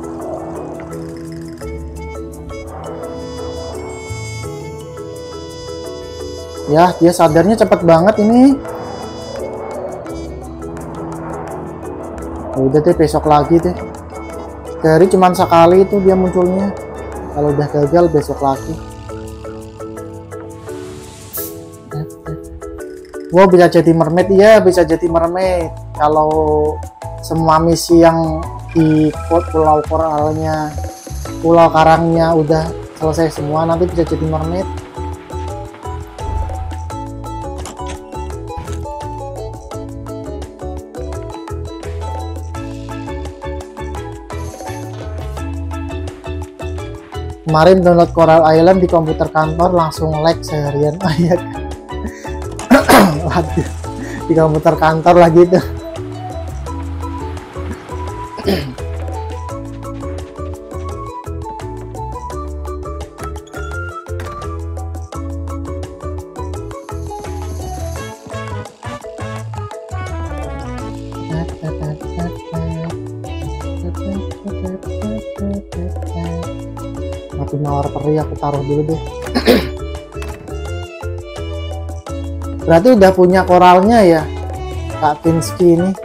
Ya, dia sadarnya cepet banget ini. Ya udah deh, besok lagi deh. Dari cuman sekali itu dia munculnya. Kalau udah gagal besok lagi. Wow, bisa jadi mermaid ya, bisa jadi mermaid. Kalau semua misi yang di pulau koralnya, pulau karangnya udah selesai semua, nanti bisa jadi mermaid. Kemarin download Coral Island di komputer kantor langsung lag seharian. Ayat di komputer kantor lagi tuh. Mati mawar peri aku taruh dulu deh. Berarti udah punya koralnya ya Kak Kinski ini.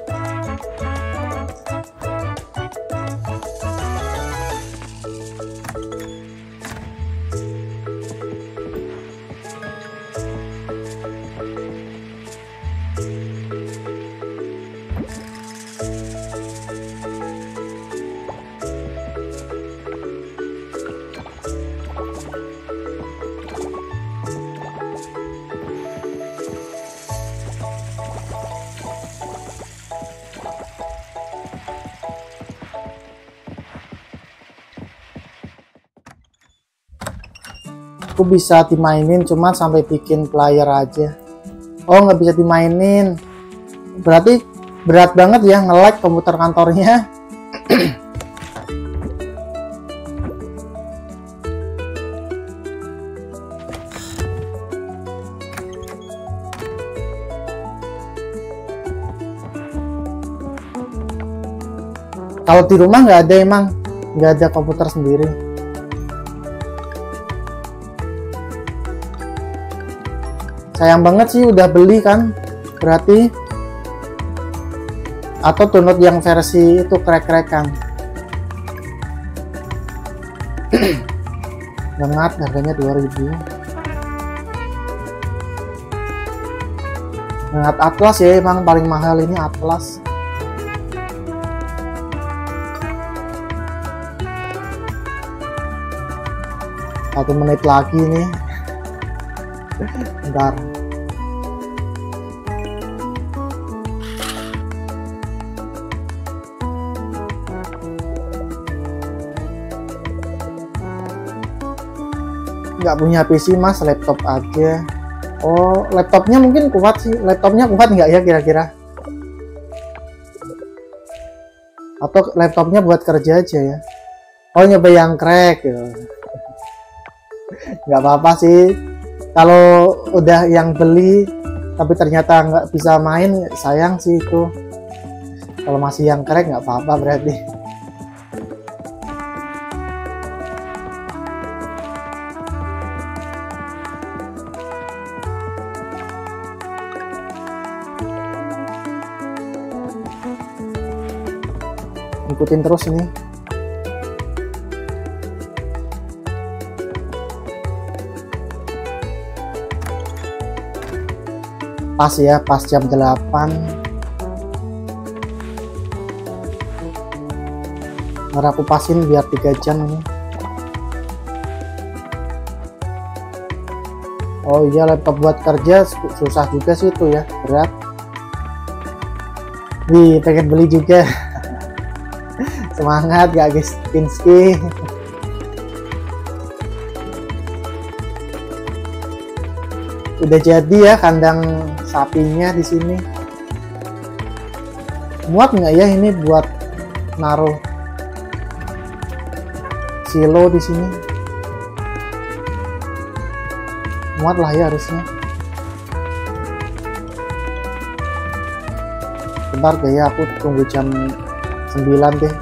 Aku bisa dimainin cuma sampai bikin player aja. Oh, nggak bisa dimainin, berarti berat banget ya nge-lag komputer kantornya. Kalau di rumah nggak ada, emang nggak ada komputer sendiri. Sayang banget sih, udah beli kan, berarti atau download yang versi itu krek-krekan. Banget, harganya dua ribu. Banget Atlas ya, emang paling mahal ini Atlas. Satu menit lagi nih. Bentar. Nggak punya P C mas, laptop aja. Oh, laptopnya mungkin kuat sih. Laptopnya kuat nggak ya kira-kira? Atau laptopnya buat kerja aja ya. Oh, nyoba yang crack gitu. Nggak apa-apa sih. Kalau udah yang beli tapi ternyata nggak bisa main, sayang sih itu. Kalau masih yang crack nggak apa-apa berarti. Ikutin terus ini. Pas ya, pas jam delapan. Ntar aku pasin biar tiga jam ini. Oh iya, laptop buat kerja susah juga sih itu ya, berat. Wih, pengen beli juga. Semangat gak guys, Pinsky. Udah jadi ya kandang sapinya di sini. Muat nggak ya ini buat naruh silo di sini? Muat lah ya harusnya. Bentar deh ya, aku tunggu jam sembilan deh.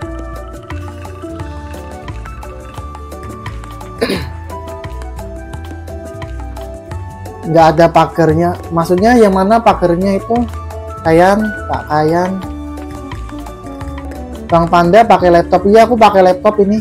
Nggak ada pagernya, maksudnya yang mana pagernya itu? Kayan, Kak Kayan. Bang Panda pakai laptop. Iya, aku pakai laptop ini.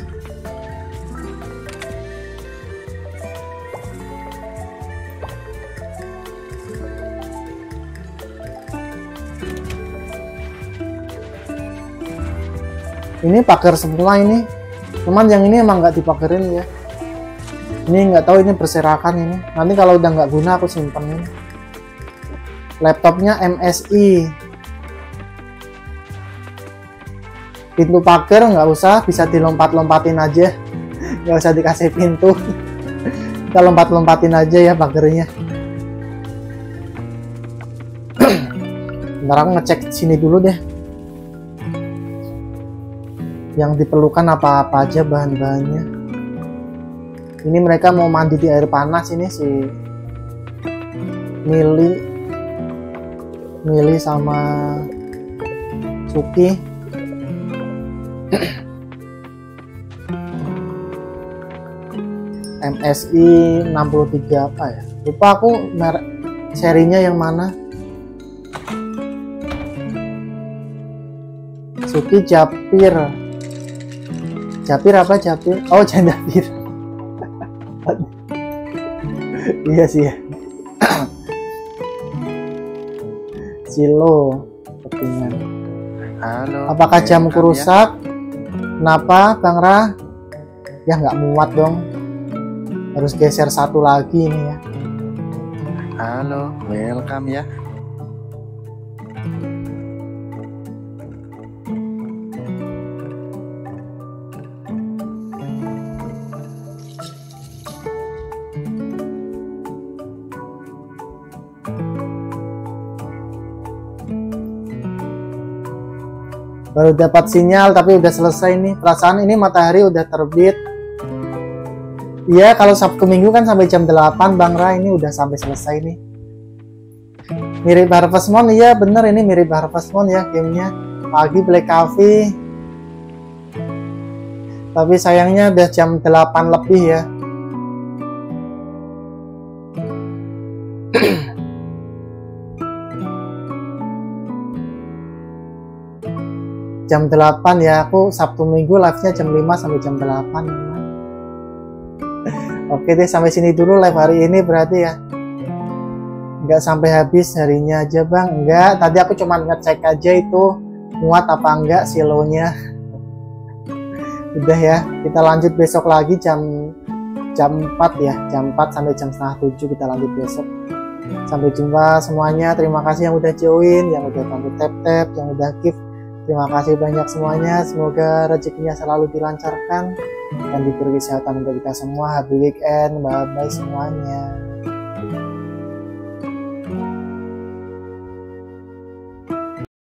Ini pagar semua ini, cuman yang ini emang nggak dipagerin ya. Ini nggak tahu ini berserakan ini. Nanti kalau udah nggak guna aku simpen ini. Laptopnya M S I. Pintu pagar nggak usah, bisa dilompat-lompatin aja. Nggak usah dikasih pintu. Kita lompat-lompatin aja ya pagarnya. Bentar aku ngecek sini dulu deh. Yang diperlukan apa-apa aja bahan-bahannya. Ini mereka mau mandi di air panas ini si Mili Mili sama Suki. M S I enam puluh tiga apa ya, lupa aku merek serinya yang mana. Suki Japir. Japir apa Japir? Oh, Jandapir. Iya sih ya. Silo kepingan. Halo. Apakah jamku rusak? Kenapa Bang Ra? Ya nggak muat dong. Harus geser satu lagi ini ya. Halo, welcome ya. Baru dapat sinyal tapi udah selesai nih. Perasaan ini matahari udah terbit. Iya, kalau Sabtu Minggu kan sampai jam delapan Bang Ra, ini udah sampai selesai nih. Mirip Harvest Moon, iya bener ini mirip Harvest Moon ya gamenya. Pagi Black Coffee. Tapi sayangnya udah jam delapan lebih ya. Jam delapan ya, aku Sabtu Minggu live-nya jam lima sampai jam delapan. Oke deh, sampai sini dulu live hari ini berarti ya. Nggak sampai habis harinya aja Bang. Enggak, tadi aku cuma ngecek aja itu muat apa enggak silonya. Udah ya, kita lanjut besok lagi jam jam empat ya, jam empat sampai jam setengah tujuh kita lanjut besok. Sampai jumpa semuanya, terima kasih yang udah join, yang udah bantu tap-tap, yang udah give. Terima kasih banyak semuanya, semoga rezekinya selalu dilancarkan dan diberi kesehatan untuk kita semua. Happy weekend, bye bye semuanya.